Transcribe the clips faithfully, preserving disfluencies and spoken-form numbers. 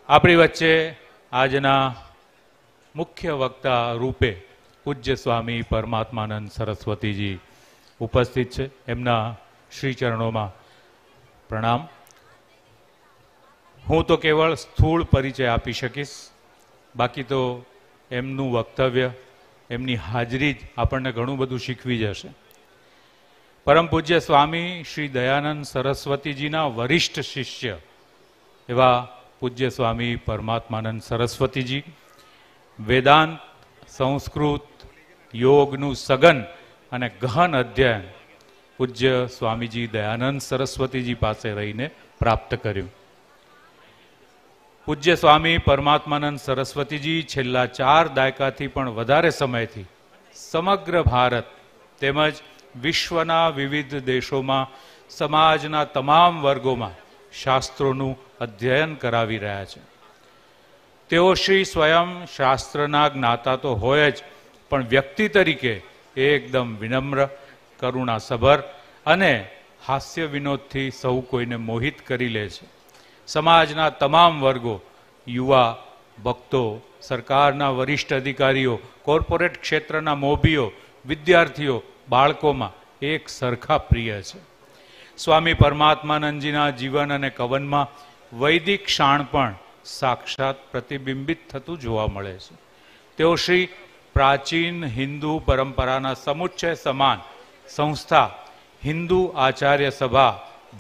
આપણી વચ્ચે આજના મુખ્ય વક્તા રૂપે પૂજ્ય સ્વામી પરમાત્માનંદ સરસ્વતીજી ઉપસ્થિત છે. એમના શ્રી ચરણોમાં પ્રણામ. હું તો કેવળ સ્થૂળ પરિચય આપી શકીશ, બાકી તો એમનું વક્તવ્ય, એમની હાજરી જ આપણને ઘણું બધું શીખવી જશે. પરમ પૂજ્ય સ્વામી શ્રી દયાનંદ સરસ્વતીજીના વરિષ્ઠ શિષ્ય એવા પૂજ્ય સ્વામી પરમાત્માનંદ સરસ્વતીજી વેદાંત, સંસ્કૃત, યોગનું સઘન અને ગહન અધ્યયન પૂજ્ય સ્વામીજી દયાનંદ સરસ્વતીજી પાસે રહીને પ્રાપ્ત કર્યું. પૂજ્ય સ્વામી પરમાત્માનંદ સરસ્વતીજી છેલ્લા ચાર દાયકાથી પણ વધારે સમયથી સમગ્ર ભારત તેમજ વિશ્વના વિવિધ દેશોમાં સમાજના તમામ વર્ગોમાં શાસ્ત્રોનું અધ્યયન કરાવી રહ્યા છે. તેઓ શ્રી સ્વયં શાસ્ત્રના જ્ઞાતા તો હોય જ, પણ વ્યક્તિ તરીકે એકદમ વિનમ્ર, કરુણાસભર અને હાસ્ય વિનોદથી સૌ કોઈને મોહિત કરી લે છે. સમાજના તમામ વર્ગો, યુવા, ભક્તો, સરકારના વરિષ્ઠ અધિકારીઓ, કોર્પોરેટ ક્ષેત્રના મોભીઓ, વિદ્યાર્થીઓ, બાળકોમાં એક સરખા પ્રિય છે. સ્વામી પરમાત્માનંદજીના જીવન અને કવનમાં વૈદિક શાણપણ સાક્ષાત પ્રતિબિંબિત થતું જોવા મળે છે. તેઓ શ્રી પ્રાચીન હિન્દુ પરંપરાના સમુચ્ચય સમાન સંસ્થા હિન્દુ આચાર્ય સભા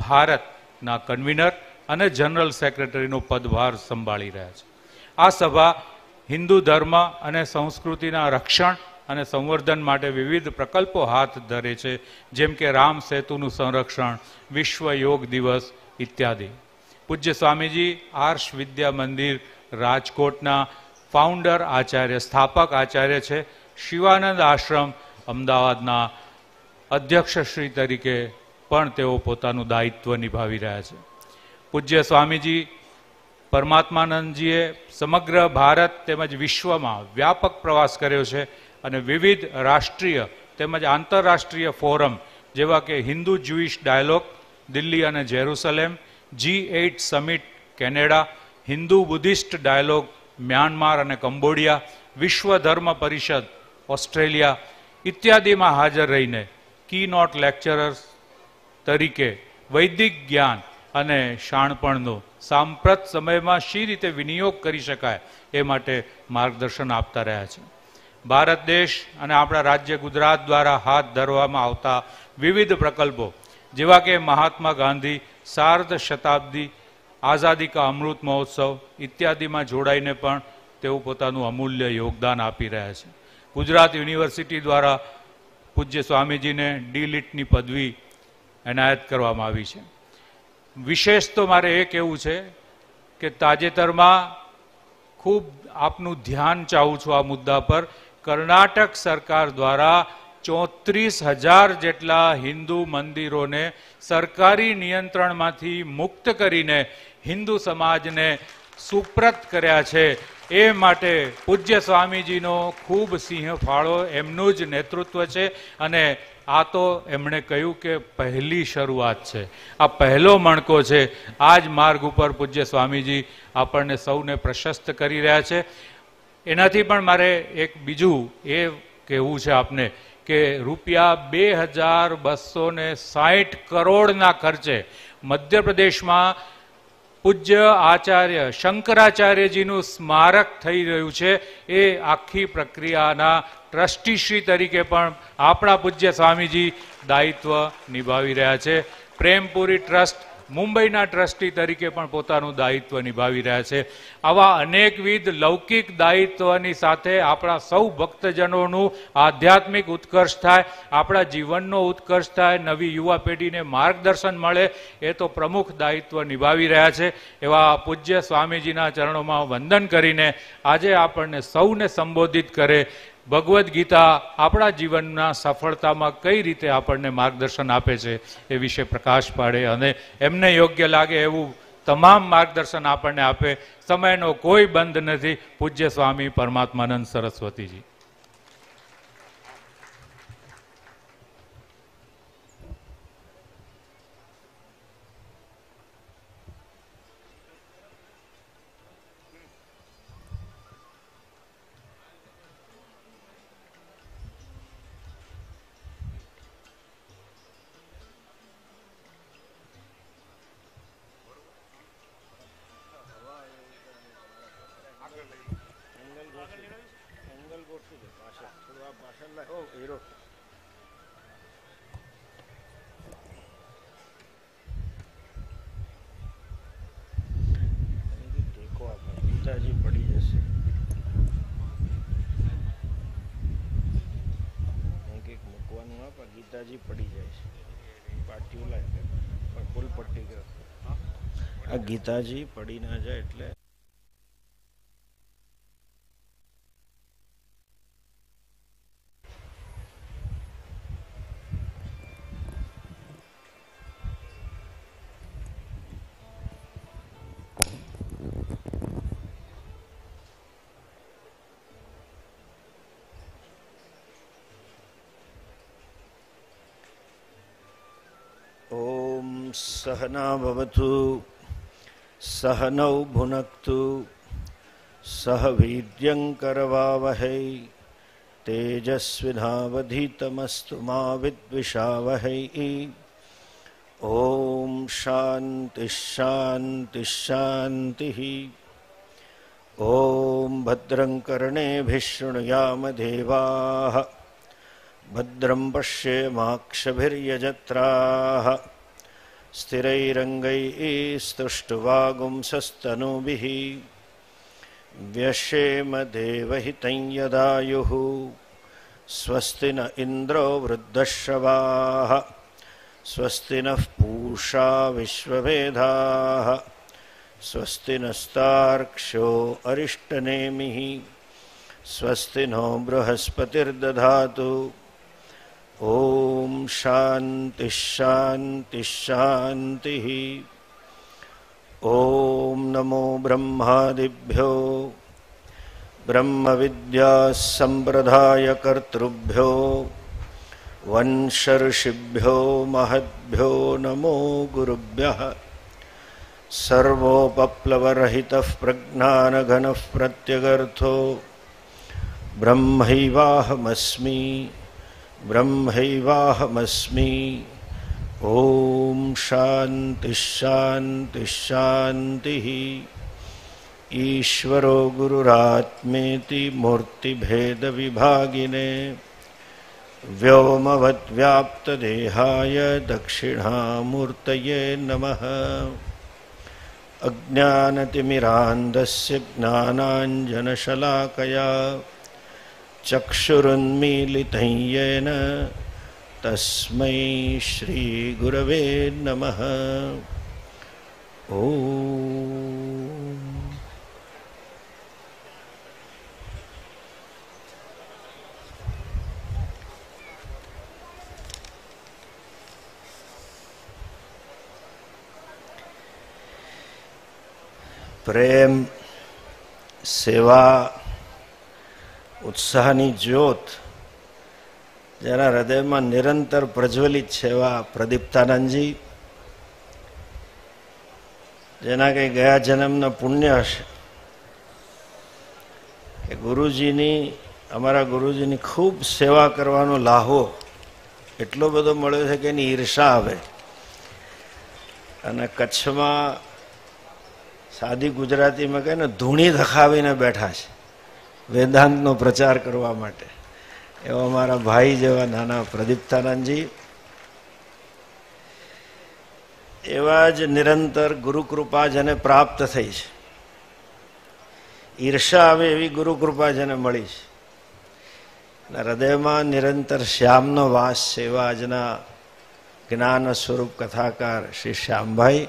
ભારતના કન્વીનર અને જનરલ સેક્રેટરીનો પદભાર સંભાળી રહ્યા છે. આ સભા હિન્દુ ધર્મ અને સંસ્કૃતિના રક્ષણ અને સંવર્ધન માટે વિવિધ પ્રકલ્પો હાથ ધરે છે, જેમ કે રામ સેતુનું સંરક્ષણ, વિશ્વ યોગ દિવસ ઇત્યાદિ. પૂજ્ય સ્વામીજી આર્ષ વિદ્યા મંદિર રાજકોટના ફાઉન્ડર આચાર્ય, સ્થાપક આચાર્ય છે. શિવાનંદ આશ્રમ અમદાવાદના અધ્યક્ષશ્રી તરીકે પણ તેઓ પોતાનું દાયિત્વ નિભાવી રહ્યા છે. પૂજ્ય સ્વામીજી પરમાત્માનંદજીએ સમગ્ર ભારત તેમજ વિશ્વમાં વ્યાપક પ્રવાસ કર્યો છે અને વિવિધ રાષ્ટ્રીય તેમજ આંતરરાષ્ટ્રીય ફોરમ જેવા કે હિન્દુ જ્યુઇશ ડાયલોગ દિલ્હી અને Jerusalem, G eight summit Canada, Hindu Buddhist dialogue Myanmar અને કંબોડિયા, વિશ્વ ધર્મ પરિષદ ઓસ્ટ્રેલિયા ઇત્યાદિમાં હાજર રહીને કી નોટ લેક્ચરર્સ તરીકે વૈદિક જ્ઞાન અને શાણપણનો સાંપ્રત સમયમાં શી રીતે વિનિયોગ કરી શકાય એ માટે માર્ગદર્શન આપતા રહ્યા છે. ભારત દેશ અને આપણા રાજ્ય ગુજરાત દ્વારા હાથ ધરવામાં આવતા વિવિધ પ્રકલ્પો જેવા કે મહાત્મા ગાંધી સાર્ધ શતાબ્દી આઝાદી કા અમૃત મહોત્સવ ઇત્યાદિમાં જોડાઈને પણ તેઓ પોતાનું અમૂલ્ય યોગદાન આપી રહ્યા છે. ગુજરાત યુનિવર્સિટી દ્વારા પૂજ્ય સ્વામીજીને ડી લિટની પદવી એનાયત કરવામાં આવી છે. વિશેષ તો મારે એ કહેવું છે કે તાજેતરમાં ખૂબ આપનું ધ્યાન ચાહું છું આ મુદ્દા પર. કર્ણાટક સરકાર દ્વારા ચોત્રીસ હજાર જેટલા હિન્દુ મંદિરોને સરકારી નિયંત્રણમાંથી મુક્ત કરીને હિન્દુ સમાજને સુપ્રત કર્યા છે. એ માટે પૂજ્ય સ્વામીજીનો ખૂબ સિંહ ફાળો એમનું જ નેતૃત્વ છે અને આ તો એમણે કહ્યું કે પહેલી શરૂઆત છે, આ પહેલો મણકો છે. આ જ માર્ગ ઉપર પૂજ્ય સ્વામીજી આપણને સૌને પ્રશસ્ત કરી રહ્યા છે. એનાથી પણ મારે એક બીજું એ કહેવું છે આપને કે રૂપિયા બે હજાર બસો ને સાઠ કરોડના ખર્ચે મધ્યપ્રદેશમાં પૂજ્ય આચાર્ય શંકરાચાર્યજીનું સ્મારક થઈ રહ્યું છે. એ આખી પ્રક્રિયાના ટ્રસ્ટીશ્રી તરીકે પણ આપણા પૂજ્ય સ્વામીજી દાયિત્વ નિભાવી રહ્યા છે. પ્રેમપુરી ટ્રસ્ટ મુંબઈના ટ્રસ્ટી તરીકે પણ પોતાનું દાયિત્વ નિભાવી રહ્યા છે. આવા અનેકવિધ લૌકિક દાયિત્વની સાથે આપણા સૌ ભક્તજનોનું આધ્યાત્મિક ઉત્કર્ષ થાય, આપણા જીવનનો ઉત્કર્ષ થાય, નવી યુવા પેઢીને માર્ગદર્શન મળે, એ તો પ્રમુખ દાયિત્વ નિભાવી રહ્યા છે. એવા પૂજ્ય સ્વામીજીના ચરણોમાં વંદન કરીને આજે આપણને સૌને સંબોધિત કરે, ભગવદ્ ગીતા આપણા જીવનના સફળતામાં કઈ રીતે આપણને માર્ગદર્શન આપે છે એ વિશે પ્રકાશ પાડે અને એમને યોગ્ય લાગે એવું તમામ માર્ગદર્શન આપણને આપે. સમયનો કોઈ બંધ નથી. પૂજ્ય સ્વામી પરમાત્માનંદ સરસ્વતીજી. ગીતાજી પડી જશે. કંઈક મૂકવાનું આ પણ ગીતાજી પડી જાય છે. પાટીઓ લાગે ફૂલ પટ્ટી ગયો. આ ગીતાજી પડી ના જાય એટલે सहना भवतु सहनौ भुनक्तु सह वीर्यं करवावहै तेजस्विनावधीतमस्तु मा विद्विषावहै. ओम शांति शांति शांति. ओम भद्रं कर्णेभिः शृणुयाम देवाः भद्रं पश्येमाक्षभिर्यजत्राः स्थिरैरङ्गैः स्तुष्टुवागुंसस्तनूभिः व्यशेम देवहितं यदायुः. स्वस्ति न इन्द्रो वृद्धश्रवाः स्वस्ति नः पूषा विश्ववेदाः स्वस्ति नस्तार्क्ष्यो अरिष्टनेमिः स्वस्ति नो बृहस्पतिर्दधातु. ओम शांति शांति शांति. ओम नमो ब्रह्मादिभ्यो ब्रह्म विद्या संप्रदाय कर्तृभ्यो वंश ऋषिभ्यो महद्भ्यो नमो गुरुभ्यः. सर्वोपप्लवरहितः प्रज्ञानघनः प्रत्यगर्थो ब्रह्मैवाहमस्मि ब्रह्मैवाहमस्मि. ओम शांति शांति शांति. ईश्वरो गुरुरात्मेति मूर्तिभेद विभागिने व्योमवद्व्याप्तदेहाय दक्षिणामूर्तये नमः. अज्ञानतिमिरान्धस्य ज्ञानाञ्जनशलाकया चक्षुरुन्मीलितं येन तस्मै श्रीगुरवे नमः. ओम प्रेम सेवा उत्साहनी ज्योत જેના હૃદયમાં નિરંતર પ્રજ્વલિત છે એવા પ્રદીપ્તાનંદજી, જેના કંઈ ગયા જન્મના પુણ્ય હશે કે ગુરુજીની અમારા ગુરુજીની ખૂબ સેવા કરવાનો લાહો એટલો બધો મળ્યો છે કે એની ઈર્ષા આવે. અને કચ્છમાં સાદી ગુજરાતીમાં કહે ને ધૂણી ધખાવીને બેઠા છે વેદાંતનો પ્રચાર કરવા માટે. એવા અમારા ભાઈ જેવા નાના પ્રદીપ્તાનંદજી, એવા જ નિરંતર ગુરુકૃપા જેને પ્રાપ્ત થઈ છે, ઈર્ષા આવે એવી ગુરુકૃપા જેને મળી છે, અને હૃદયમાં નિરંતર શ્યામનો વાસ છે એવા આજના જ્ઞાન સ્વરૂપ કથાકાર શ્રી શ્યામભાઈ,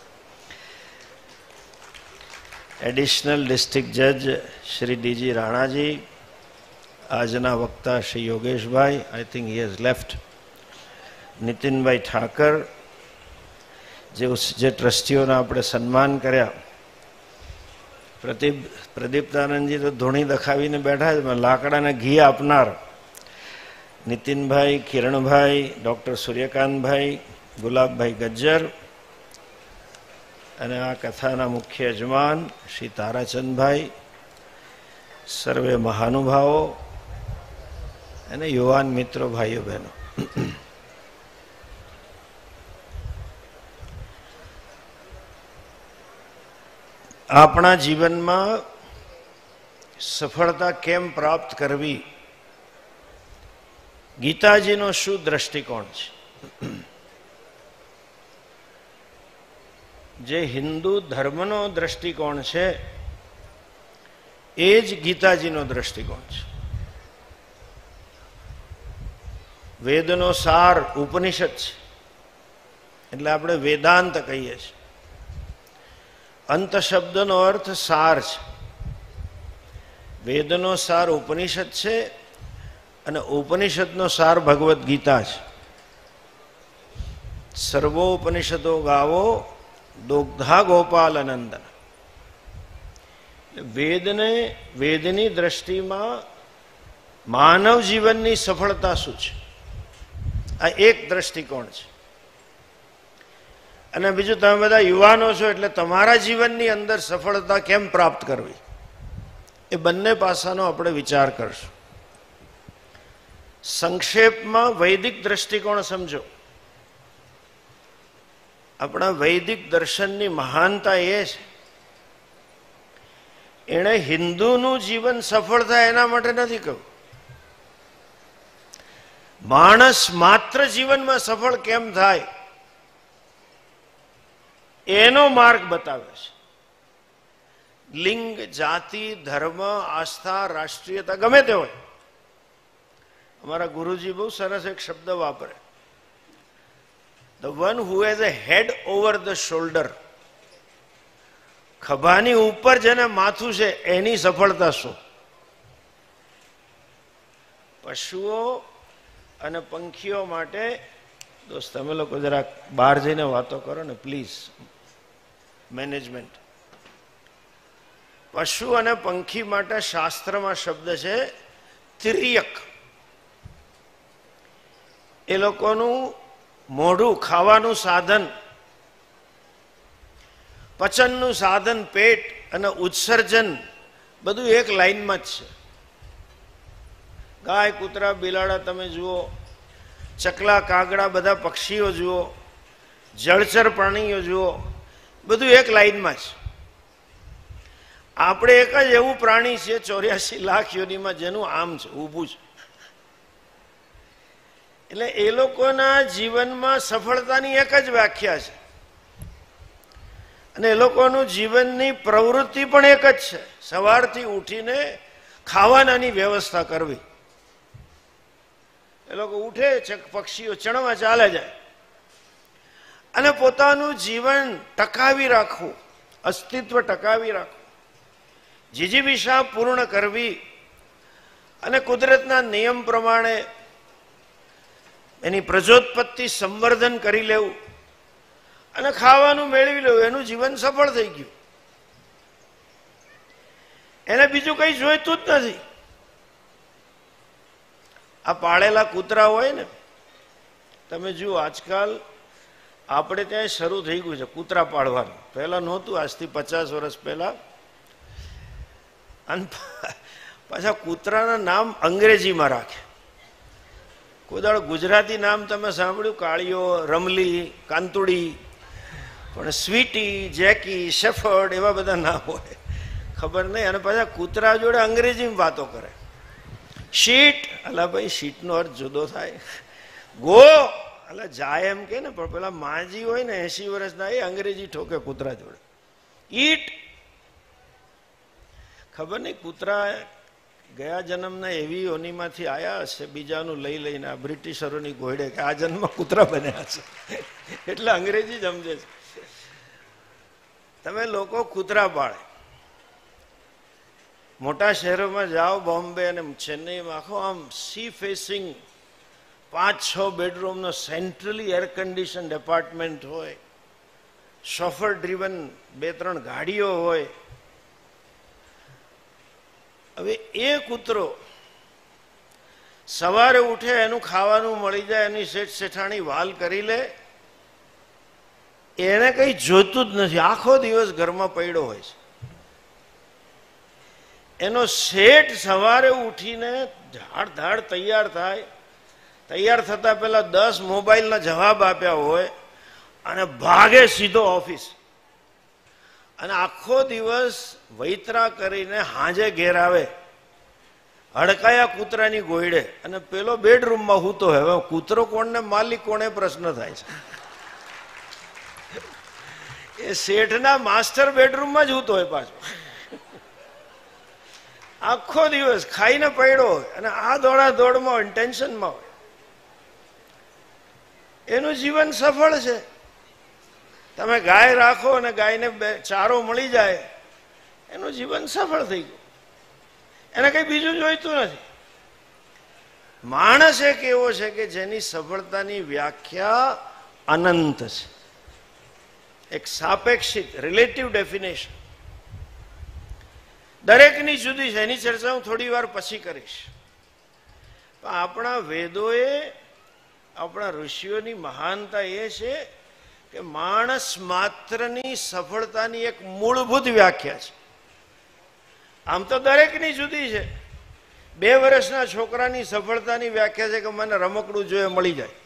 એડિશનલ ડિસ્ટ્રિક્ટ જજ શ્રી ડીજી રાણાજી, આજના વક્તા Shri Yogeshbhai, I think he has left, Nitinbhai Thakar, જે જે ટ્રસ્ટીઓના આપણે સન્માન કર્યા. પ્રદીપ પ્રદીપ્તાનંદજી તો ધૂણી દખાવીને બેઠા છે, લાકડાને ઘી આપનાર નીતિનભાઈ, કિરણભાઈ, ડૉક્ટર સૂર્યકાંતભાઈ, ગુલાબભાઈ ગજ્જર, અને આ કથાના મુખ્ય યજમાન શ્રી તારાચંદભાઈ, સર્વે મહાનુભાવો અને યુવાન મિત્રો, ભાઈઓ બહેનો, આપણા જીવનમાં સફળતા કેમ પ્રાપ્ત કરવી ગીતાજીનો શું દ્રષ્ટિકોણ છે? જે હિન્દુ ધર્મનો દ્રષ્ટિકોણ છે એ જ ગીતાજીનો દ્રષ્ટિકોણ છે. વેદનો સાર ઉપનિષદ છે, એટલે આપણે વેદાંત કહીએ છીએ. અંત શબ્દનો અર્થ સાર છે. વેદનો સાર ઉપનિષદ છે અને ઉપનિષદનો સાર ભગવદ્ ગીતા છે. સર્વોપનિષદો ગાવો દોગ્ધા ગોપાલ નંદન. વેદને વેદની દ્રષ્ટિમાં માનવ જીવનની સફળતા શું છે, આ એક દ્રષ્ટિકોણ છે. અને બીજું, તમે બધા યુવાનો છો એટલે તમારા જીવનની અંદર સફળતા કેમ પ્રાપ્ત કરવી, એ બંને પાસાનો આપણે વિચાર કરશું. સંક્ષેપમાં વૈદિક દ્રષ્ટિકોણ સમજો. આપણા વૈદિક દર્શનની મહાનતા એ છે, એણે હિન્દુનું જીવન સફળ થાય એના માટે નથી કહ્યું. માણસ માત્ર જીવનમાં સફળ કેમ થાય એનો માર્ગ બતાવે છે. લિંગ, જાતિ, ધર્મ, આસ્થા, રાષ્ટ્રીયતા ગમે તે હોય. અમારા ગુરુજી બહુ સરસ એક શબ્દ વાપરે, the one who has a head over the shoulder. ખભાની ઉપર જેને માથું છે એની સફળતા શું? પશુઓ અને પંખીઓ માટે, દોસ્ત તમે લોકો જરાક બહાર જઈને વાતો કરો ને પ્લીઝ, મેનેજમેન્ટ. પશુ અને પંખી માટે શાસ્ત્રમાં શબ્દ છે તિર્યક. એ લોકોનું મોઢું, ખાવાનું સાધન, પચનનું સાધન પેટ અને ઉત્સર્જન બધું એક લાઈનમાં જ છે. ગાય, કૂતરા, બિલાડા તમે જુઓ, ચકલા, કાગડા, બધા પક્ષીઓ જુઓ, જળચર પ્રાણીઓ જુઓ, બધું એક લાઈનમાં છે. આપણે એક જ એવું પ્રાણી છે ચોર્યાસી લાખ યોનિમાં જેનું આમ છે, ઊભું છે. એટલે એ લોકોના જીવનમાં સફળતાની એક જ વ્યાખ્યા છે અને એ લોકોનું જીવનની પ્રવૃત્તિ પણ એક જ છે, સવારથી ઉઠીને ખાવાનાની વ્યવસ્થા કરવી. એ લોકો ઉઠે, પક્ષીઓ ચણવા ચાલે જાય અને પોતાનું જીવન ટકાવી રાખવું, અસ્તિત્વ ટકાવી રાખવું, જીજીવિષા પૂર્ણ કરવી અને કુદરતના નિયમ પ્રમાણે એની પ્રજોત્પત્તિ સંવર્ધન કરી લેવું અને ખાવાનું મેળવી લેવું, એનું જીવન સફળ થઈ ગયું. એને બીજું કઈ જોઈતું જ નથી. આ પાળેલા કૂતરા હોય ને, તમે જુઓ આજકાલ આપણે ત્યાં શરૂ થઈ ગયું છે કૂતરા પાળવાનું. પહેલા નહોતું, આજથી પચાસ વર્ષ પહેલા. અને પાછા કૂતરાના નામ અંગ્રેજીમાં રાખે. કોઈ દાડો ગુજરાતી નામ તમે સાંભળ્યું? કાળીઓ, રમલી, કાંતુડી, પણ સ્વીટી, જેકી, શેફર્ડ એવા બધા નામ હોય, ખબર નહીં. અને પાછા કૂતરા જોડે અંગ્રેજીમાં વાતો કરે. શીટ, અલા ભાઈ શીટનો અર્થ જુદો થાય. ગો, અલા જાય એમ કે ને, પણ પેલા માજી હોય ને એસી વર્ષના, એ અંગ્રેજી ઠોકે કૂતરા જોડે. ઈટ, ખબર નહીં કૂતરા ગયા જન્મના એવી યોનિમાંથી આવ્યા હશે બીજાનું લઈ લઈને આ બ્રિટિશરોની ઘોડે કે આ જન્મ કૂતરા બન્યા છે એટલે અંગ્રેજી સમજે છે. તમે લોકો કૂતરા પાળે, મોટા શહેરોમાં જાઓ, બોમ્બે અને ચેન્નઈમાં, આખો આમ સી ફેસિંગ પાંચ છ બેડરૂમનો સેન્ટ્રલી એર કન્ડિશન એપાર્ટમેન્ટ હોય, શોફર ડ્રીવન બે ત્રણ ગાડીઓ હોય. હવે એ કૂતરો સવારે ઉઠે, એનું ખાવાનું મળી જાય, એની શેઠ શેઠાણી વાલ કરી લે, એને કઈ જોતું જ નથી. આખો દિવસ ઘરમાં પડ્યો હોય છે. એનો શેઠ સવારે ઉઠીને ધાડ ધાડ તૈયાર થાય, તૈયાર થતા પહેલા દસ મોબાઈલના જવાબ આપ્યા હોય અને ભાગે સીધો ઓફિસ. અને આખો દિવસ વૈતરા કરીને હાંજે ઘેર આવે. હડકાયા કૂતરાની ગોયડે અને પેલો બેડરૂમમાં હૂતો. હવે કૂતરો કોણ ને માલિક કોને પ્રશ્ન થાય છે. એ શેઠના માસ્ટર બેડરૂમમાં જ હૂતો હોય પાછો. આખો દિવસ ખાઈને પડ્યો હોય અને આ દોડા દોડમાં હોય, ટેન્શનમાં હોય. એનું જીવન સફળ છે. તમે ગાય રાખો અને ગાયને ચારો મળી જાય, એનું જીવન સફળ થઈ ગયું. એને કઈ બીજું જોઈતું નથી. માણસ એક એવો છે કે જેની સફળતાની વ્યાખ્યા અનંત છે. એક સાપેક્ષિક રિલેટિવ ડેફિનેશન દરેકની જુદી છે. એની ચર્ચા હું થોડી વાર પછી કરીશ. પણ આપણા વેદોએ, આપણા ઋષિઓની મહાનતા એ છે કે માણસ માત્રની સફળતાની એક મૂળભૂત વ્યાખ્યા છે. આમ તો દરેકની જુદી છે. બે વર્ષના છોકરાની સફળતાની વ્યાખ્યા છે કે મને રમકડું જોઈએ મળી જાય,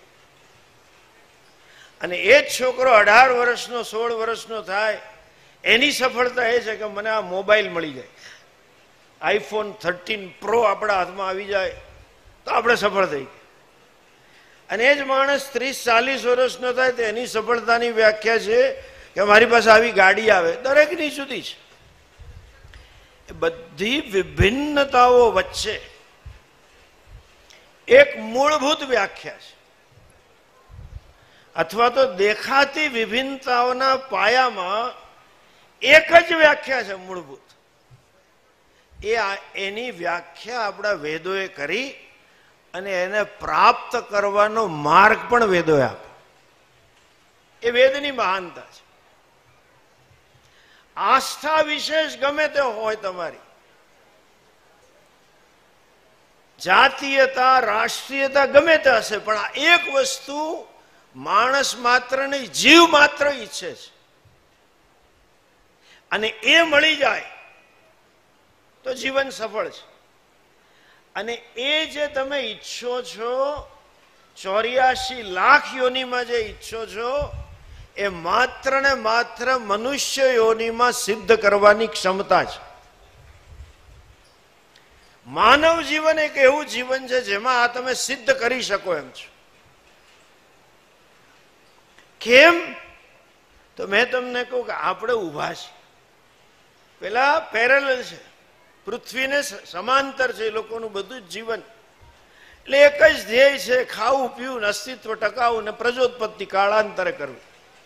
અને એ જ છોકરો અઢાર વર્ષનો સોળ વર્ષનો થાય એની સફળતા એ છે કે મને આ મોબાઈલ મળી જાય, આઈફોન થર્ટીન પ્રો આપણા હાથમાં આવી જાય તો આપણે સફળ થઈ ગયા. અને એ જ માણસ ત્રીસ ચાલીસ વર્ષનો થાય તો એની સફળતાની વ્યાખ્યા છે કે મારી પાસે આવી ગાડી આવે. દરેકની જુદી છે. બધી વિભિન્નતાઓ વચ્ચે એક મૂળભૂત વ્યાખ્યા છે, અથવા તો દેખાતી વિભિન્નતાઓના પાયામાં એક જ વ્યાખ્યા છે મૂળભૂત. એ એની વ્યાખ્યા આપણા વેદોએ કરી અને એને પ્રાપ્ત કરવાનો માર્ગ પણ વેદોએ આપ્યો. એ વેદની મહાનતા છે. આસ્થા વિશેષ ગમે તે હોય, તમારી જાતીયતા રાષ્ટ્રીયતા ગમે તે હશે, પણ આ એક વસ્તુ માણસ માત્ર નહીં, જીવ માત્ર ઈચ્છે છે. અને એ મળી જાય તો જીવન સફળ છે. અને એ જે તમે ઈચ્છો છો, ચોર્યાસી લાખ યોનિમાં જે ઈચ્છો છો, એ માત્ર ને માત્ર મનુષ્ય યોનિમાં સિદ્ધ કરવાની ક્ષમતા છે. માનવ જીવન એક એવું જીવન છે જેમાં આ તમે સિદ્ધ કરી શકો એમ છો. કેમ? તો મેં તમને કહું કે આપણે ઊભા છીએ, પેલા પેરેલલ છે, પૃથ્વીને સમાંતર છે એ લોકોનું બધું જ જીવન. એટલે એક જ ધ્યેય છે, ખાવું પીવું, અસ્તિત્વ ટકાવવું ને પ્રજોત્પત્તિ કાળાંતરે કરવું.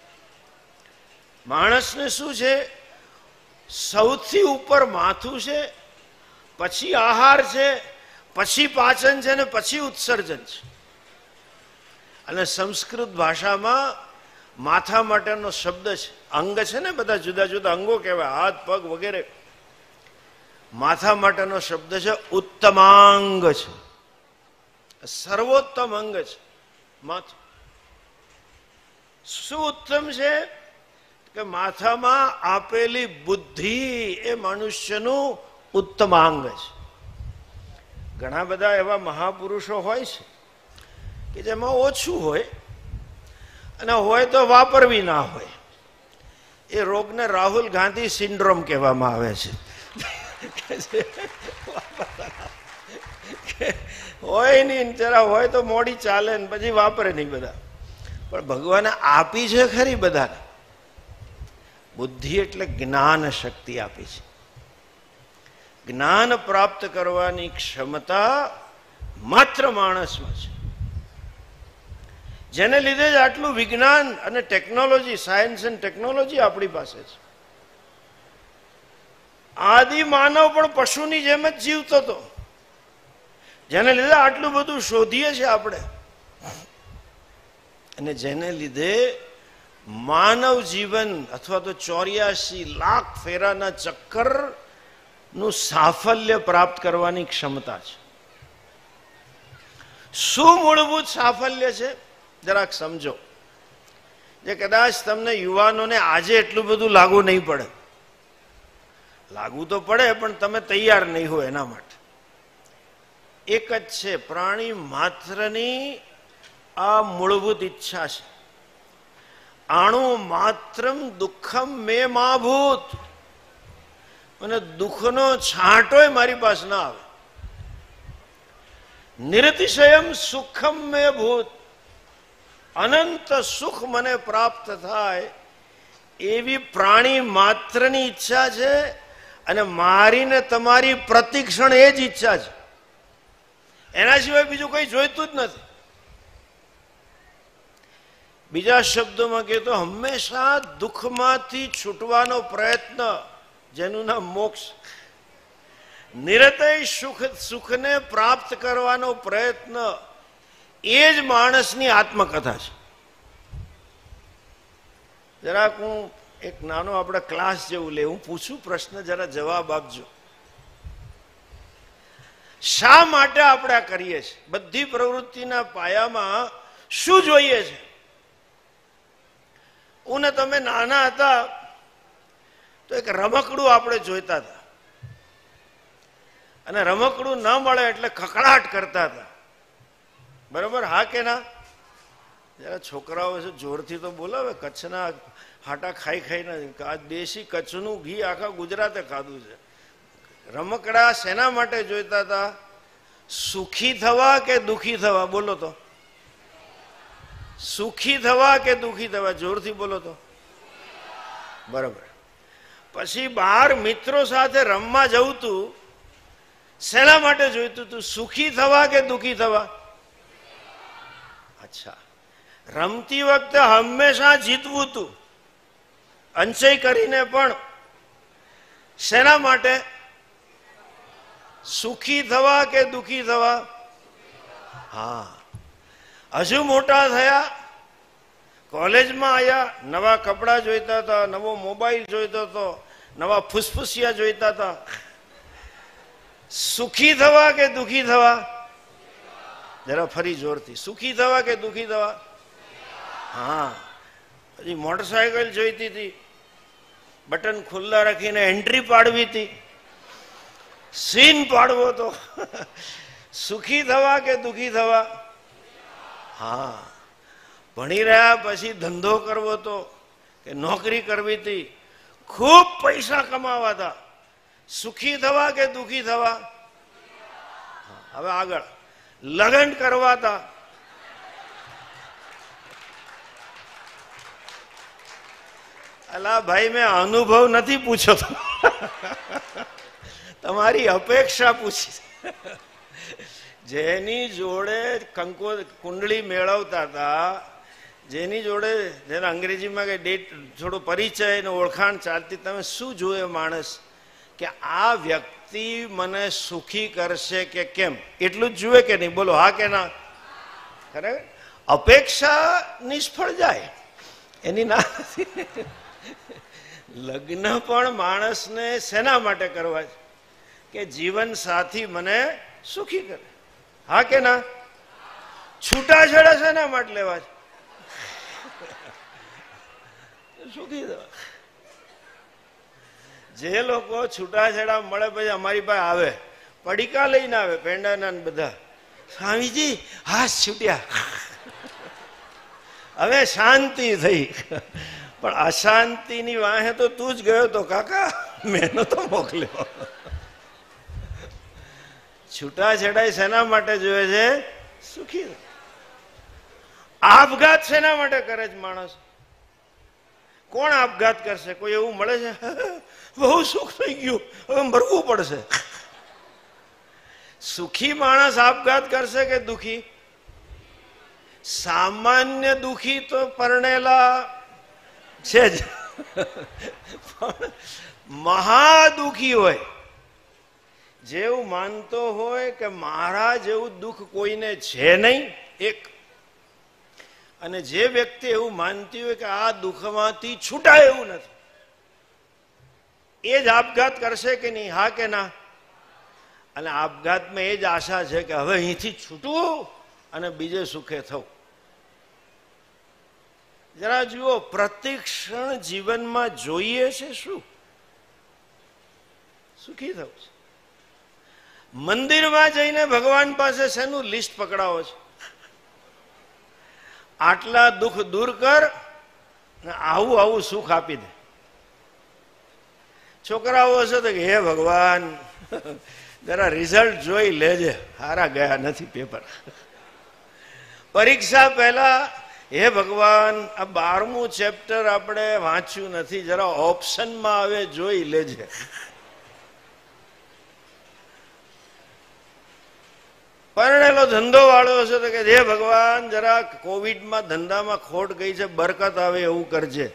માણસને શું છે? સૌથી ઉપર માથું છે, પછી આહાર છે, પછી પાચન છે ને પછી ઉત્સર્જન છે. અને સંસ્કૃત ભાષામાં માથા માટેનો શબ્દ છે, અંગ છે ને, બધા જુદા જુદા અંગો કહેવાય, હાથ પગ વગેરે. માથા માટેનો શબ્દ છે ઉત્તમાંગ છે, સર્વોત્તમ અંગ છે માથું. શું ઉત્તમ છે? કે માથામાં આપેલી બુદ્ધિ એ મનુષ્યનું ઉત્તમાંગ છે. ઘણા બધા એવા મહાપુરુષો હોય છે કે જેમાં ઓછું હોય, અને હોય તો વાપરવી ના હોય. એ રોગને રાહુલ ગાંધી સિન્ડ્રોમ કહેવામાં આવે છે. હોય નહીં, જરા હોય તો મોડી ચાલે ને પછી વાપરે નહીં બધા. પણ ભગવાને આપી છે ખરી બધાને બુદ્ધિ, એટલે જ્ઞાન શક્તિ આપી છે. જ્ઞાન પ્રાપ્ત કરવાની ક્ષમતા માત્ર માણસમાં છે, જેને લીધે જ આટલું વિજ્ઞાન અને ટેકનોલોજી, સાયન્સ એન્ડ ટેકનોલોજી આપણી પાસે છે. આદિ માનવ પણ પશુની જેમ જ જીવતો હતો, જેને લીધે આટલું બધું શોધીએ છીએ આપણે. અને જેને લીધે માનવ જીવન અથવા તો ચોર્યાસી લાખ ફેરાના ચક્કર નું સાફલ્ય પ્રાપ્ત કરવાની ક્ષમતા છે. શું મૂળભૂત સાફલ્ય છે જરાક સમજો, જે કદાચ તમને યુવાનોને આજે એટલું બધું લાગુ નહીં પડે. લાગુ તો પડે પણ તમે તૈયાર નહીં હો એના માટે. એક જ છે, પ્રાણી માત્રની આ મૂળભૂત ઈચ્છા છે. આણુ માત્રમ દુઃખમ મે માભૂત, અને દુઃખનો છાંટોય મારી પાસે ના આવે. નિરતિશયમ સુખમ મે ભૂત, અનંત સુખ મને પ્રાપ્ત થાય એવી પ્રાણી માત્રની ઈચ્છા છે, અને મારીને તમારી પ્રતિક્ષણ એ જ ઈચ્છા છે. એના સિવાય બીજું કંઈ જોઈતું જ નથી. બીજા શબ્દોમાં કહે તો હંમેશા દુઃખમાંથી છૂટવાનો પ્રયત્ન, જેનું નામ મોક્ષ, નિરતય સુખ સુખને પ્રાપ્ત કરવાનો પ્રયત્ન, એ જ માણસની આત્મકથા છે. જરાક હું એક નાનો આપણે ક્લાસ જેવું લે, હું પૂછું પ્રશ્ન, જરા જવાબ આપજો. શા માટે આપણે આ કરીએ છીએ? બધી પ્રવૃત્તિના પાયામાં શું જોઈએ છે? હું ને તમે નાના હતા તો એક રમકડું આપણે જોઈતા હતા, અને રમકડું ન મળે એટલે ખકડાટ કરતા હતા. બરોબર, હા કે ના? જરા છોકરાઓ છે જોરથી તો બોલાવે, કચ્છના હાટા ખાઈ ખાઈને આ દેશી કચ્છનું ઘી આખા ગુજરાતે ખાધું છે. રમકડા શેના માટે જોઈતા હતા? સુખી થવા કે દુઃખી થવા? બોલો તો. સુખી થવા કે દુઃખી થવા? જોરથી બોલો તો. બરાબર. પછી બહાર મિત્રો સાથે રમવા જવું તું, શેના માટે જોઈતું તું? સુખી થવા કે દુઃખી થવા? અચ્છા, રમતી વખતે હંમેશા જીતવું તું, અંચય કરીને પણ. શેના માટે? સુખી થવા કે દુઃખી થવા? હા. હજુ મોટા થયા, કોલેજમાં આવ્યા, નવા કપડા જોઈતા હતા, નવો મોબાઈલ જોઈતો હતો, નવા ફુસફુસિયા જોઈતા હતા. સુખી થવા કે દુઃખી થવા? જરા ફરી જોરથી. સુખી થવા કે દુઃખી થવા? હા. પછી મોટરસાયકલ જોઈતી હતી, બટન ખુલ્લા રાખીને એન્ટ્રી પાડવી હતી, સીન પાડવો તો. સુખી થવા કે દુઃખી થવા? હા. ભણી રહ્યા પછી ધંધો કરવો તો કે નોકરી કરવી હતી, ખૂબ પૈસા કમાવા હતા. સુખી થવા કે દુઃખી થવા? હવે આગળ લગ્ન કરવા હતા. અલા ભાઈ, મેં અનુભવ નથી પૂછ્યો તો, તમારી અપેક્ષા પૂછી. જેની જોડે કંકો કુંડળી મેળવતા હતા, જેની જોડે, જેના અંગ્રેજીમાં કે ડેટ, થોડો પરિચય અને ઓળખાણ ચાલતી, તમે શું જોયે માણસ કે આ વ્યક્તિ મને સુખી કરશે કે કેમ, એટલું જ જુએ કે નહીં? બોલો હા કે ના? ખરેખર અપેક્ષા નિષ્ફળ જાય એની ના. લગ્ન પણ માણસને શેના માટે કરવા છે? કે જીવન સાથી મને સુખી કરે. હા કે ના? છૂટાછેડા શેના માટે લેવા છે? સુખી થવા. જે લોકો છૂટાછેડા મળે પછી અમારી પાસે આવે, પડીકા લઈને આવે, પેંડાના બધા, સ્વામીજી હા છૂટ્યા, હવે શાંતિ થઈ. પણ અશાંતિની વાહે તો તું જ ગયો તો કાકા, મેં તો મોકલ્યો. છૂટાછેડા શેના માટે જોઈએ છે? સુખી. આપઘાત શેના માટે કરે છે માણસ? કોણ આપઘાત કરશે? કોઈ એવું મળે છે? બહુ સુખ થઈ ગયું, હવે મરવું પડશે. સુખી માણસ આપઘાત કરશે કે દુઃખી? સામાન્ય દુઃખી તો પરણેલા છે જ, પણ મહાદુખી હોય, જેવું માનતો હોય કે મારા જેવું દુઃખ કોઈને છે નહીં એક, અને જે વ્યક્તિ એવું માનતી હોય કે આ દુઃખમાંથી છૂટાય એવું નથી, એ જ આપઘાત કરશે કે નહીં? હા કે ના? અને આપઘાતમાં એ જ આશા છે કે હવે અહીંથી છૂટવું અને બીજે સુખે થવું. જરા જુઓ, પ્રતિક્ષણ જીવનમાં જોઈએ છે શું? સુખી થવું છે. મંદિરમાં જઈને ભગવાન પાસે શેનું લિસ્ટ પકડાવો છે? આટલા દુઃખ દૂર કર, આવું આવું સુખ આપી દે. છોકરાઓ હશે તો કે હે ભગવાન જરા રિઝલ્ટ જોઈ લેજે, હારા ગયા નથી પેપર. પરીક્ષા પહેલા હે ભગવાન આ બારમું ચેપ્ટર આપણે વાંચ્યું નથી, જરા ઓપ્શનમાં આવે જોઈ લેજે. પરણેલો ધંધો વાળો હશે તો કે હે ભગવાન જરા કોવિડમાં ધંધામાં ખોટ ગઈ છે, બરકત આવે એવું કરજે.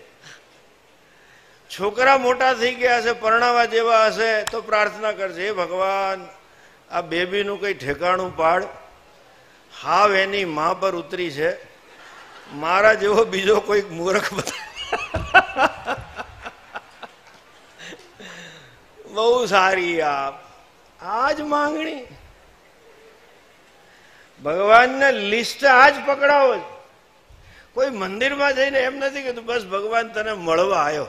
છોકરા મોટા થઈ ગયા હશે, પરણાવા જેવા હશે તો પ્રાર્થના કરજે, હે ભગવાન આ બેબીનું કઈ ઠેકાણું પાડ, હાવ એની મા પર ઉતરી છે, મારા જેવો બીજો કોઈ મૂર્ખ બધા. બહુ સારી આ આજ માંગણી ભગવાનને લિસ્ટ આજ પકડાવો છે. કોઈ મંદિરમાં જઈને એમ નથી કીધું બસ ભગવાન તને મળવા આવ્યો,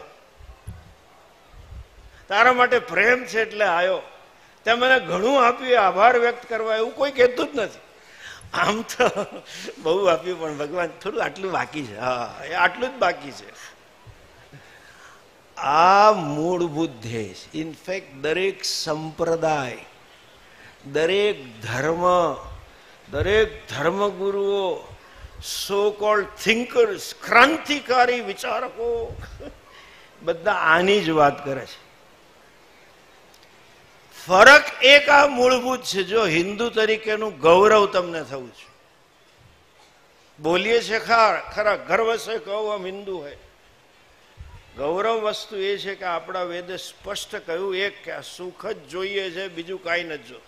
તારા માટે પ્રેમ છે એટલે આવ્યો, તે મને ઘણું આપ્યું આભાર વ્યક્ત કરવા, એવું કોઈ કહેતું જ નથી. આમ તો બહુ આપ્યું પણ ભગવાન થોડું આટલું બાકી છે, હા એ આટલું જ બાકી છે. આ મૂળભૂત ધ્યેય. ઇનફેક્ટ દરેક સંપ્રદાય, દરેક ધર્મ, દરેક ધર્મગુરુઓ, સો કોલ્ડ થિંકર્સ, ક્રાંતિકારી વિચારકો બધા આની જ વાત કરે છે. ફરક એક આ મૂળભૂત છે, જો હિન્દુ તરીકેનું ગૌરવ તમને થવું છે. બોલીએ છે ખરા, ગર્વ છે કહો હમ હિન્દુ હૈ. ગૌરવ વસ્તુ એ છે કે આપણા વેદે સ્પષ્ટ કહ્યું એક કે આ સુખ જ જોઈએ છે, બીજું કાંઈ નથી જોતું.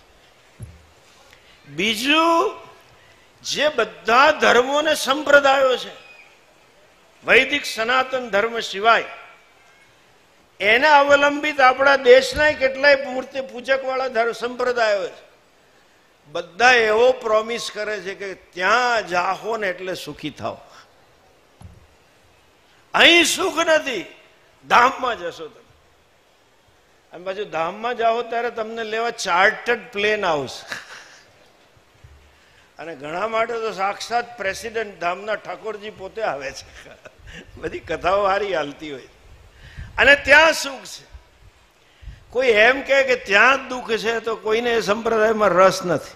બીજું જે બધા ધર્મો ને સંપ્રદાયો છે, વૈદિક સનાતન ધર્મ સિવાય એના અવલંબિત આપણા દેશના કેટલાય મૂર્તિ પૂજક વાળા ધર્મ સંપ્રદાયો છે, બધા એવો પ્રોમિસ કરે છે કે ત્યાં જાહો ને એટલે સુખી થાવ. અહીં સુખ નથી, ધામમાં જશો તમે. અને પાછું ધામમાં જાઓ ત્યારે તમને લેવા ચાર્ટર્ડ પ્લેન આવશે. અને ઘણા માટે તો સાક્ષાત પ્રેસિડેન્ટ ધામના ઠાકોરજી પોતે આવે છે. બધી કથાઓ હારી હાલતી હોય. અને ત્યાં સુખ છે. કોઈ એમ કહે કે ત્યાં જ દુઃખ છે તો કોઈને એ સંપ્રદાયમાં રસ નથી,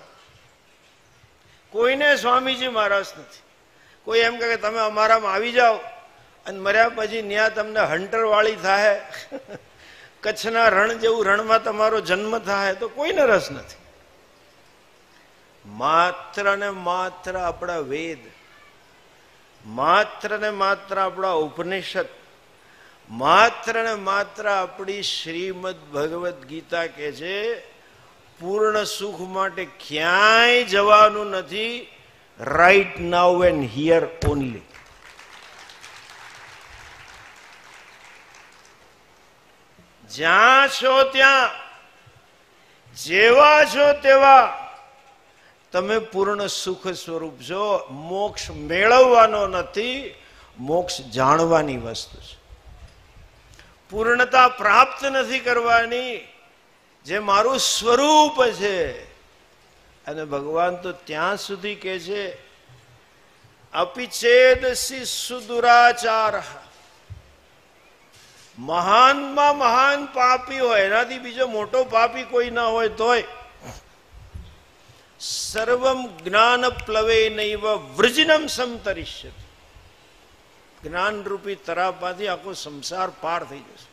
કોઈને સ્વામીજીમાં રસ નથી. કોઈ એમ કહે કે તમે અમારામાં આવી જાઓ અને મર્યા પછી ત્યાં તમને હન્ટર વાળી થાય, કચ્છના રણ જેવું રણમાં તમારો જન્મ થાય, તો કોઈને રસ નથી. માત્ર ને માત્ર આપણા વેદ, માત્ર ને માત્ર આપણા ઉપનિષદ, માત્ર ને માત્ર આપણી શ્રીમદ ભગવદ ગીતા કે છે પૂર્ણ સુખ માટે ક્યાંય જવાનું નથી, right now and here only. જ્યાં છો ત્યાં, જેવા છો તેવા તમે પૂર્ણ સુખ સ્વરૂપ છો. મોક્ષ મેળવવાનો નથી, મોક્ષ જાણવાની વસ્તુ છે. પૂર્ણતા પ્રાપ્ત નથી કરવાની, જે મારું સ્વરૂપ છે. અને ભગવાન તો ત્યાં સુધી કે છે અપિચેદસી સુદુરાચાર, મહાનમાં મહાન પાપી હોય, એનાથી બીજો મોટો પાપી કોઈ ના હોય તોય સર્વમ જ્ઞાન પ્લવે નૈવ વૃજનમ સમતરિષ્યતિ, જ્ઞાન રૂપી તરાપમાંથી આખો સંસાર પાર થઈ જશે.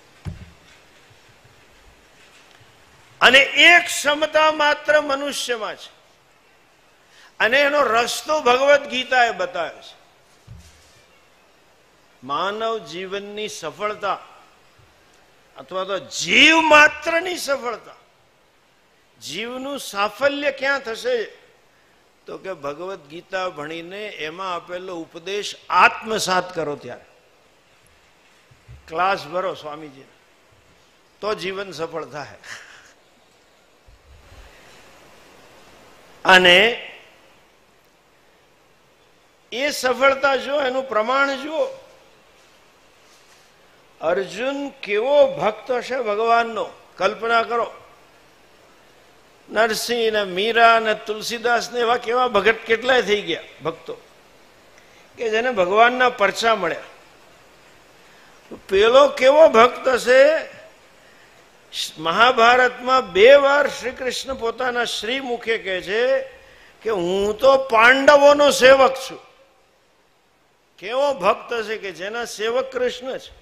અને એક ક્ષમતા માત્ર મનુષ્યમાં છે, અને એનો રસ્તો ભગવદ ગીતાએ બતાવ્યો છે. માનવ જીવનની સફળતા અથવા તો જીવ માત્રની સફળતા, જીવનું સાફલ્ય ક્યાં થશે તો કે ભગવદ ગીતા ભણીને એમાં આપેલો ઉપદેશ આત્મસાત કરો ત્યારે. ક્લાસ ભરો સ્વામીજી તો જીવન સફળ થાય. અને એ સફળતા જો એનું પ્રમાણ જુઓ. અર્જુન કેવો ભક્ત હશે ભગવાનનો, કલ્પના કરો. નરસિંહ ને મીરા ને તુલસીદાસ ને એવા કેવા ભગત કેટલાય થઈ ગયા ભક્તો કે જેને ભગવાનના પરચા મળ્યા. પેલો કેવો ભક્ત હશે મહાભારતમાં બે વાર શ્રી કૃષ્ણ પોતાના શ્રી મુખે કહે છે કે હું તો પાંડવોનો સેવક છું. કેવો ભક્ત છે કે જેના સેવક કૃષ્ણ છે,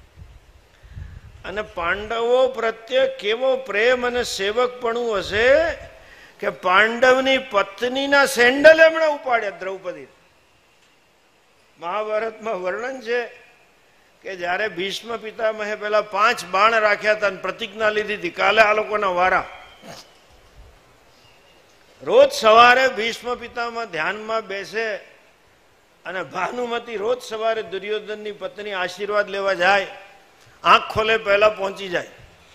અને પાંડવો પ્રત્યે કેવો પ્રેમ અને સેવકપણું હશે કે પાંડવની પત્નીના સેન્ડલ એમણે ઉપાડ્યા દ્રૌપદી. મહાભારતમાં વર્ણન છે કે જયારે ભીષ્મ પિતામહે પેલા પાંચ બાણ રાખ્યા હતા અને પ્રતિજ્ઞા લીધી હતી કાલે આ લોકોના વારા, રોજ સવારે ભીષ્મ પિતામહ ધ્યાનમાં બેસે અને ભાનુમતી રોજ સવારે દુર્યોધનની પત્ની આશીર્વાદ લેવા જાય, આંખ ખોલે પહેલા પહોંચી જાય.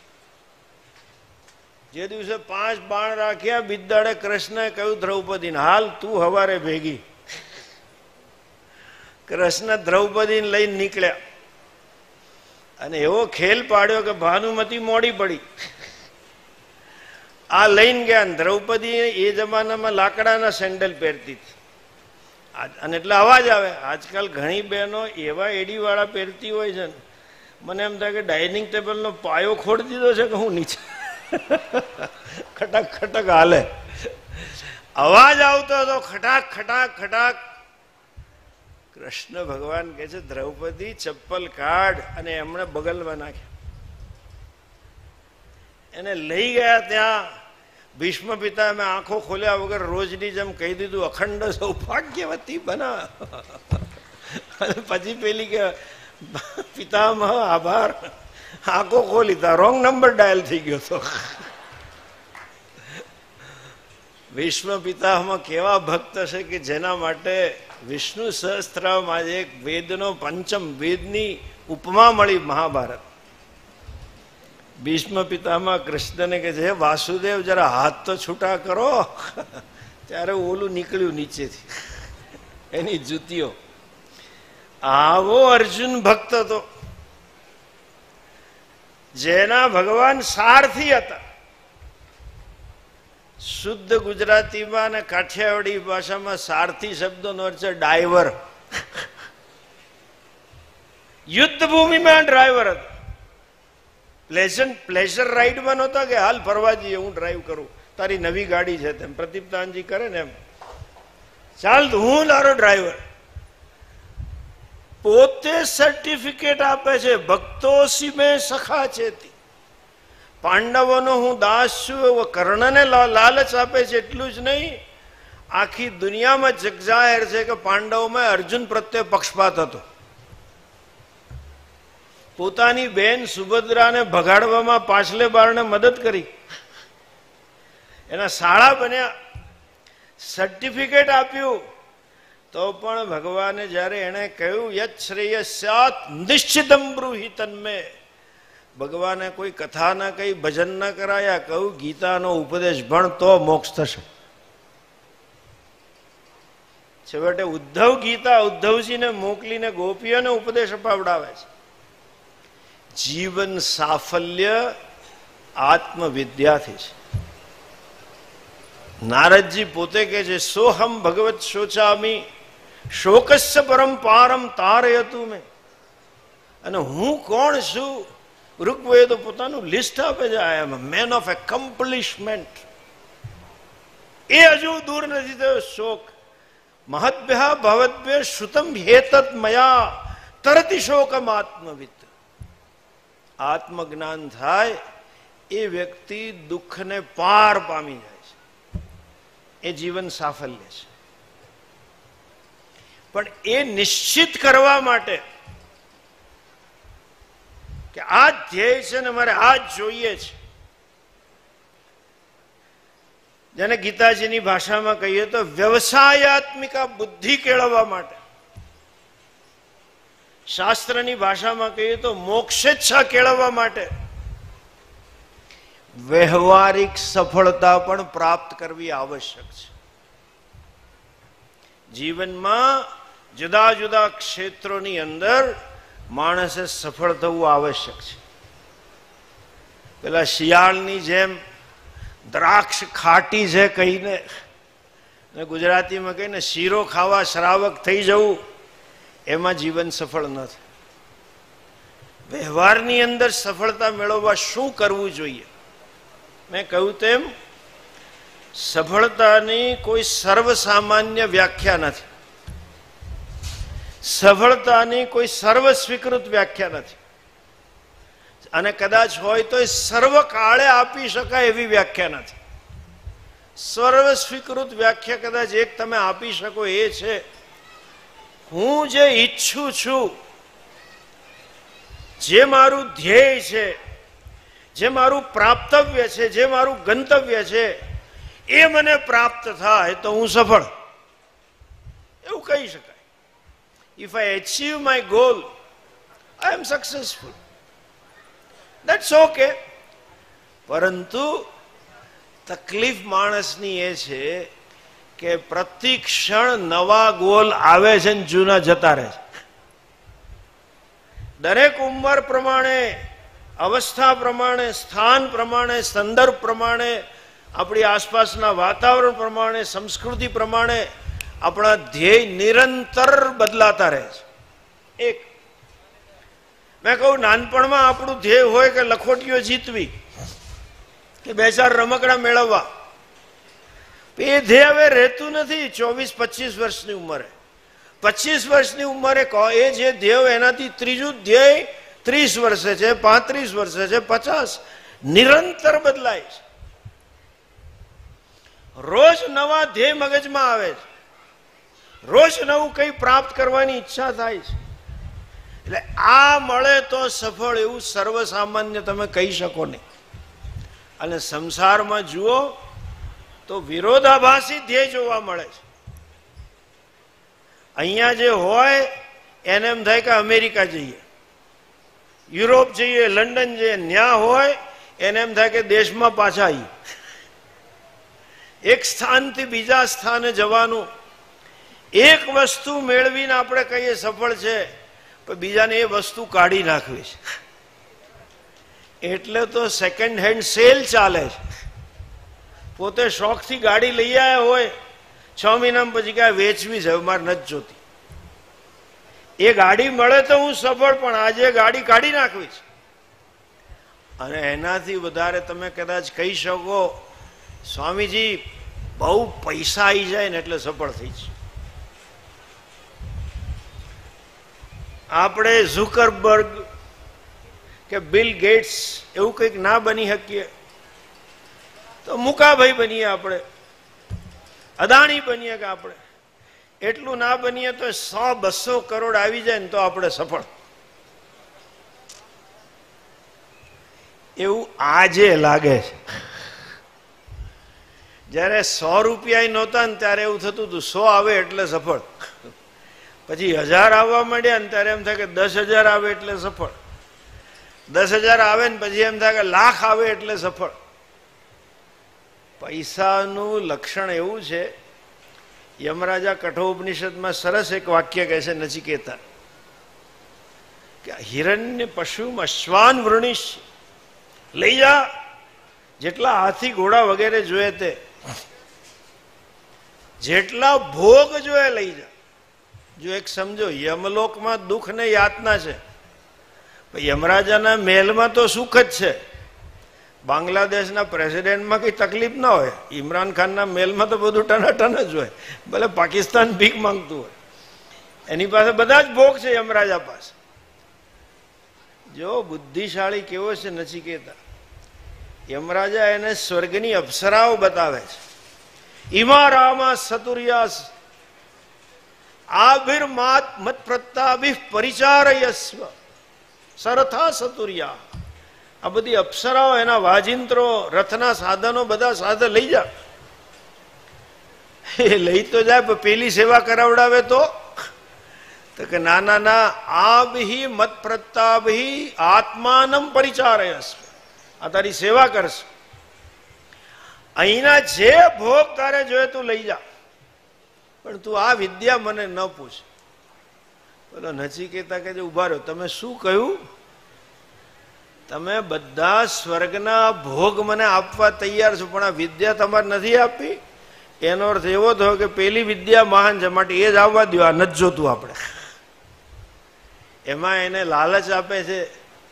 જે દિવસે પાંચ બાણ રાખ્યા બિદાડે કૃષ્ણએ કહ્યું દ્રૌપદીને, હાલ તું હવારે ભેગી. કૃષ્ણ દ્રૌપદીને લઈને નીકળ્યા અને એવો ખેલ પાડ્યો કે ભાનુમતી મોડી પડી. આ લઈને ગયા. દ્રૌપદી એ જમાનામાં લાકડાના સેન્ડલ પહેરતી હતી અને એટલે અવાજ આવે. આજકાલ ઘણી બહેનો એવા એડીવાળા પહેરતી હોય છે ને, મને એમ થાય કે ડાઇનિંગ ટેબલનો પાયો ખોડી દીધો છે કે હું નીચે ખટાક ખટક હાલે. અવાજ આવતો હતો ખટાક ખટાક ખટાક. કૃષ્ણ ભગવાન કહે છે દ્રૌપદી ચપ્પલ કાઢ, અને એમણે બગલમાં નાખ્યા. એને લઈ ગયા ત્યાં. ભીષ્મ પિતા મેં આંખો ખોલ્યા વગર રોજની જેમ કહી દીધું, અખંડ સૌભાગ્યવતી બના. અને પછી પેલી કે પિતામહ આભાર, આંખો ખોલી તા રોંગ નંબર ડાયલ થઈ ગયો હતો. ભીષ્મ પિતામાં કેવા ભક્ત છે કે જેના માટે વિષ્ણુ સહસ્ત્રામાં આજે એક વેદનો પંચમ વેદની ઉપમા મળી મહાભારત. ભીષ્મ પિતામાં કૃષ્ણને કહે છે વાસુદેવ જરા હાથ તો છૂટા કરો. ત્યારે ઓલું નીકળ્યું નીચેથી એની જૂતીઓ. આવો અર્જુન ભક્ત હતો જેના ભગવાન સારથી હતા. શુદ્ધ ગુજરાતીમાં અને કાઠિયાવાડી ભાષામાં સારથી શબ્દનો અર્થ છે ડ્રાઈવર. યુદ્ધ ભૂમિમાં ડ્રાઈવર હતો. પ્લેઝન્ટ પ્લેઝર રાઈડમાં નહોતા કે હાલ ફરવા જઈએ હું ડ્રાઈવ કરું, તારી નવી ગાડી છે તેમ પ્રદીપ્તાનજી કરે ને એમ, ચાલ હું તારો ડ્રાઈવર. પોતે સર્ટિફિકેટ આપે છે ભક્તોસી મેં સખા ચેતી. પાંડવોનો હું દાસ છું એવો કર્ણને લાલચ આપે છે. એટલું જ નહીં, આખી દુનિયામાં જગજાહેર છે કે પાંડવોમાં અર્જુન પ્રત્યે પક્ષપાત હતો. પોતાની બેન સુભદ્રાને ભગાડવામાં પાછલે બારણે મદદ કરી, એના શાળા બન્યા, સર્ટિફિકેટ આપ્યું. તો પણ ભગવાને જયારે એને કહ્યું યત શ્રેયસ્યાત નિશ્ચિતમ બ્રૂહિ તન્મે, ભગવાને કોઈ કથા ના કહી, ભજન ના કરાયા, કહ્યું ગીતાનો ઉપદેશ ભણ તો મોક્ષ થશે. છેવટે ઉદ્ધવ ગીતા ઉદ્ધવજીને મોકલીને ગોપીઓને ઉપદેશ અપાવડાવે છે. જીવન સાફલ્ય આત્મવિદ્યાથી છે. નારદજી પોતે કહે છે સોહમ ભગવત શોચામી શોકસ્ય પરમ પારમ તારયતુ મેં. અને હું કોણ છું? ઋગ્વેદ પોતાનું લિસ્ટ આપે છે, આઈ એમ અ મેન ઓફ એકોમ્પ્લિશમેન્ટ. એ હજુ દૂર નથી થયો શોક. મહદ્ભ્ય ભવદ્ભ્ય શ્રુતમ હેતત મયા તરતિ શોકમ આત્મવિદ. આત્મજ્ઞાન થાય એ વ્યક્તિ દુઃખને પાર પામી જાય છે. એ જીવન સાફલ્ય છે. પણ એ નિશ્ચિત કરવા માટે કે આ ધ્યેય છે ને મારે આ જ જોઈએ છે, જેને ગીતાજીની ભાષામાં કહીએ તો વ્યવસાયાત્મિકા બુદ્ધિ કેળવવા માટે, શાસ્ત્રની ભાષામાં કહીએ તો મોક્ષેચ્છા કેળવવા માટે, વ્યવહારિક સફળતા પણ પ્રાપ્ત કરવી આવશ્યક છે. જીવનમાં જુદા જુદા ક્ષેત્રોની અંદર માણસે સફળ થવું આવશ્યક છે. પેલા શિયાળની જેમ દ્રાક્ષ ખાટી છે કહીને, ગુજરાતીમાં કહીને શીરો ખાવા શ્રાવક થઈ જવું, એમાં જીવન સફળ ન થાય. વ્યવહારની અંદર સફળતા મેળવવા શું કરવું જોઈએ? મેં કહ્યું તેમ સફળતાની કોઈ સર્વસામાન્ય વ્યાખ્યા નથી, સફળતાની કોઈ સર્વ સ્વીકૃત વ્યાખ્યા નથી, અને કદાચ હોય તો એ સર્વકાળે આપી શકાય એવી વ્યાખ્યા નથી. સર્વ સ્વીકૃત વ્યાખ્યા કદાચ એક તમે આપી શકો એ છે, હું જે ઈચ્છું છું, જે મારું ધ્યેય છે, જે મારું પ્રાપ્તવ્ય છે, જે મારું ગંતવ્ય છે, એ મને પ્રાપ્ત થાય તો હું સફળ, એવું કહી શકાય. If I achieve my goal, I am successful, that's okay. પરંતુ તકલીફ માણસની એ છે કે પ્રતિ ક્ષણ નવા ગોલ આવે છે ને જૂના જતા રહે છે. દરેક ઉંમર પ્રમાણે, અવસ્થા પ્રમાણે, સ્થાન પ્રમાણે, સંદર્ભ પ્રમાણે, આપણી આસપાસના વાતાવરણ પ્રમાણે, સંસ્કૃતિ પ્રમાણે આપણા ધ્યેય નિરંતર બદલાતા રહે છે. એક મેં કહું, નાનપણમાં આપણું ધ્યેય હોય કે લખોટીઓ જીતવી કે બે ચાર રમકડા મેળવવા, એ ધ્યેય હવે રહેતું નથી. ચોવીસ પચીસ વર્ષની ઉંમરે, પચીસ વર્ષની ઉંમરે એ જે ધ્યેય, એનાથી ત્રીજું ધ્યેય ત્રીસ વર્ષે છે, પાંત્રીસ વર્ષે છે, પચાસ, નિરંતર બદલાય છે. રોજ નવા ધ્યેય મગજમાં આવે છે, રોજ નવું કંઈ પ્રાપ્ત કરવાની ઈચ્છા થાય છે. એટલે આ મળે તો સફળ, એવું સર્વસામાન્ય તમે કહી શકો નહીં. અને સંસારમાં જુઓ તો વિરોધાભાસી ધ્યેય જોવા મળે છે. અહીંયા જે હોય એને એમ થાય કે અમેરિકા જઈએ, યુરોપ જઈએ, લંડન જઈએ. ન્યા હોય એને એમ થાય કે દેશમાં પાછા આવીએ. એક સ્થાનથી બીજા સ્થાને જવાનું, એક વસ્તુ મેળવીને આપણે કહીએ સફળ છે, પણ બીજાને એ વસ્તુ કાઢી નાખવી છે. એટલે તો સેકન્ડ હેન્ડ સેલ ચાલે છે. પોતે શોખથી ગાડી લઈ આવ્યા હોય, છ મહિના પછી કે વેચવી છે, મારે નથી જોતી. એ ગાડી મળે તો હું સફળ, પણ આજે ગાડી કાઢી નાખવી છે. અને એનાથી વધારે તમે કદાચ કહી શકો, સ્વામીજી બહુ પૈસા આવી જાય ને એટલે સફળ થઈ છે. આપણે ઝુકરબર્ગ કે બિલ ગેટ્સ એવું કંઈક ના બની શકીએ તો મુકાભાઈ બનીએ, આપણે અદાણી બનીએ, કે આપણે એટલું ના બનીએ તો સો બસો કરોડ આવી જાય ને તો આપણે સફળ. એવું આજે લાગે છે. જયારે સો રૂપિયા નહોતા ને ત્યારે એવું થતું હતું સો આવે એટલે સફળ, પછી હજાર આવવા માંડ્યા ને ત્યારે એમ થાય કે દસ હજાર આવે એટલે સફળ, દસ હજાર આવે ને પછી એમ થાય કે લાખ આવે એટલે સફળ. પૈસાનું લક્ષણ એવું છે, યમરાજા કઠોપનિષદમાં સરસ એક વાક્ય કહે છે નચિકેતા, કે હિરણ્ય પશુ અશ્વાન વૃણીશ, લઈ જા જેટલા હાથી ઘોડા વગેરે જોઈએ તે, જેટલા ભોગ જોઈએ લઈ જા. જો એક સમજો, યમલોકમાં દુઃખ ને યાતના છે, યમરાજાના મહેલમાં તો સુખ જ છે. બાંગ્લાદેશના પ્રેસિડેન્ટમાં કઈ તકલીફ ના હોય, ઇમરાન ખાનના મહેલમાં તો બધું ટનાટન જ હોય, ભલે પાકિસ્તાન ભીખ માંગતું હોય, એની પાસે બધા જ ભોગ છે યમરાજા પાસે. જો બુદ્ધિશાળી કેવો છે નચિકેતા, યમરાજા એને સ્વર્ગની અપ્સરાઓ બતાવે છે. ઇમા રામા સતુર્યાસ આભિર માત મત પ્રત્યાભિ પરિચારયસ્વ સરથા સતુર્યા. આ બધી અપ્સરાઓ, એના વાજિંત્રો, રથના સાધનો બધા સાથે લઈ જા. એ લઈ તો જાય, પણ પેલી સેવા કરાવડાવે તો કે ના ના ના, આભિ મત પ્રત્યાભિ આત્માનમ પરિચારયસ્વ, આ તારી સેવા કરશે. અહીંના જે ભોગ તારે જોઈએ તું લઈ જા, પણ તું આ વિદ્યા મને ન પૂછ. બોલો નચિકેતા કે ઉભા રહ્યો, તમે શું કહ્યું? તમે બધા સ્વર્ગના ભોગ મને આપવા તૈયાર છો, પણ આ વિદ્યા તમારે નથી આપી. એનો અર્થ એવો થયો કે પેલી વિદ્યા મહાન છે, માટે એ જ આવવા દો, આ નથી જોતું આપણે. એમાં એને લાલચ આપે છે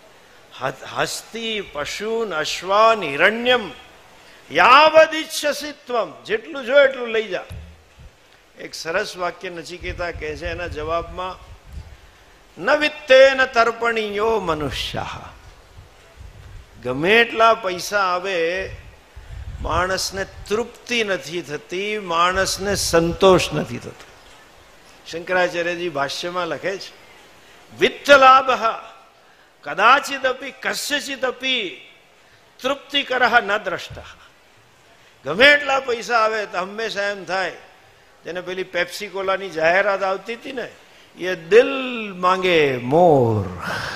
હસ્તી પશુન અશ્વાન હિરણ્યમ યાવદિચ્છસી ત્વમ, જેટલું જો એટલું લઈ જા. એક સરસ વાક્ય નચિકેતા કહે છે એના જવાબમાં, ન વિત્તેન તર્પણીયો મનુષ્ય. ગમે એટલા પૈસા આવે, માણસને તૃપ્તિ નથી થતી, માણસને સંતોષ નથી થતો. શંકરાચાર્યજી ભાષ્યમાં લખે છે, વિત્ત લાભ કદાચિત અપી કસ્યચિત અપી તૃપ્તિકર ન દ્રષ્ટા. ગમે એટલા પૈસા આવે તો હંમેશા એમ થાય, જેને પેલી પેપ્સી કોલાની જાહેરાત આવતી હતી ને, એ દિલ માંગે મોર,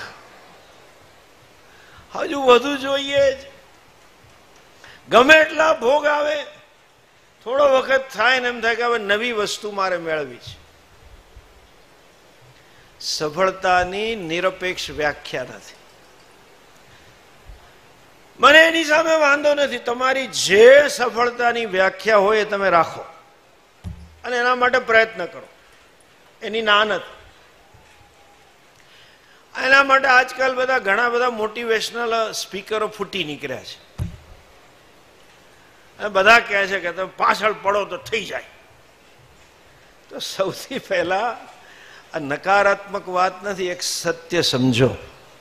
હજુ વધુ જોઈએ જ. ગમે એટલા ભોગ આવે, થોડો વખત થાય ને એમ થાય કે હવે નવી વસ્તુ મારે મેળવી છે. સફળતાની નિરપેક્ષ વ્યાખ્યા નથી. મને એની સામે વાંધો નથી, તમારી જે સફળતાની વ્યાખ્યા હોય એ તમે રાખો અને એના માટે પ્રયત્ન કરો, એની ના નથી. એના માટે આજકાલ બધા ઘણા બધા મોટિવેશનલ સ્પીકરો ફૂટી નીકળ્યા છે અને બધા કહે છે કે તમે પાછળ પડો તો થઈ જાય. તો સૌથી પહેલા આ નકારાત્મક વાત નથી, એક સત્ય સમજો.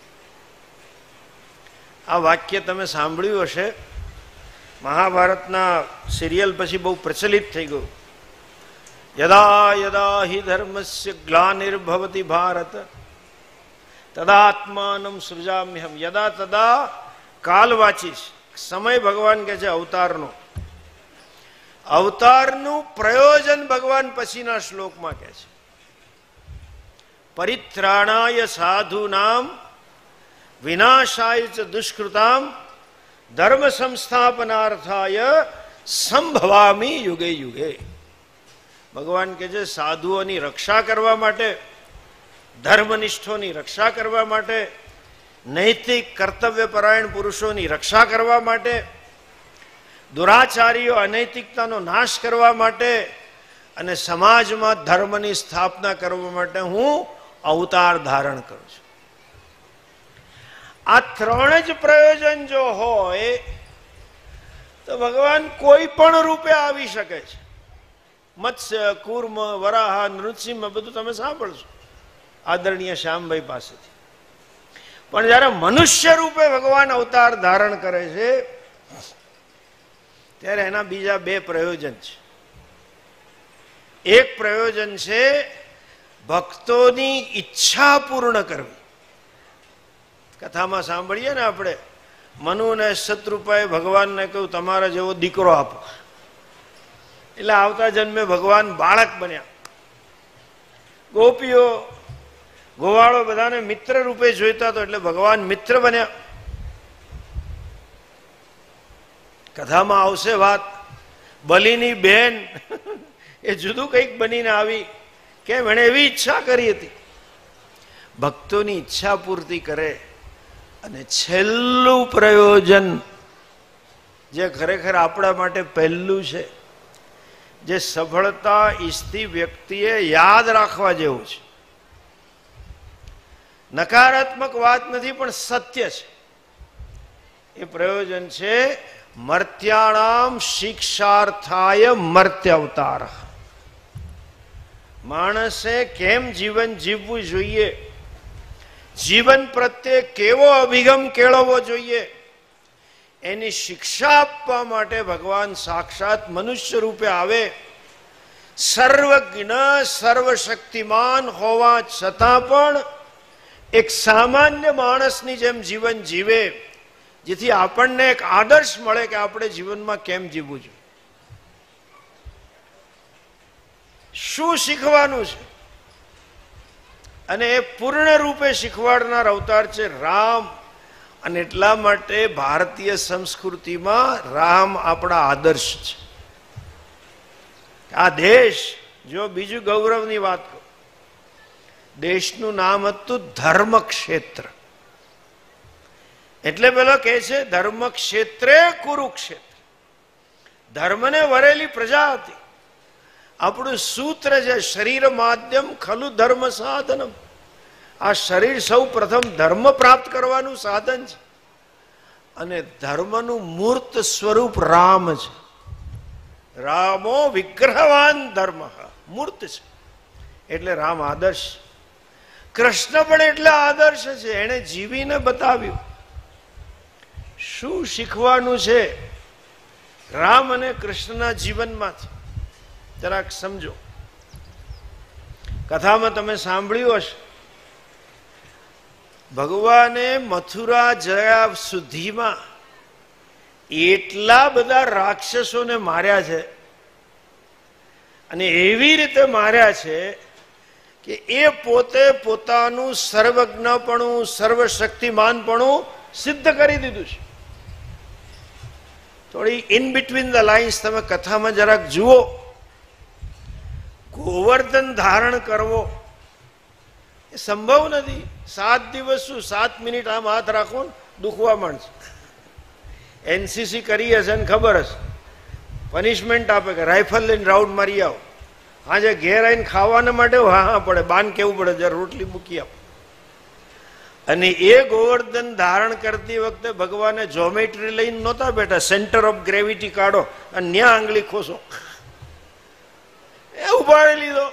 આ વાક્ય તમે સાંભળ્યું હશે, મહાભારતના સિરિયલ પછી બહુ પ્રચલિત થઈ ગયું. યદા યદા હિ ધર્મસ્ય ગ્લાનિર્ભવતિ ભારત તદાત્માનમ સૃજામ્યહમ. યદા તદા કાલ વાંચીશ, સમય ભગવાન કે છે અવતારનો. અવતારનું પ્રયોજન ભગવાન પછીના શ્લોકમાં કહે છે, પરિત્રાણાય સાધુનામ વિનાશાય ચ દુષ્કૃતામ ધર્મ સંસ્થાપનાર્થાય સંભવામી યુગે યુગે. ભગવાન કે છે સાધુઓની રક્ષા કરવા માટે, ધર્મનિષ્ઠોની રક્ષા કરવા માટે, નૈતિક કર્તવ્યપરાયણ પુરુષોની રક્ષા કરવા માટે, દુરાચારીઓ અનૈતિકતાનો નાશ કરવા માટે અને સમાજમાં ધર્મની સ્થાપના કરવા માટે હું અવતાર ધારણ કરું છું. આ ત્રણ જ પ્રયોજન જો હોય તો ભગવાન કોઈ પણ રૂપે આવી શકે છે. મત્સ્ય, કૂર્મ, વરાહ, નૃસિંહ બધું તમે સાંભળશો આદરણીય શ્યામભાઈ પાસેથી. પણ જયારે મનુષ્ય રૂપે ભગવાન અવતાર ધારણ કરે છે ત્યારે એના બીજા બે પ્રયોજન છે. એક પ્રયોજન છે ભક્તોની ઈચ્છા પૂર્ણ કરવી. કથામાં સાંભળીએ ને આપણે, મનુ અને શત્રુપાએ ભગવાનને કહ્યું તમારા જેવો દીકરો આપો, એટલે આવતા જન્મે ભગવાન બાળક બન્યા. ગોપીઓ ગોવાળો બધાને મિત્ર રૂપે જોઈતા હતો એટલે ભગવાન મિત્ર બન્યા. કથામાં આવશે વાત, બલિની બેન એ જુદું કંઈક બનીને આવી. કેમ? એણે એવી ઈચ્છા કરી હતી. ભક્તોની ઈચ્છા પૂર્તિ કરે. અને છેલ્લું પ્રયોજન જે ખરેખર આપણા માટે પહેલું છે, જે સફળતા ઈચ્છતી વ્યક્તિએ યાદ રાખવા જેવું છે. નકારાત્મક વાત નથી પણ સત્ય છે. એ પ્રયોજન છે મર્ત્યાણામ શિક્ષાર્થાય મર્ત્ય અવતાર. માણસે કેમ જીવન જીવવું જોઈએ, જીવન પ્રત્યે કેવો અભિગમ કેળવવો જોઈએ, એની શિક્ષા આપવા માટે ભગવાન સાક્ષાત મનુષ્ય રૂપે આવે. સર્વજ્ઞ સર્વશક્તિમાન હોવા છતાં પણ એક સામાન્ય માણસની જેમ જીવન જીવે, જેથી આપણને એક આદર્શ મળે કે આપણે જીવનમાં કેમ જીવવું જોઈએ, શું શીખવાનું છે. અને એ પૂર્ણ રૂપે શીખવાડનાર અવતાર છે રામ. અને એટલા માટે ભારતીય સંસ્કૃતિમાં રામ આપણા આદર્શ છે. આ દેશ, જો બીજું ગૌરવની વાત કહું, દેશનું નામ હતું ધર્મ ક્ષેત્ર. એટલે પેલો કહે છે ધર્મ ક્ષેત્રે કુરુક્ષેત્ર. ધર્મને વરેલી પ્રજા હતી. આપણું સૂત્ર છે શરીર માધ્યમ ખલુ ધર્મ સાધનમ. આ શરીર સૌ પ્રથમ ધર્મ પ્રાપ્ત કરવાનું સાધન છે, અને ધર્મનું મૂર્ત સ્વરૂપ રામ છે. રામો વિગ્રહવાન ધર્મ, મૂર્ત છે એટલે રામ આદર્શ. કૃષ્ણ પણ એટલે આદર્શ છે, એને જીવીને બતાવ્યું. શું શીખવાનું છે રામ અને કૃષ્ણના જીવનમાંથી જરાક સમજો. કથામાં તમે સાંભળ્યું હશે, ભગવાને મથુરા જયા સુધીમાં એટલા બધા રાક્ષસોને માર્યા છે, અને એવી રીતે માર્યા છે કે એ પોતે પોતાનું સર્વજ્ઞપણું, સર્વશક્તિમાનપણું સિદ્ધ કરી દીધું છે. થોડી ઇન બિટવીન ધ લાઇન્સ તમે કથામાં જરાક જુઓ. ગોવર્ધન ધારણ કરવો એ સંભવ નથી. સાત દિવસ શું, સાત મિનિટ આમ હાથ રાખો ને દુખવા માંડશે. એનસીસી કરી હશે ને ખબર હશે, પનિશમેન્ટ આપે કે રાઇફલ લઈને રાઉન્ડ મારી આવો. આજે ઘેર આવીને ખાવાના માટે હા હા પડે, બાન કેવું પડે, જરા રોટલી મૂકી આપો. અને એ ગોવર્ધન ધારણ કરતી વખતે ભગવાને જોમેટ્રી લઈને નહોતા બેઠા, સેન્ટર ઓફ ગ્રેવિટી કાઢો અને ન્યા આંગળી ખોસો, એ ઉપાડી લીધો.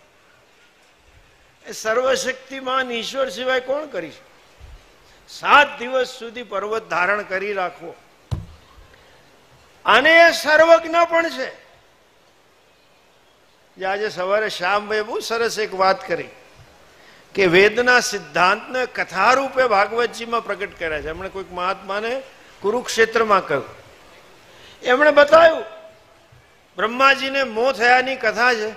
એ સર્વશક્તિમાન ઈશ્વર સિવાય કોણ કરી શકે? સાત દિવસ સુધી પર્વત ધારણ કરી રાખવો, અને એ સર્વજ્ઞ પણ છે. જે આજે સવારે શ્યામભાઈ બહુ સરસ એક વાત કરી કે વેદના સિદ્ધાંતને કથા રૂપે ભાગવતજીમાં પ્રગટ કર્યા છે. એમણે કોઈક મહાત્માને કુરુક્ષેત્રમાં કહ્યું, એમણે બતાવ્યું બ્રહ્માજીને મોહ થયાની કથા છે.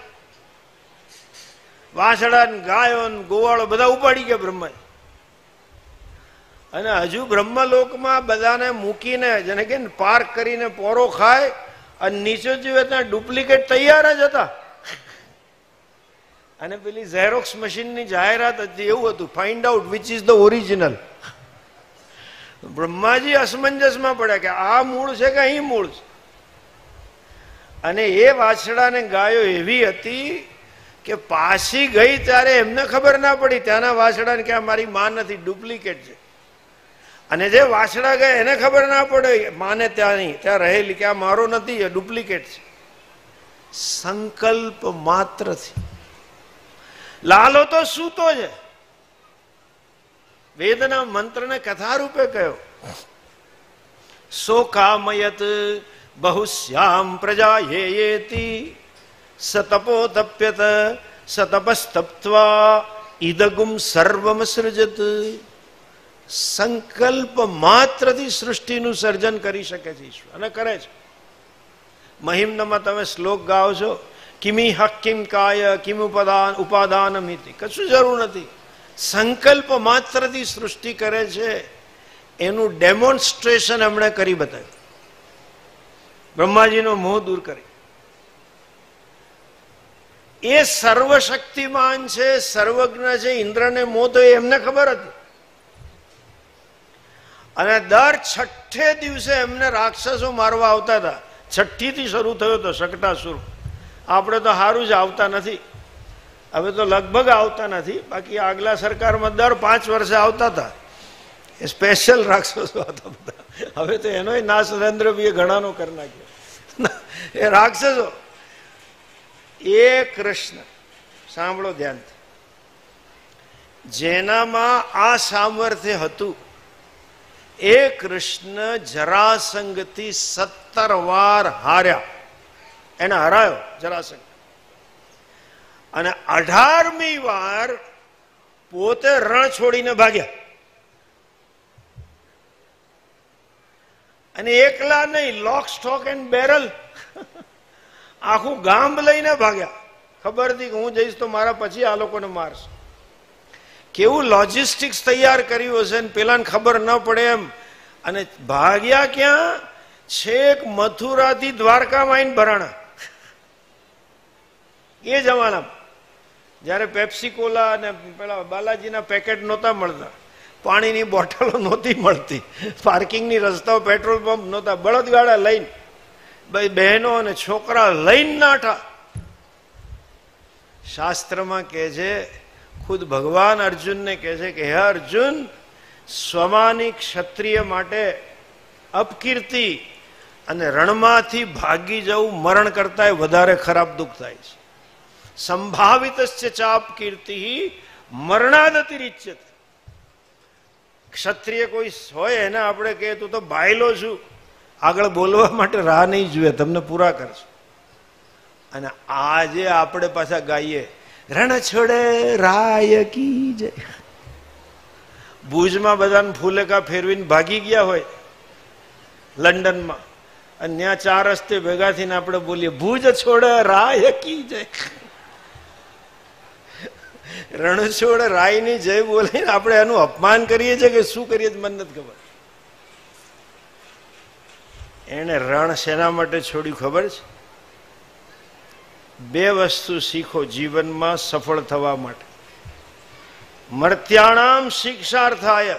વાછડા ને ગાયો ને ગોવાળો બધા ઉપાડી ગયા બ્રહ્માજી, અને હજુ બ્રહ્મલોકમાં બધાને મૂકીને જેને કે પાર્ક કરીને પોરો ખાય, અને નીચે જોઈએ ત્યાં ડુપ્લિકેટ તૈયાર જ હતા. અને પેલી ઝેરોક્સ મશીનની જાહેરાત હતી, એવું હતું, find out which is the original. બ્રહ્માજી અસમંજસમાં પડ્યા કે આ મૂળ છે કે અહીં મૂળ છે. અને એ વાછડા ને ગાયો એવી હતી કે પાછી ગઈ ત્યારે એમને ખબર ના પડી, ત્યાંના વાછડાને કે મારી માં નથી, ડુપ્લિકેટ છે. અને જે વાછડા ગયા એને ખબર ના પડે માને ત્યાંની ત્યાં રહેલી કે આ મારો નથી, એ ડુપ્લિકેટ છે. સંકલ્પ માત્રથી લાલો તો સૂતો છે. વેદના મંત્રને કથા રૂપે કહ્યો, સો કામયત બહુશ્યામ પ્રજા યેતિ સતપો તપ્યત સતપસ્તપ્ત્વા ઇદગુમ સર્વમ સૃજત. સંકલ્પ માત્રથી સૃષ્ટિનું સર્જન કરી શકે છે ઈશ્વર, અને કરે છે. મહિમ્નમાં તમે શ્લોક ગાઓ છો, કિમી હક કિમ કાય કિમ ઉપાદાન ઉપાદાન મિતિ, કશું જરૂર નથી. સંકલ્પ માત્રથી સૃષ્ટિ કરે છે, એનું ડેમોન્સ્ટ્રેશન એમણે કરી બતાવ્યું. બ્રહ્માજીનો મોહ દૂર કરી. એ સર્વશક્તિમાન છે, સર્વજ્ઞ છે. ઇન્દ્રને મોહ તો એમને ખબર હતી, અને દર છઠ્ઠે દિવસે એમને રાક્ષસો મારવા આવતા હતા. છઠ્ઠી થી શરૂ થયો હતો શકટાસુર. આપણે તો સારું જ આવતા નથી, હવે તો લગભગ આવતા નથી, બાકી આગલા સરકારમાં દર પાંચ વર્ષે આવતા હતા. એ સ્પેશિયલ રાક્ષસો હતા બધા. હવે તો એનો નાશ નરેન્દ્રભાઈએ ઘણાનો કરી નાખ્યો. એ રાક્ષસો, એ કૃષ્ણ સાંભળો ધ્યાનથી, જેનામાં આ સામર્થ્ય હતું, એ કૃષ્ણ જરાસંઘથી સત્તર વાર હાર્યા. એને હરાયો જરાસંઘ, અને અઢારમી વાર પોતે રણ છોડીને ભાગ્યા. અને એકલા નહીં, લોક સ્ટોક એન્ડ બેરલ આખું ગામ લઈને ભાગ્યા. ખબર હતી કે હું જઈશ તો મારા પછી આ લોકોને મારશે. કેવું લોજિસ્ટિક્સ તૈયાર કર્યું હશે ને પેલાને ખબર ન પડે એમ. અને ભાગ્યા ક્યાં? છેક મથુરાથી દ્વારકામાં આવીને ભરાણા. એ જમાનામાં જયારે પેપ્સી કોલા અને પેલા બાલાજીના પેકેટ નહોતા મળતા, પાણીની બોટલો નહોતી મળતી, પાર્કિંગની રસ્તાઓ પેટ્રોલ પંપ નહોતા, બળદગાડા લઈને ભાઈ બહેનો અને છોકરા લઈને નાઠા. શાસ્ત્રમાં કહે છે ખુદ ભગવાન અર્જુનને કહે છે કે હે અર્જુન, સ્વમાની ક્ષત્રિય માટે અપકીર્તિ અને રણમાંથી ભાગી જવું મરણ કરતા વધારે ખરાબ દુઃખ થાય છે. સંભાવિત ચાપ કીર્તિ મરણાદતિરિચ્યતે. ક્ષત્રિય કોઈ હોય એને આપણે કહીએ તું તો બાયલો છું, આગળ બોલવા માટે રાહ નહીં જોઈએ, તમને પૂરા કરશે. અને આજે આપણે પાછા ગાઈએ રણ છોડે રાય કી જય. ભુજમાં બધાને ફૂલેકા ફેરવીને ભાગી ગયા હોય લંડનમાં, અને ત્યાં ચાર રસ્તે ભેગા થઈને આપણે બોલીએ ભુજ છોડે રાય કી જય. રણ છોડ રાય ની જય બોલીને આપણે એનું અપમાન કરીએ છીએ કે શું કરીએ મને નથી ખબર. એને રણ શેના માટે છોડ્યું ખબર છે? બે વસ્તુ શીખો જીવનમાં સફળ થવા માટે. મર્ત્યાણામ શિક્ષાર્થાય.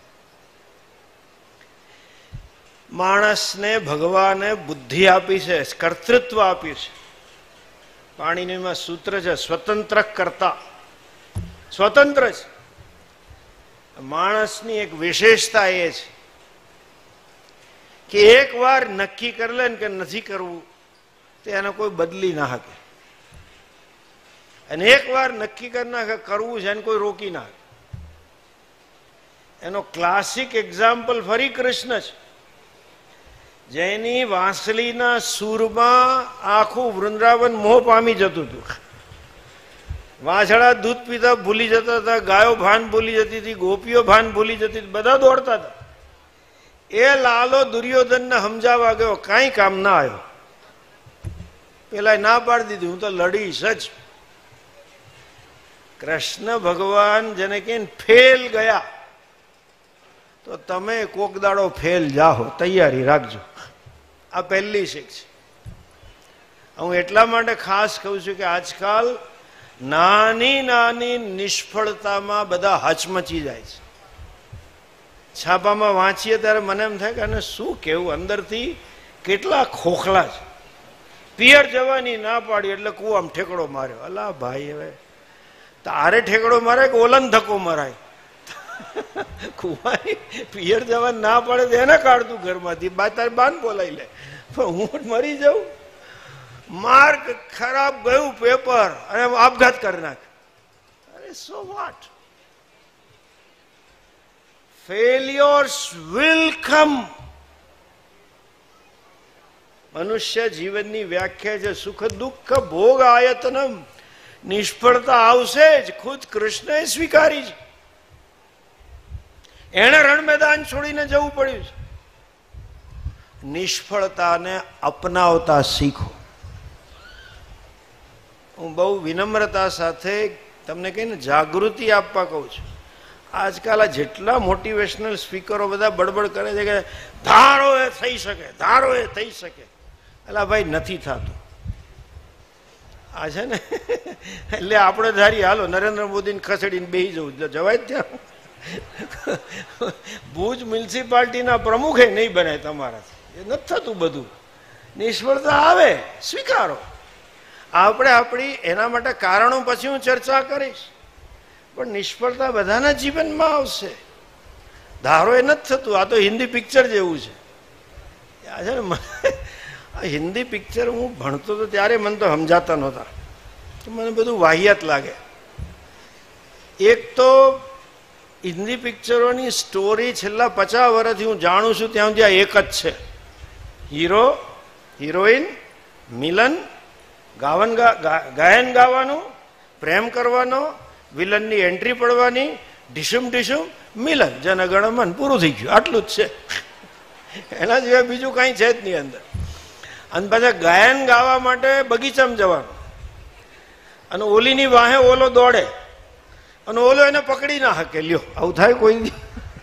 માણસને ભગવાને બુદ્ધિ આપી છે, કર્તૃત્વ આપ્યું છે. પાણીનીમાં સૂત્ર છે સ્વતંત્ર કરતા. સ્વતંત્ર છે. માણસની એક વિશેષતા એ છે કે એક વાર નક્કી કરી લે ને કે નથી કરવું તો એને કોઈ બદલી ના શકે, અને એક વાર નક્કી કરી નાખે કરવું છે એને કોઈ રોકી ના શકે. એનો ક્લાસિક એક્ઝામ્પલ ફરી કૃષ્ણ છે, જેની વાંસળીના સૂરમાં આખું વૃંદાવન મોહ પામી જતું હતું. વાછડા દૂધ પીતા ભૂલી જતા હતા, ગાયો ભાન ભૂલી જતી હતી, ગોપીઓ ભાન ભૂલી જતી હતી, બધા દોડતા હતા. એ લાલો દુર્યોધનને સમજાવવા ગયો, કાંઈ કામ ના આવ્યો. પેલા ના પાડી દીધી, હું તો લડીશ જ. કૃષ્ણ ભગવાન જેને કે ફેલ ગયા, તો તમે કોક દાડો ફેલ જાઓ, તૈયારી રાખજો. આ પહેલી શીખ છે. હું એટલા માટે ખાસ કહું છું કે આજકાલ નાની નાની નિષ્ફળતામાં બધા હચમચી જાય છે. છાપામાં વાંચીએ ત્યારે મને એમ થાય કે આને શું કેવું, અંદરથી કેટલા ખોખલા છે. પિયર જવાની ના પાડી એટલે કુવામ ઠેકડો માર્યો. અલા ભાઈ, હવે તારે ઠેકડો મારે કે ઓલન ધક્કો મરાય? કુવાની પિયર જવા ના પડે તો એને કાઢતું ઘરમાંથી, બા તારે બાન બોલાવી લે, પણ હું મરી જાઉં. માર્ક ખરાબ ગયું પેપર અને આપઘાત કરી નાખ. અરે so what? Failures will come. મનુષ્ય જીવનની વ્યાખ્યા છે સુખ દુઃખ ભોગ આયતનમ. નિષ્ફળતા આવશે જ, ખુદ કૃષ્ણએ સ્વીકારી છે. એને રણ મેદાન છોડીને જવું પડ્યું છે. નિષ્ફળતાને અપનાવતા શીખો. હું બહુ વિનમ્રતા સાથે તમને કહીને જાગૃતિ આપવા કહું છું. આજકાલ આ જેટલા મોટિવેશનલ સ્પીકરો બધા બડબડ કરે છે કે ધારો એ થઈ શકે, ધારો એ થઈ શકે. એટલે ભાઈ નથી થતું. આ છે ને એટલે આપણે ધારી હાલો નરેન્દ્ર મોદીને ખસેડીને બેસી જવું, જવાય જ ત્યાં. ભુજ મ્યુનિસિપાલિટીના પ્રમુખે નહીં બને તમારાથી, એ નથી થતું. બધું નિષ્ફળતા આવે, સ્વીકારો. આપણે આપણી એના માટે કારણો પછી હું ચર્ચા કરીશ, પણ નિષ્ફળતા બધાના જીવનમાં આવશે. ધારો એ નથી થતું. આ તો હિન્દી પિક્ચર જેવું છે. આ છે ને આ હિન્દી પિક્ચર હું ભણતો હતો ત્યારે મને તો સમજાતા નહોતા, મને બધું વાહિયાત લાગે. એક તો હિન્દી પિક્ચરોની સ્ટોરી છેલ્લા પચાસ વર્ષથી હું જાણું છું ત્યાં સુધી એક જ છે. હીરો હિરોઈન મિલન, ગાવન ગાયન ગાવાનું, પ્રેમ કરવાનો, વિલનની એન્ટ્રી પડવાની, ઢીસુમ ઢીસુમ મિલન, જનગણમન, પૂરું થઈ ગયું. આટલું જ છે, એના સિવાય બીજું કાંઈ છે જ નહીં અંદર. અને પાછા ગાયન ગાવા માટે બગીચામાં જવાનું, અને ઓલીની વાહે ઓલો દોડે અને ઓલો એને પકડી ના શકે. લ્યો, આવું થાય કોઈ?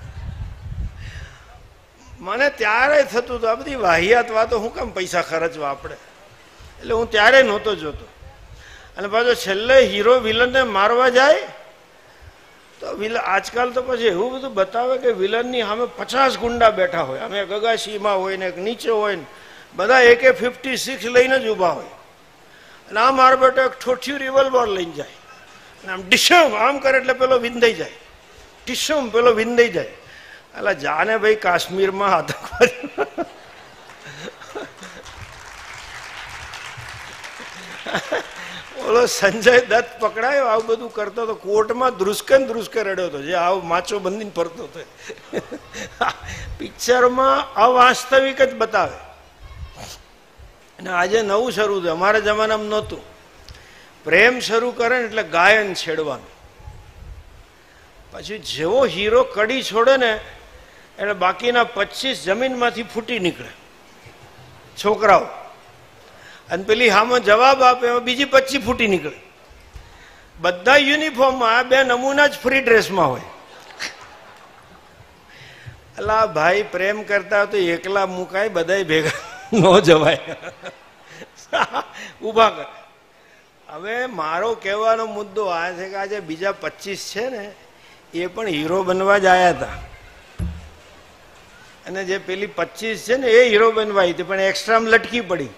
મને ત્યારે થતું હતું આ બધી વાહિયાત વાતો હું કેમ પૈસા ખર્ચવા આપણે, એટલે હું ત્યારે નહોતો જોતો. અને પાછો છેલ્લે હીરો વિલનને મારવા જાય તો વિલન આજકાલ તો પછી એવું બધું બતાવે કે વિલનની સામે પચાસ ગુંડા બેઠા હોય, અમે ગગાસીમાં હોય ને એક નીચે હોય ને બધા એકે ફિફ્ટી સિક્સ લઈને જ ઊભા હોય, અને આ મારો બેટો એક ઠોઠિયું રિવોલ્વર લઈને જાય. આમ ડિશમ આમ કરે એટલે પેલો વિંધાઈ જાય, ડિશમ પેલો વિંધાઈ જાય. એટલે જાને ભાઈ કાશ્મીરમાં આતંકવાદી ઓલો સંજય દત્ત પકડાયો આવું બધું કરતો હતો, કોર્ટમાં ધ્રુસકે ને ધ્રુસકે રડ્યો હતો, જે આવું માચો બંધીને ફરતો હતો. પિક્ચરમાં અવાસ્તવિક જ બતાવે. અને આજે નવું શરૂ થયું, અમારા જમાનામાં નહોતું. પ્રેમ શરૂ કરે ને એટલે ગાયન છેડવાનું. પછી જેવો હીરો કડી છોડે ને એટલે બાકીના પચીસ જમીનમાંથી ફૂટી નીકળે છોકરાઓ, અને પેલી હામાં જવાબ આપે એમાં બીજી પચીસ ફૂટી નીકળે. બધા યુનિફોર્મમાં, આ બે નમૂના જ ફ્રી ડ્રેસમાં હોય. અલા ભાઈ, પ્રેમ કરતા તો એકલા મુકાય, બધા ભેગા ન જવાય. ઉભા કરે. હવે મારો કહેવાનો મુદ્દો આ છે કે આજે બીજા પચીસ છે ને એ પણ હીરો બનવા જ આવ્યા હતા, અને જે પેલી પચીસ છે ને એ હીરો બનવા આવી હતી પણ એક્સ્ટ્રામાં લટકી પડી.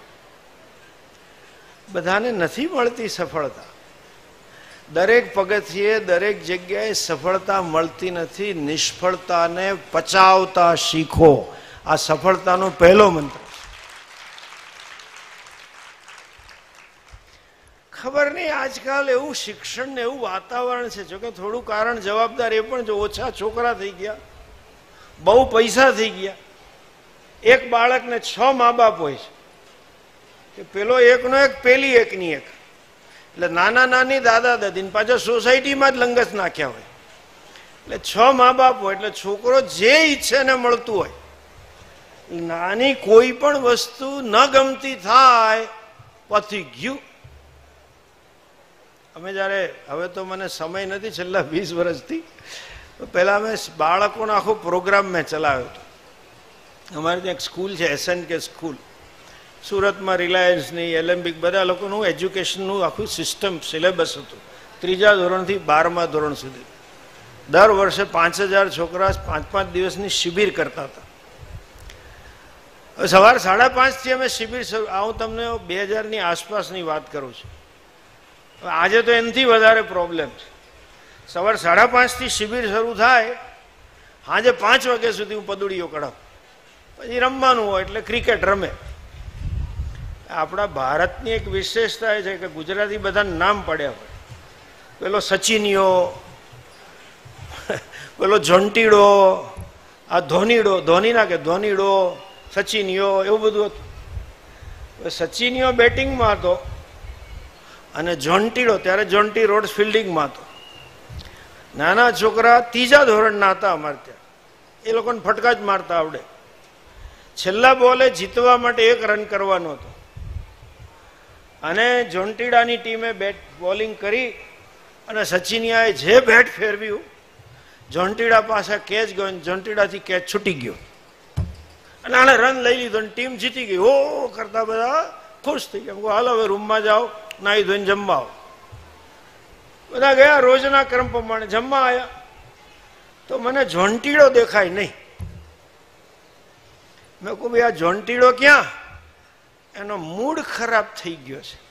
બધાને નથી મળતી સફળતા. દરેક પગથિયે દરેક જગ્યાએ સફળતા મળતી નથી. નિષ્ફળતાને પચાવતા શીખો, આ સફળતાનો પહેલો મંત્ર. ખબર નહીં આજકાલ એવું શિક્ષણ ને એવું વાતાવરણ છે, જોકે થોડું કારણ જવાબદાર એ પણ જો ઓછા છોકરા થઈ ગયા, બહુ પૈસા થઈ ગયા. એક બાળકને છ મા બાપ હોય છે, કે પેલો એકનો એક પેલી એકની એક, એટલે નાના નાની દાદા દાદી પાછા સોસાયટીમાં જ લંગસ નાખ્યા હોય. એટલે છ મા બાપ હોય એટલે છોકરો જે ઈચ્છે ને મળતું હોય. નાની કોઈ પણ વસ્તુ ન ગમતી થાય પતી ગયું. અમે જયારે, હવે તો મને સમય નથી છેલ્લા વીસ વર્ષથી, પહેલા અમે બાળકોનો આખો પ્રોગ્રામ મેં ચલાવ્યો હતો. અમારે ત્યાં એક સ્કૂલ છે એસ એન કે સ્કૂલ, સુરતમાં રિલાયન્સની, એલેમ્બિક બધા લોકોનું એજ્યુકેશનનું આખું સિસ્ટમ સિલેબસ હતું, ત્રીજા ધોરણથી બારમા ધોરણ સુધી. દર વર્ષે પાંચ હજાર છોકરા પાંચ પાંચ દિવસની શિબિર કરતા હતા. સવાર સાડા પાંચથી અમે શિબિર, હું તમને બે હજારની આસપાસની વાત કરું છું. આજે તો એનાથી વધારે પ્રોબ્લેમ છે. સવાર સાડા પાંચથી શિબિર શરૂ થાય, સાંજે પાંચ વાગ્યા સુધી હું પદુડીઓ કઢાવું, પછી રમવાનું હોય એટલે ક્રિકેટ રમે. આપણા ભારતની એક વિશેષતા એ છે કે ગુજરાતી બધાને નામ પડ્યા હોય. પેલો સચિનિયો, પેલો જોંટીડો, આ ધોનીડો, ધોની ના કે ધોનીડો, સચિનિયો, એવું બધું હતું. સચિનિયો બેટિંગમાં હતો અને જોન્ટીડો, ત્યારે જોન્ટી રોડ્સ ફિલ્ડિંગમાં હતો. નાના છોકરા ત્રીજા ધોરણના હતા અમારે ત્યાં, એ લોકોને ફટકા જ મારતા આવડે. છેલ્લા બોલે જીતવા માટે એક રન કરવાનો હતો, અને જોન્ટીડાની ટીમે બેટ બોલિંગ કરી અને સચિનિયાએ જે બેટ ફેરવ્યું, જોન્ટીડા પાસે કેચ ગયો, જોન્ટીડાથી કેચ છૂટી ગયો અને આને રન લઈ લીધો અને ટીમ જીતી ગઈ. ઓ કરતા બધા ખુશ થઈ ગયા. હાલો હવે રૂમમાં જાઓ, નાહી ધોઈને જમવા આવો. બધા ગયા રોજના ક્રમ પ્રમાણે જમવા આવ્યા, તો મને જોન્ટીડો દેખાય નહીં. મેં કહું ભાઈ આ જોન્ટીડો ક્યાં? એનો મૂડ ખરાબ થઈ ગયો છે.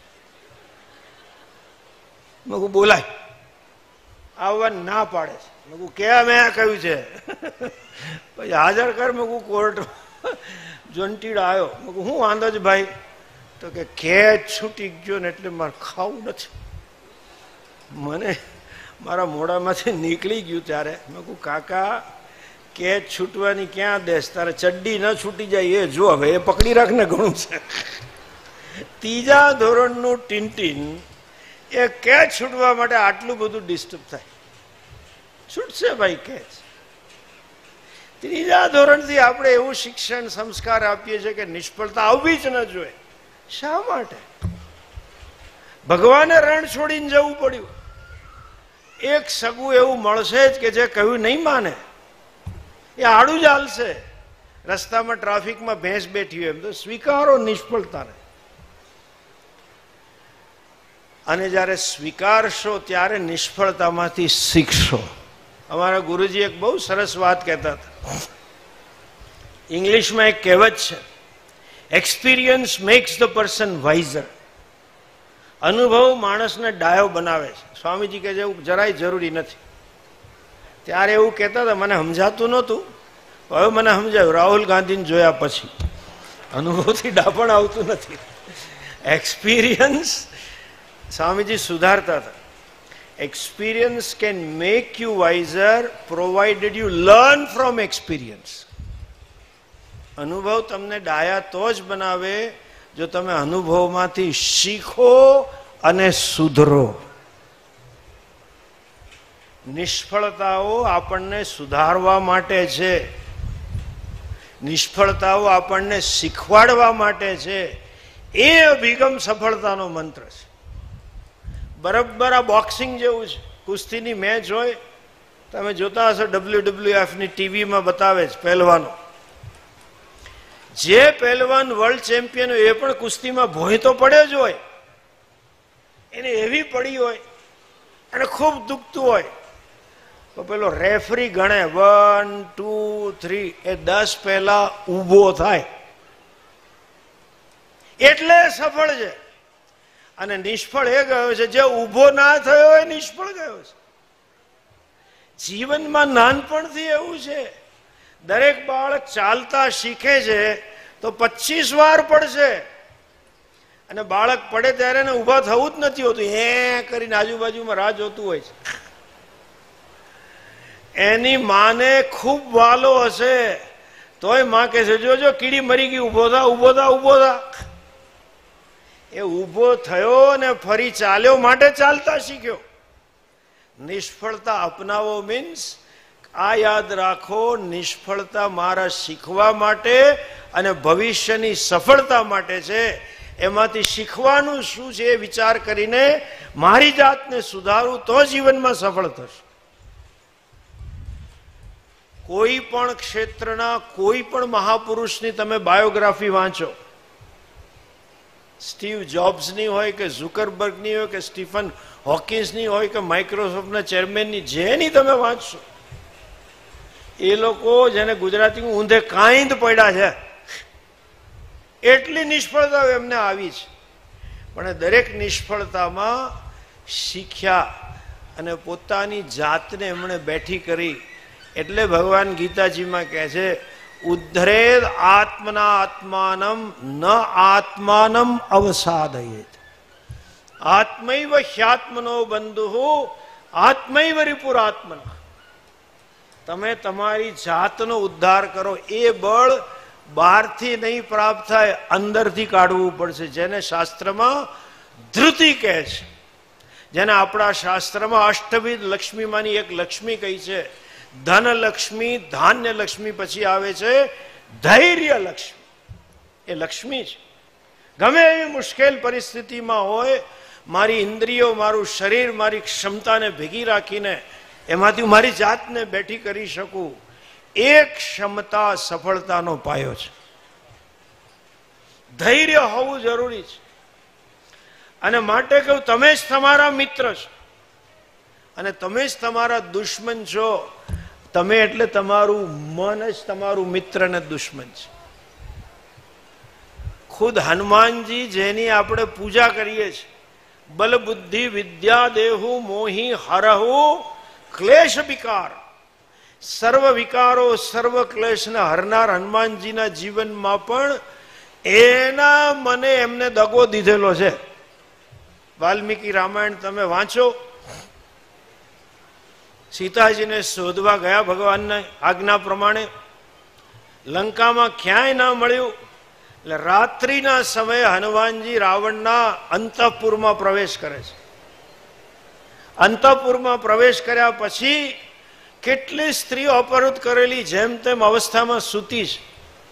મેં કહું બોલાય, આવવા ના પાડે છે. મેં કહું ક્યાં મેં કહ્યું છે? પછી હાજર કર. મેં કહું કોર્ટ. જોન્ટીડો આવ્યો. મેં કહું હું વાંધો છે ભાઈ? તો કે કેચ છૂટી ગયો ને એટલે મારે ખાવું નથી. મને મારા મોઢામાંથી નીકળી ગયું ત્યારે. મેં કહું કાકા, કેચ છૂટવાની ક્યાં દેશ, તારે ચડ્ડી ન છૂટી જાય એ જો, હવે એ પકડી રાખ ને ઘણું છે. ત્રીજા ધોરણનું ટીનટીન એ કેચ છૂટવા માટે આટલું બધું ડિસ્ટર્બ થાય? છૂટશે ભાઈ કેચ. ત્રીજા ધોરણથી આપણે એવું શિક્ષણ સંસ્કાર આપીએ છીએ કે નિષ્ફળતા આવવી જ ન જોઈએ. શા માટે? ભગવાને રણ છોડીને જવું પડ્યું. એક સગું એવું મળશે જ કે જે કહ્યું નહીં માને, એ આડું જ હાલશે. રસ્તામાં ટ્રાફિકમાં ભેંસ બેઠી હોય એમ તો સ્વીકારો નિષ્ફળતાને, અને જ્યારે સ્વીકારશો ત્યારે નિષ્ફળતામાંથી શીખશો. અમારા ગુરુજી એક બહુ સરસ વાત કહેતા હતા. ઇંગ્લિશમાં એક કહેવત છે, experience makes the person wiser, અનુભવ માણસને ડાયો બનાવે છે. સ્વામીજી કે એવું જરાય જરૂરી નથી. ત્યારે એવું કહેતા હતા, મને સમજાતું નહોતું, હવે મને સમજાયું રાહુલ ગાંધીને જોયા પછી. અનુભવથી ડાપણ આવતું નથી, એક્સપિરિયન્સ. સ્વામીજી સુધારતા હતા, experience can make you wiser provided you learn from experience. અનુભવ તમને ડાયા તો જ બનાવે જો તમે અનુભવમાંથી શીખો અને સુધરો. નિષ્ફળતાઓ આપણને સુધારવા માટે છે, નિષ્ફળતાઓ આપણને શીખવાડવા માટે છે. એ અભિગમ સફળતાનો મંત્ર છે. બરાબર આ બોક્સિંગ જેવું છે. કુસ્તીની મેચ હોય, તમે જોતા હશો ડબલ્યુ ડબલ્યુ એફ ની ટીવીમાં બતાવે છે પહેલવાનો. જે પહેલવાન વર્લ્ડ ચેમ્પિયન હોય એ પણ કુસ્તીમાં ભોંય તો પડે જ હોય, એને એવી પડી હોય અને ખૂબ દુખતું હોય તો પેલો રેફરી ગણે વન ટુ થ્રી, એ દસ પહેલા ઊભો થાય એટલે સફળ છે. અને નિષ્ફળ એ ગયો છે જે ઊભો ના થયો એ નિષ્ફળ ગયો છે. જીવનમાં નાનપણથી એવું છે, દરેક બાળક ચાલતા શીખે છે તો પચીસ વાર પડશે, અને બાળક પડે ત્યારે એને ઊભા થવું જ નથી હોતું, એ કરીને આજુબાજુમાં રાહ જોતું હોય છે. એની માને ખૂબ વાલો હશે તોય માં કહે છે જોજો કીડી મરી ગઈ, ઊભો થા ઊભો થા ઊભો થા. એ ઊભો થયો ને ફરી ચાલ્યો માટે ચાલતા શીખ્યો. નિષ્ફળતા અપનાવો મીન્સ આ યાદ રાખો, નિષ્ફળતા મારા શીખવા માટે અને ભવિષ્યની સફળતા માટે છે. એમાંથી શીખવાનું શું છે એ વિચાર કરીને મારી જાતને સુધારું તો જીવનમાં સફળ થશે. કોઈ પણ ક્ષેત્રના કોઈ પણ મહાપુરુષની તમે બાયોગ્રાફી વાંચો, સ્ટીવ જોબ્સની હોય કે ઝુકરબર્ગની હોય કે સ્ટીફન હોકિન્સની હોય કે માઇક્રોસોફ્ટના ચેરમેનની, જેની તમે વાંચશો, એ લોકો જેને ગુજરાતીમાં ઊંધે કાંઈદ પડ્યા છે એટલી નિષ્ફળતાઓ એમને આવી છે. પણ દરેક નિષ્ફળતામાં શીખ્યા અને પોતાની જાતને એમણે બેઠી કરી. એટલે ભગવાન ગીતાજીમાં કહે છે ઉદ્ધરેદ આત્મના આત્માનમ ન આત્માનમ અવસાદયેત. આત્મૈવ હ્યાત્મનો બંધુ આત્મૈવ રિપુરાત્મના. તમે તમારી જાતનો ઉદ્ધાર કરો. એ બળ બહારથી નહીં પ્રાપ્ત થાય, અંદરથી કાઢવું પડશે. જેને શાસ્ત્રમાં ધૃતિ કહે છે, જેને આપણા શાસ્ત્રમાં અષ્ટવિધ લક્ષ્મીમાંની એક લક્ષ્મી કહી છે. ધન લક્ષ્મી, ધાન્ય લક્ષ્મી, પછી આવે છે ધૈર્ય લક્ષ્મી. એ લક્ષ્મી છે. ગમે એવી મુશ્કેલ પરિસ્થિતિમાં હોય, મારી ઇન્દ્રિયો, મારું શરીર, મારી ક્ષમતાને ભેગી રાખીને એમાંથી હું મારી જાતને બેઠી કરી શકું. એક ક્ષમતા સફળતાનો પાયો છે. ધૈર્ય હોવું જરૂરી છે. અને માટે કહું, તમે જ તમારા મિત્ર છો અને તમે જ તમારા દુશ્મન છો. તમે એટલે તમારું મન જ તમારું મિત્ર ને દુશ્મન છે. ખુદ હનુમાનજી જેની આપણે પૂજા કરીએ છીએ, બલ બુદ્ધિ વિદ્યા દેહુ મોહી હરહુ ક્લેશ વિકાર, સર્વ વિકારો સર્વ ક્લેશને હરનાર હનુમાનજીના જીવનમાં પણ એના મને એમને દગો દીધેલો છે. વાલ્મીકી રામાયણ તમે વાંચો, સીતાજીને શોધવા ગયા ભગવાનની આજ્ઞા પ્રમાણે, લંકામાં ક્યાંય ના મળ્યું એટલે રાત્રિના સમયે હનુમાનજી રાવણના અંતઃપુરમાં પ્રવેશ કરે છે. અંતઃપુરમાં પ્રવેશ કર્યા પછી કેટલી સ્ત્રીઓ અપહૃત કરેલી જેમ તેમ અવસ્થામાં સૂતી છે.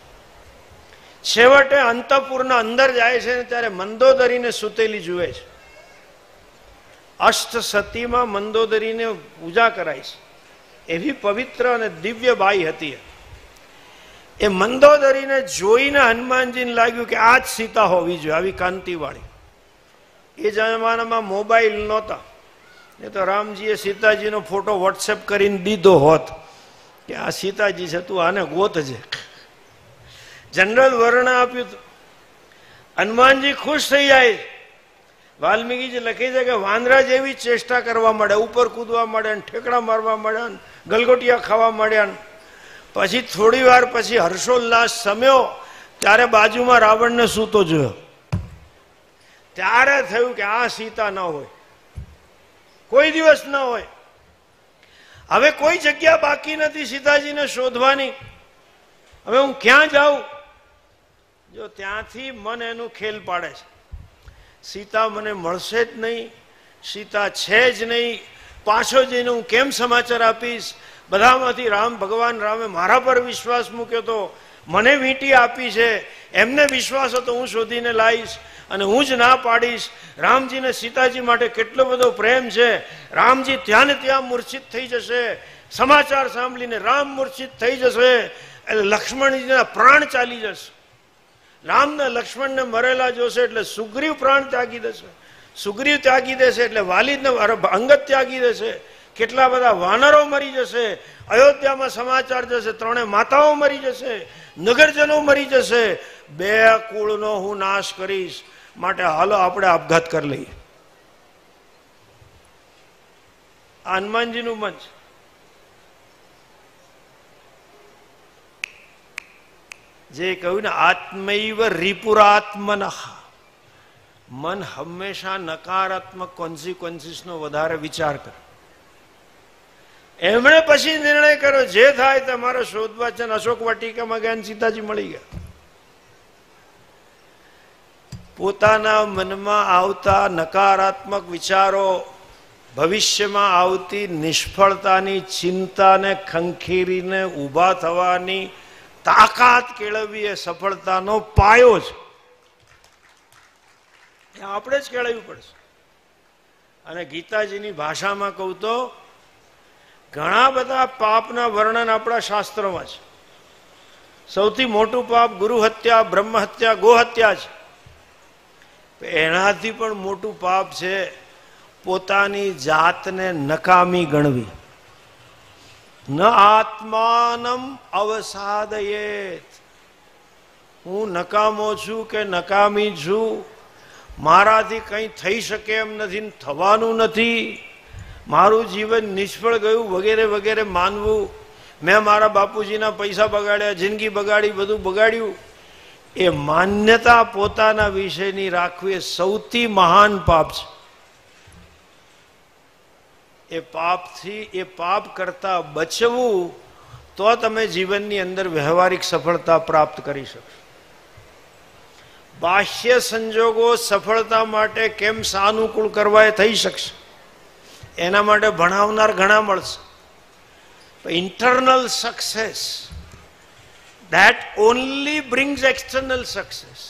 છેવટે અંતઃપુરના અંદર જાય છે ત્યારે મંદોદરીને સૂતેલી જુએ છે. અષ્ટ સતીમાં મંદોદરીને પૂજા કરાય છે. એવી પવિત્ર અને દિવ્ય બાઈ હતી. એ મંદોદરીને જોઈને હનુમાનજીને લાગ્યું કે આ જ સીતા હોવી જોઈએ, આવી કાંતિવાળી. એ જમાનામાં મોબાઈલ નહોતા, એ તો રામજીએ સીતાજીનો ફોટો વોટ્સએપ કરીને દીધો હોત કે આ સીતાજી છે, તું આને ગોતજે. જનરલ વર્ણન આપ્યું. હનુમાનજી ખુશ થઈ જાય, વાલ્મીકીજી લખી છે કે વાંદરા જેવી ચેષ્ટા કરવા માંડ્યા, ઉપર કૂદવા માંડ્યા, ઠેકડા મારવા માંડ્યા, ગલગોટિયા ખાવા માંડ્યા. પછી થોડી વાર પછી હર્ષોલ્લાસ સમ્યો ત્યારે બાજુમાં રાવણને સૂતો જોયો. ત્યારે થયું કે આ સીતા ન હોય, કોઈ દિવસ ન હોય. હવે કોઈ જગ્યા બાકી નથી સીતાજીને શોધવાની. હવે હું ક્યાં જાઉં? જો ત્યાંથી મન એનું ખેલ પાડે છે, સીતા મને મળશે જ નહીં, સીતા છે જ નહીં, પાછો જઈને હું કેમ સમાચાર આપીશ? બધામાંથી રામ ભગવાન રામે મારા પર વિશ્વાસ મૂક્યો તો, મને વીંટી આપી છે, એમને વિશ્વાસ હતો હું શોધીને લાવીશ અને હું જ ના પાડીશ. રામજીને સીતાજી માટે કેટલો બધો પ્રેમ છે, રામજી ત્યાં ને ત્યાં મૂર્છિત થઈ જશે, સમાચાર સાંભળીને રામ મૂર્છિત થઈ જશે એટલે લક્ષ્મણજીના પ્રાણ ચાલી જશે. રામને લક્ષ્મણને મરેલા જોશે એટલે સુગ્રીવ પ્રાણ ત્યાગી દેશે, સુગ્રીવ ત્યાગી દેશે એટલે વાલિદને અંગદ ત્યાગી દેશે, કેટલા બધા વાનરો મરી જશે, અયોધ્યામાં સમાચાર જશે, ત્રણે માતાઓ મરી જશે, નગરજનો મરી જશે, બે કુળનો હું નાશ કરીશ, માટે હાલો આપણે આપઘાત કરી લઈએ. હનુમાનજીનું મન છે. જે કહ્યું ને આત્મૈવ રિપુરાત્મન, મન હંમેશા નકારાત્મક કોન્સિક્વન્સીસ નો વધારે વિચાર કરે. એમણે પછી નિર્ણય કર્યો જે થાય તમારે શોધવા છે. અશોક વાટિકામાં ગયા, સીતાજી મળી ગયા. પોતાના મનમાં આવતા નકારાત્મક વિચારો, ભવિષ્યમાં આવતી નિષ્ફળતાની ચિંતાને ખંખેરીને ઊભા થવાની તાકાત કેળવવી એ સફળતાનો પાયો છે. આપણે જ કેળવવું પડશે. અને ગીતાજીની ભાષામાં કહું તો ઘણા બધા પાપના વર્ણન આપણા શાસ્ત્રોમાં છે. સૌથી મોટું પાપ ગુરુ હત્યા, બ્રહ્મ હત્યા, ગો હત્યા છે. એનાથી પણ મોટું પાપ છે પોતાની જાતને નકામી ગણવી. ન આત્માનમ અવસાદયેત, હું નકામો છું કે નકામી છું, મારાથી કંઈ થઈ શકે એમ નથી, થવાનું નથી, મારું જીવન નિષ્ફળ ગયું વગેરે વગેરે માનવું. મેં મારા બાપુજીના પૈસા બગાડ્યા, જિંદગી બગાડી, બધું બગાડ્યું, એ માન્યતા પોતાના વિશેની રાખવી એ સૌથી મહાન પાપ છે. એ પાપથી, એ પાપ કરતા બચવું તો તમે જીવનની અંદર વ્યવહારિક સફળતા પ્રાપ્ત કરી શકશો. બાહ્ય સંજોગો સફળતા માટે કેમ સાનુકૂળ કરવા એ થઈ શકશે, એના માટે ભણાવનાર ઘણા મળશે. Internal success that only brings external success.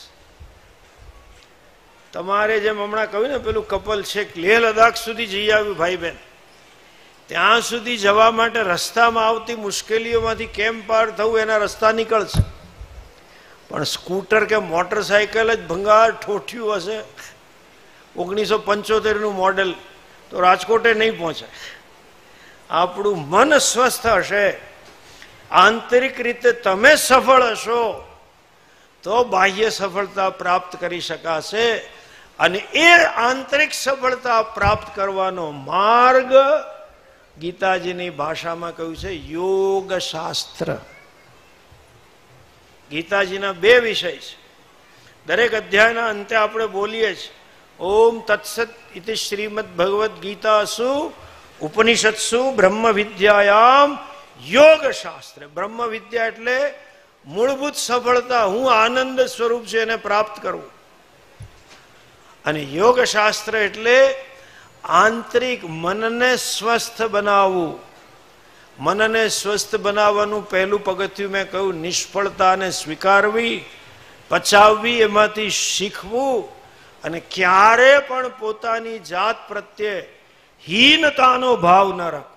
તમારે જેમ હમણાં કહ્યું ને પેલું કપલ છે લેહ લદ્દાખ સુધી જઈ આવ્યું ભાઈ બહેન, ત્યાં સુધી જવા માટે રસ્તામાં આવતી મુશ્કેલીઓમાંથી કેમ પાર થવું એના રસ્તા નીકળશે. પણ સ્કૂટર કે મોટરસાયકલ જ ભંગાર ઠોઠ્યું હશે, ઓગણીસો પંચોતેર નું મોડેલ, તો રાજકોટે નહીં પહોંચે. આપણું મન સ્વસ્થ હશે, આંતરિક રીતે તમે સફળ હશો તો બાહ્ય સફળતા પ્રાપ્ત કરી શકાશે. અને એ આંતરિક સફળતા પ્રાપ્ત કરવાનો માર્ગ ગીતાજીની ભાષામાં કહ્યું છે યોગ શાસ્ત્ર. ગીતાજીના બે વિષય છે, દરેક અધ્યાયના અંતે આપણે બોલીએ છીએ ઓમ તત્સત ઇતિ શ્રીમદ ભગવદ્ ગીતાસુ ઉપનિષત્સુ બ્રહ્મ વિદ્યાયામ યોગ શાસ્ત્ર. બ્રહ્મ વિદ્યા એટલે મૂળભૂત સફળતા, હું આનંદ સ્વરૂપ છે એને પ્રાપ્ત કરવું. અને યોગ શાસ્ત્ર એટલે આંતરિક મનને સ્વસ્થ બનાવવું. મનને સ્વસ્થ બનાવવાનું પહેલું પગથિયું મેં કહ્યું નિષ્ફળતાને સ્વીકારવી, પચાવવી, એમાંથી શીખવું અને ક્યારે પણ પોતાની જાત પ્રત્યે હીનતાનો ભાવ ન રાખવો,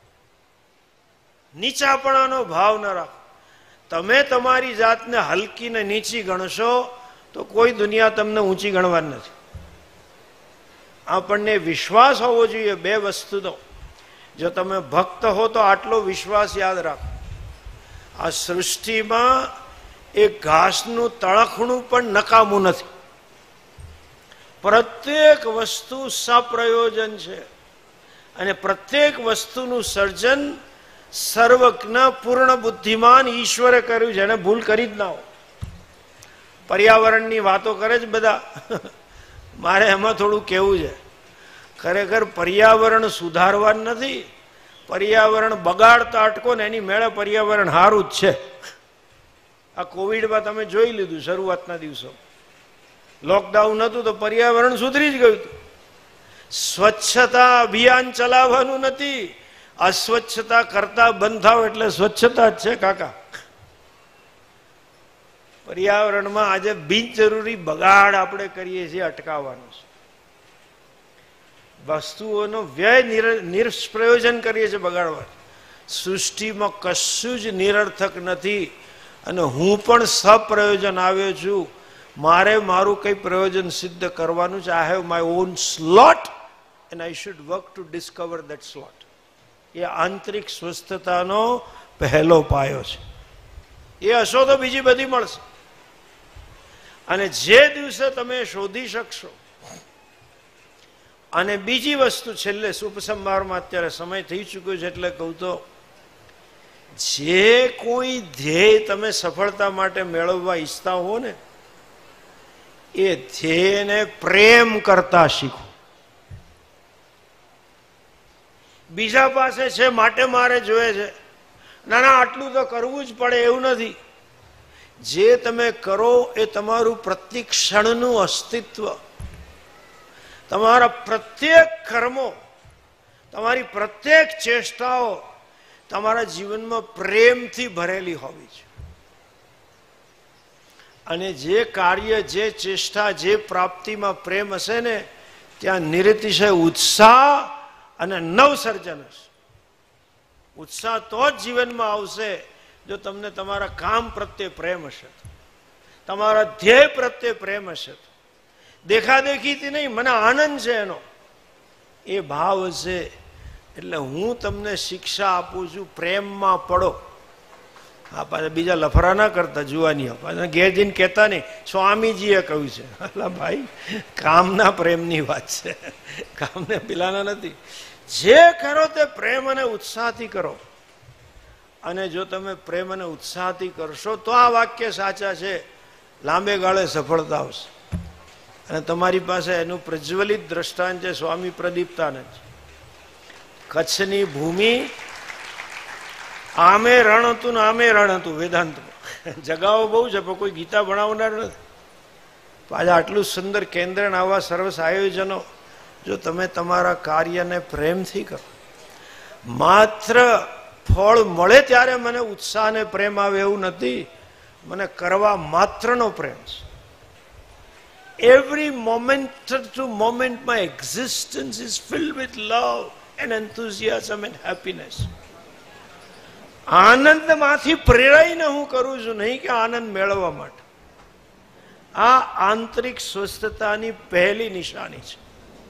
નીચાપણાનો ભાવ ન રાખો. તમે તમારી જાતને હલકી ને નીચી ગણશો તો કોઈ દુનિયા તમને ઊંચી ગણવાની નથી. આપણને વિશ્વાસ હોવો જોઈએ બે વસ્તુનો. જો તમે ભક્ત હો તો આટલો વિશ્વાસ યાદ રાખો, આ સૃષ્ટિમાં એક ઘાસનું તળખણું પણ નકામું નથી. પ્રત્યેક વસ્તુ સપ્રયોજન છે અને પ્રત્યેક વસ્તુનું સર્જન સર્વજ્ઞ પૂર્ણ બુદ્ધિમાન ઈશ્વરે કર્યું છે. એને ભૂલ કરી જ ના હોય. પર્યાવરણની વાતો કરે છે બધા. મારે એમાં થોડું કહેવું છે. ખરેખર પર્યાવરણ સુધારવાનું નથી, પર્યાવરણ બગાડતા અટકો ને એની મેળે પર્યાવરણ સારું જ છે. આ કોવિડમાં તમે જોઈ લીધું. શરૂઆતના દિવસો લોકડાઉન હતું તો પર્યાવરણ સુધરી જ ગયું હતું. સ્વચ્છતા અભિયાન ચલાવવાનું નથી, અસ્વચ્છતા કરતા બંધ થાવ એટલે સ્વચ્છતા જ છે કાકા. પર્યાવરણમાં આજે બિનજરૂરી બગાડ આપણે કરીએ છીએ, અટકાવવાનું છે. વસ્તુઓનો વ્યય નિષ્પ્રયોજન કરીએ છીએ બગાડવા. સૃષ્ટિમાં કશું જ નિરર્થક નથી અને હું પણ સપ્રયોજન આવ્યો છું. મારે મારું કઈ પ્રયોજન સિદ્ધ કરવાનું છે. I have my own slot and I should work to discover that slot. એ આંતરિક સ્વસ્થતાનો પહેલો પાયો છે. એ હશો તો બીજી બધી મળશે. અને જે દિવસે તમે શોધી શકશો. અને બીજી વસ્તુ છેલ્લે સુપસંહારમાં અત્યારે સમય થઈ ચૂક્યો છે એટલે કહું તો, જે કોઈ ધ્યેય તમે સફળતા માટે મેળવવા ઈચ્છતા હો ને, એ ધ્યેયને પ્રેમ કરતા શીખો. બીજા પાસે છે માટે મારે જોઈએ છે, ના ના આટલું તો કરવું જ પડે એવું નથી. જે તમે કરો એ તમારું પ્રત્યેક ક્ષણનું અસ્તિત્વ, તમારા પ્રત્યેક કર્મો, તમારી પ્રત્યેક ચેષ્ટાઓ તમારા જીવનમાં પ્રેમથી ભરેલી હોવી છે. અને જે કાર્ય, જે ચેષ્ટા, જે પ્રાપ્તિમાં પ્રેમ હશે ને, ત્યાં નિરતિશય ઉત્સાહ અને નવસર્જન હશે. ઉત્સાહ તો જ જીવનમાં આવશે જો તમને તમારા કામ પ્રત્યે પ્રેમ હશે, તમારા ધ્યેય પ્રત્યે પ્રેમ હશે. દેખાદેખીથી નહીં, મને આનંદ છે એનો, એ ભાવ હશે. એટલે હું તમને શિક્ષા આપું છું, પ્રેમમાં પડો. હા, પાછા બીજા લફરા ના કરતા જુવાની. પાછા ઘેર જઈને કહેતા નહીં સ્વામીજીએ કહ્યું છે. અલા ભાઈ, કામના પ્રેમની વાત છે, કામને પેલાના નથી. જે કરો તે પ્રેમ અને ઉત્સાહથી કરો. અને જો તમે પ્રેમ અને ઉત્સાહથી કરશો તો આ વાક્ય સાચા છે, લાંબે ગાળે સફળતા આવશે. અને તમારી પાસે એનું પ્રજ્વલિત દ્રષ્ટાંત છે સ્વામી પ્રદીપ્તાનંદ. કચ્છની ભૂમિ આમે રણ હતું ને આમે રણ હતું. વેદાંતમાં જગાઓ બહુ છે પણ કોઈ ગીતા ભણાવનાર નથી. પાછા આટલું સુંદર કેન્દ્ર આવા સરસ આયોજનો, જો તમે તમારા કાર્યને પ્રેમથી કરો, માત્ર ફળ મળે ત્યારે મને ઉત્સાહ ને પ્રેમ આવે એવું નથી, મને કરવા માત્રનો પ્રેમ છે. Every moment to moment my existence is filled with love and enthusiasm and happiness. આનંદમાંથી પ્રેરાઈને હું કરું છું, નહીં કે આનંદ મેળવવા માટે. આ આંતરિક સ્વસ્થતાની પહેલી નિશાની છે.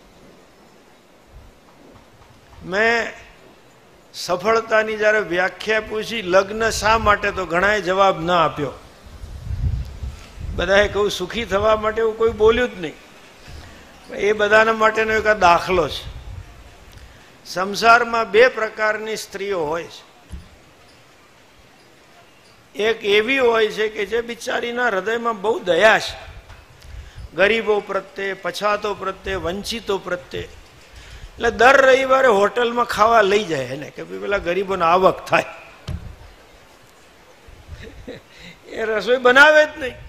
મેં સફળતાની જયારે વ્યાખ્યા પૂછી, લગ્ન શા માટે, તો ઘણાએ જવાબ ના આપ્યો. બધાએ કહું સુખી થવા માટે, એવું કોઈ બોલ્યું જ નહીં. એ બધાના માટેનો એક દાખલો છે. સંસારમાં બે પ્રકારની સ્ત્રીઓ હોય છે. એક એવી હોય છે કે જે બિચારીના હૃદયમાં બહુ દયા છે, ગરીબો પ્રત્યે, પછાતો પ્રત્યે, વંચિતો પ્રત્યે. એટલે દર રવિવારે હોટલમાં ખાવા લઈ જાય એને કે પેલા ગરીબોને આવક થાય. એ રસોઈ બનાવે જ નહીં,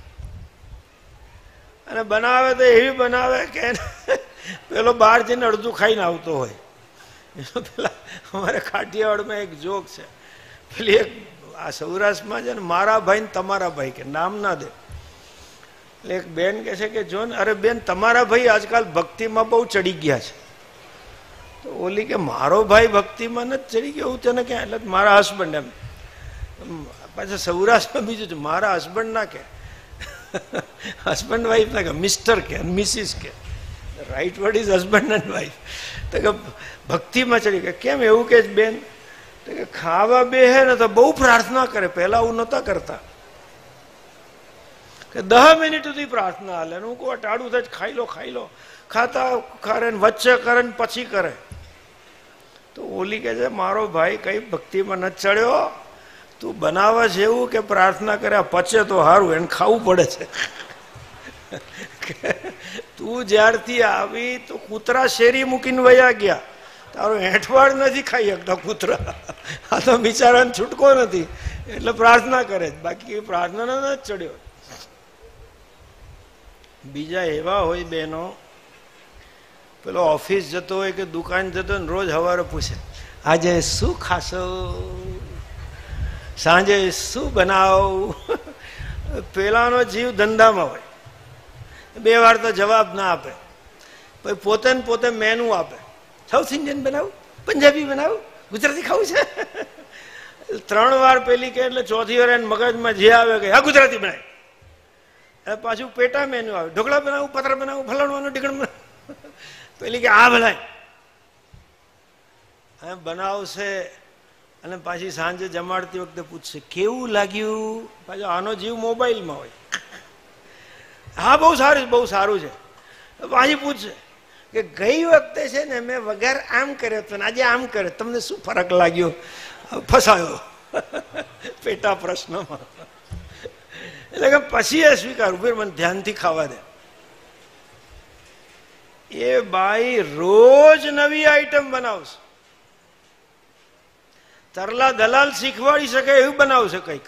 અને બનાવે તો એવી બનાવે કે પેલો બહાર જઈને અડધું ખાઈને આવતો હોય. પેલા અમારે કાઠિયાવાડમાં એક જોક છે, પેલી એક આ સૌરાષ્ટ્રમાં છે ને, મારા ભાઈ ને તમારા ભાઈ, કે નામ ના દે. એટલે એક બેન કે છે કે જો ને, અરે બેન તમારા ભાઈ આજકાલ ભક્તિમાં બહુ ચડી ગયા છે. તો ઓલી કે મારો ભાઈ ભક્તિમાં નથી ચડી ગયો, હું તને ક્યાં? એટલે મારા હસબન્ડ. એમ પાછા સૌરાષ્ટ્રમાં બીજું છે, મારા હસબન્ડ ના કે, હસબન્ડ વાઈફ ના કે, મિસ્ટર કે મિસિસ કે. Right word is husband and wife. તો કે ભક્તિમાં ચડી ગયા. કેમ એવું કે બેન? તો કે ખાવા બે હે ને તો બહુ પ્રાર્થના કરે, પહેલા હું નહોતા કરતા. કે દહ મિનિટ સુધી પ્રાર્થના હાલે. હું કહું ટાળું થાય ખાઈ લો ખાઈ લો, ખાતા કરે ને વચ્ચે કરે ને પછી કરે. તો ઓલી કે છે મારો ભાઈ કઈ ભક્તિમાં નથી ચડ્યો, તું બનાવે છે એવું કે પ્રાર્થના કર્યા પચે તો સારું, એને ખાવું પડે છે. તું જ્યારથી આવી તો કૂતરા શેરી મૂકીને વયા ગયા, તારો હેઠવાડ નથી ખાઈ શકતા કૂતરા. આ તો બિચારાને છૂટકો નથી એટલે પ્રાર્થના કરે છે, બાકી પ્રાર્થના નથી ચડ્યો. બીજા એવા હોય બહેનો, પેલો ઓફિસ જતો હોય કે દુકાન જતો હોય રોજ સવારે પૂછે આજે શું ખાશો, સાંજે શું બનાવ. પેલાનો જીવ ધંધામાં હોય, બે વાર તો જવાબ ના આપે, પછી પોતે ને પોતે મેનુ આપે, સાઉથ ઇન્ડિયન બનાવું, પંજાબી બનાવું, ગુજરાતી ખાવું છે. ત્રણ વાર પેલી કે એટલે ચોથી વાર એને મગજમાં જે આવે કે હા ગુજરાતી બનાય, પાછું પેટા મેનુ આવે, ઢોકળા બનાવું, પતરા બનાવું, ફલાણવાનું ઢીકણ બનાવું. પેલી કે આ ભલાય બનાવશે અને પાછી સાંજે જમાડતી વખતે પૂછશે કેવું લાગ્યું. પાછો આનો જીવ મોબાઈલમાં હોય. હા બહુ સારું બહુ સારું છે. પાછી પૂછશે કે ગઈ વખતે છે ને મેં વગર આમ કર્યો હતો ને આજે આમ કર્યો, તમને શું ફરક લાગ્યો? ફસાયો પેટા પ્રશ્નમાં. એટલે કે પછી એ સ્વીકારું ફેર મને ધ્યાનથી ખાવા દે. એ બાઈ રોજ નવી આઈટમ બનાવશે. તરલા દલાલ શીખવાડી શકે એવું બનાવશે કંઈક.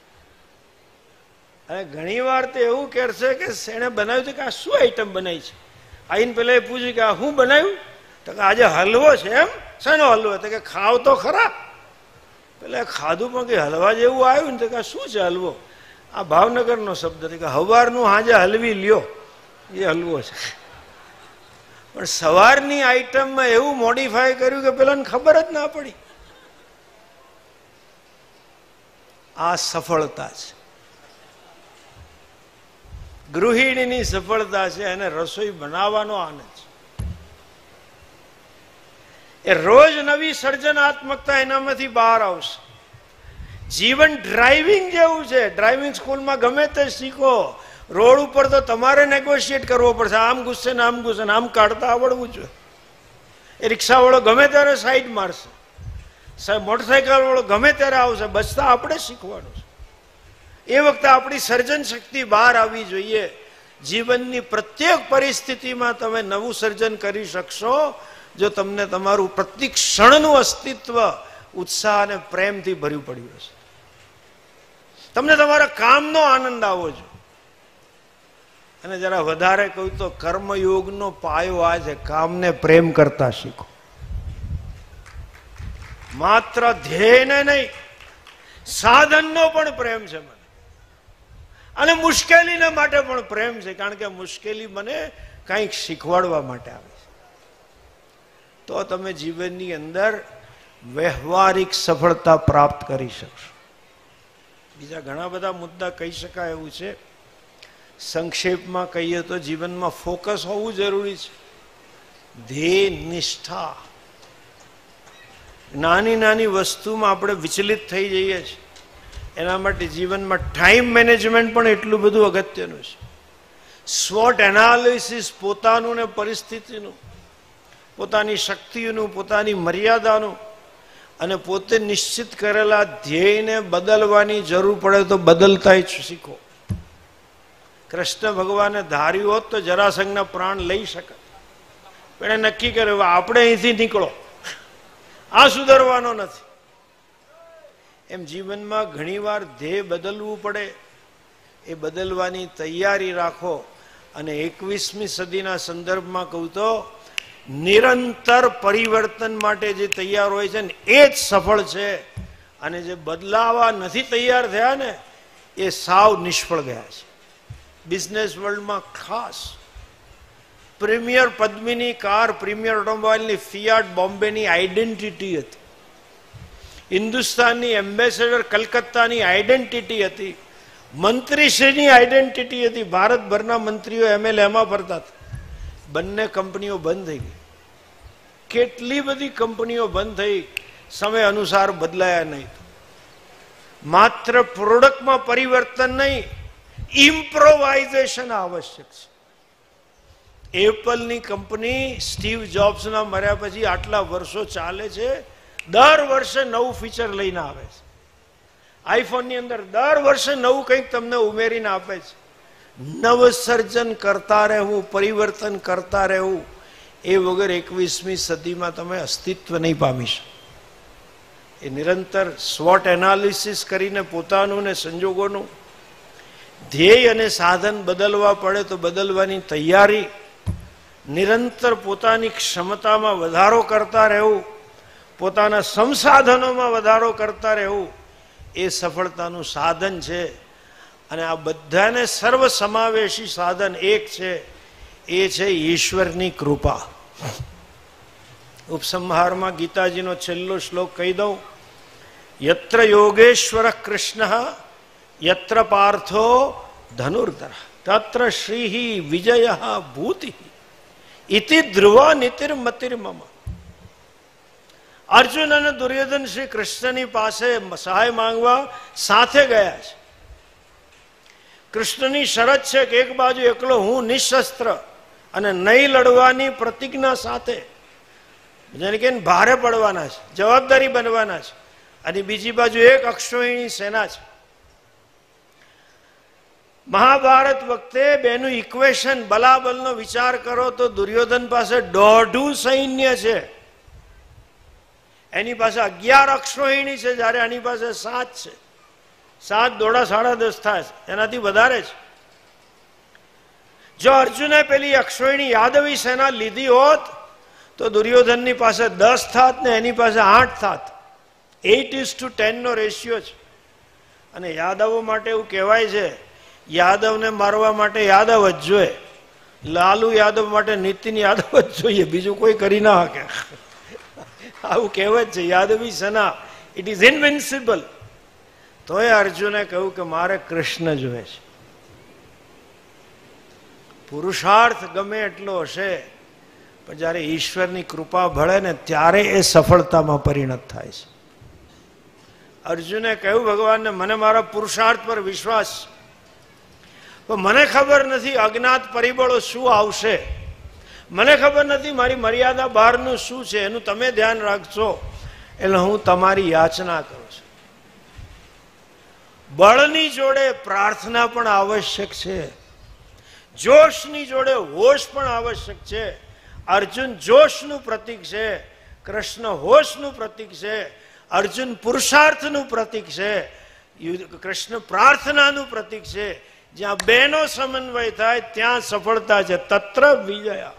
અને ઘણી વાર તો એવું કહેશે કે એને બનાવ્યું છે કે આ શું આઈટમ બનાવી છે. આઈને પેલા એ પૂછ્યું કે આ શું બનાવ્યું? તો કે આજે હલવો છે. એમ શાનો હલવો? તો કે ખાવ તો ખરા. પેલા ખાધું પણ કે હલવા જેવું આવ્યું ને તો કે શું છે હલવો? આ ભાવનગરનો શબ્દ છે કે હવારનું હાજે હલવી લ્યો એ હલવો છે. પણ સવારની આઈટમમાં એવું મોડિફાય કર્યું કે પેલાને ખબર જ ના પડી. આ સફળતા છે, ગૃહિણીની સફળતા છે. એને રસોઈ બનાવવાનો આનંદ છે. એ રોજ નવી સર્જનાત્મકતા એનામાંથી બહાર આવશે. જીવન ડ્રાઇવિંગ જેવું છે. ડ્રાઇવિંગ સ્કૂલમાં ગમે તે શીખો, રોડ ઉપર તો તમારે નેગોશિએટ કરવો પડશે. આમ ગુસ્સે ને આમ ગુસ્સે ને આમ કાઢતા આવડવું જોઈએ. એ રિક્ષાવાળો ગમે ત્યારે સાઈડ મારશે, મોટરસાઇકલ વાળો ગમે ત્યારે આવશે, બચતા આપણે શીખવાનું છે. એ વખતે આપણી સર્જન શક્તિ બહાર આવવી જોઈએ. જીવનની પ્રત્યેક પરિસ્થિતિમાં તમે નવું સર્જન કરી શકશો જો તમને તમારું પ્રત્યેક ક્ષણનું અસ્તિત્વ ઉત્સાહ અને પ્રેમથી ભર્યું પડ્યું હશે. તમને તમારા કામનો આનંદ આવવો જોઈએ. અને જરા વધારે કહું તો કર્મયોગનો પાયો આ છે, કામને પ્રેમ કરતા શીખો. માત્ર ધ્યેયને નહીં, સાધનનો પણ પ્રેમ છે મને, અને મુશ્કેલીના માટે પણ પ્રેમ છે. કારણ કે મુશ્કેલી મને કંઈક શીખવાડવા માટે આવે છે. તો તમે જીવનની અંદર વ્યવહારિક સફળતા પ્રાપ્ત કરી શકશો. બીજા ઘણા બધા મુદ્દા કહી શકાય એવું છે. સંક્ષેપમાં કહીએ તો જીવનમાં ફોકસ હોવું જરૂરી છે. ધ્યેય નિષ્ઠા. નાની નાની વસ્તુમાં આપણે વિચલિત થઈ જઈએ છીએ. એના માટે જીવનમાં ટાઈમ મેનેજમેન્ટ પણ એટલું બધું અગત્યનું છે. સ્વોટ એનાલિસિસ, પોતાનું ને પરિસ્થિતિનું, પોતાની શક્તિનું, પોતાની મર્યાદાનું, અને પોતે નિશ્ચિત કરેલા ધ્યેયને બદલવાની જરૂર પડે તો બદલતા જ શીખો. કૃષ્ણ ભગવાને ધાર્યું હોત તો જરાસંઘના પ્રાણ લઈ શકે, પણ એને નક્કી કર્યું આપણે અહીંથી નીકળો, આ સુધરવાનો નથી. એમ જીવનમાં ઘણીવાર ધ્યેય બદલવું પડે. એ બદલવાની તૈયારી રાખો. અને એકવીસમી સદીના સંદર્ભમાં કહું તો નિરંતર પરિવર્તન માટે જે તૈયાર હોય છે ને એ જ સફળ છે. અને જે બદલાવા નથી તૈયાર થયા ને એ સાવ નિષ્ફળ ગયા છે. બિઝનેસ વર્લ્ડમાં ખાસ પ્રીમિયર પદ્મિની કાર, પ્રીમિયર ઓટોમોબાઈલની ફિયાટ બોમ્બેની આઈડેન્ટિટી હતી. હિન્દુસ્તાનની એમ્બેસેડર કલકત્તાની આઈડેન્ટિટી હતી. મંત્રીશ્રીની આઈડેન્ટિટી હતી. ભારતભરના મંત્રીઓ એમએલએ એમાં ફરતા હતા. બંને કંપનીઓ બંધ થઈ ગઈ. કેટલી બધી કંપનીઓ બંધ થઈ, સમય અનુસાર બદલાયા નહીં. માત્ર પ્રોડક્ટમાં પરિવર્તન નહીં, ઇમ્પ્રોવાઇઝેશન આવશ્યક છે. એપલની કંપની સ્ટીવ જોબ્સના મર્યા પછી આટલા વર્ષો ચાલે છે, દર વર્ષે નવું ફીચર લઈને આવે છે. આઈફોનની અંદર દર વર્ષે નવું કંઈક તમને ઉમેરીને આપે છે. નવસર્જન કરતા રહેવું, પરિવર્તન કરતા રહેવું, એ વગર એકવીસમી સદીમાં તમે અસ્તિત્વ નહીં પામી શકો. એ નિરંતર સ્વોટ એનાલિસિસ કરીને પોતાનું ને સંજોગોનું ધ્યેય અને સાધન બદલવા પડે તો બદલવાની તૈયારી, નિરંતર પોતાની ક્ષમતામાં વધારો કરતા રહેવું, પોતાના સંસાધનોમાં વધારો કરતા રહેવું, એ સફળતાનું સાધન છે. અને આ બધાને સર્વ સમાવેશી સાધન એક છે, એ છે ઈશ્વરની કૃપા. ઉપસંહારમાં ગીતાજીનો છેલ્લો શ્લોક કહી દઉં. યત્ર યોગેશ્વર કૃષ્ણ યત્ર પાર્થો ધનુર્ધર તત્ર શ્રી વિજય ભૂતિ ઇતિ ધ્રુવ નીતિર્મતિર્મમ. અર્જુન અને દુર્યોધન શ્રી કૃષ્ણની પાસે સહાય માંગવા સાથે ગયા છે. કૃષ્ણની શરત છે કે એક બાજુ એકલો હું નિશસ્ત્ર અને નહીં લડવાની પ્રતિજ્ઞા સાથે, જેને કે ભારે પડવાના છે, જવાબદારી બનવાના છે, અને બીજી બાજુ એક અક્ષોહિણી સેના છે. મહાભારત વખતે બેનું ઇક્વેશન બલાબલનો વિચાર કરો તો દુર્યોધન પાસે દોઢું સૈન્ય છે, એની પાસે અગિયાર અક્ષોહિણી છે, જ્યારે આની પાસે સાત છે. સાત દોડા સાડા દસ થાય છે, એનાથી વધારે છે. જો અર્જુને પેલી અક્ષોહિણી યાદવી સેના લીધી હોત તો દુર્યોધનની પાસે દસ થાત ને એની પાસે આઠ થાત. એઇટ ઇઝ ટુ ટેન નો રેશિયો છે. અને યાદવો માટે એવું કહેવાય છે, યાદવને મારવા માટે યાદવ જ જોઈએ, લાલુ યાદવ માટે નીતિન યાદવ જ જોઈએ, બીજું કોઈ કરી ના શકે. આવું કહેવત છે. યાદવી સેના ઇટ ઇઝ ઇનવિન્સિબલ. તોય અર્જુને કહ્યું કે મારે કૃષ્ણ જોઈએ છે. પુરુષાર્થ ગમે એટલો હશે, પણ જયારે ઈશ્વરની કૃપા ભળે ને ત્યારે એ સફળતામાં પરિણત થાય છે. અર્જુને કહ્યું ભગવાનને મને મારા પુરુષાર્થ પર વિશ્વાસ, પણ મને ખબર નથી અજ્ઞાત પરિબળો શું આવશે, મને ખબર નથી મારી મર્યાદા બહારનું શું છે, એનું તમે ધ્યાન રાખશો, એટલે હું તમારી યાચના કરું છું. બળની જોડે પ્રાર્થના પણ આવશ્યક છે, જોશની જોડે હોશ પણ આવશ્યક છે. અર્જુન જોશનું પ્રતીક છે, કૃષ્ણ હોશનું પ્રતીક છે. અર્જુન પુરુષાર્થનું પ્રતીક છે, કૃષ્ણ પ્રાર્થનાનું પ્રતીક છે. જ્યાં બેનો સમન્વય થાય ત્યાં સફળતા છે. તત્ર વિજયા.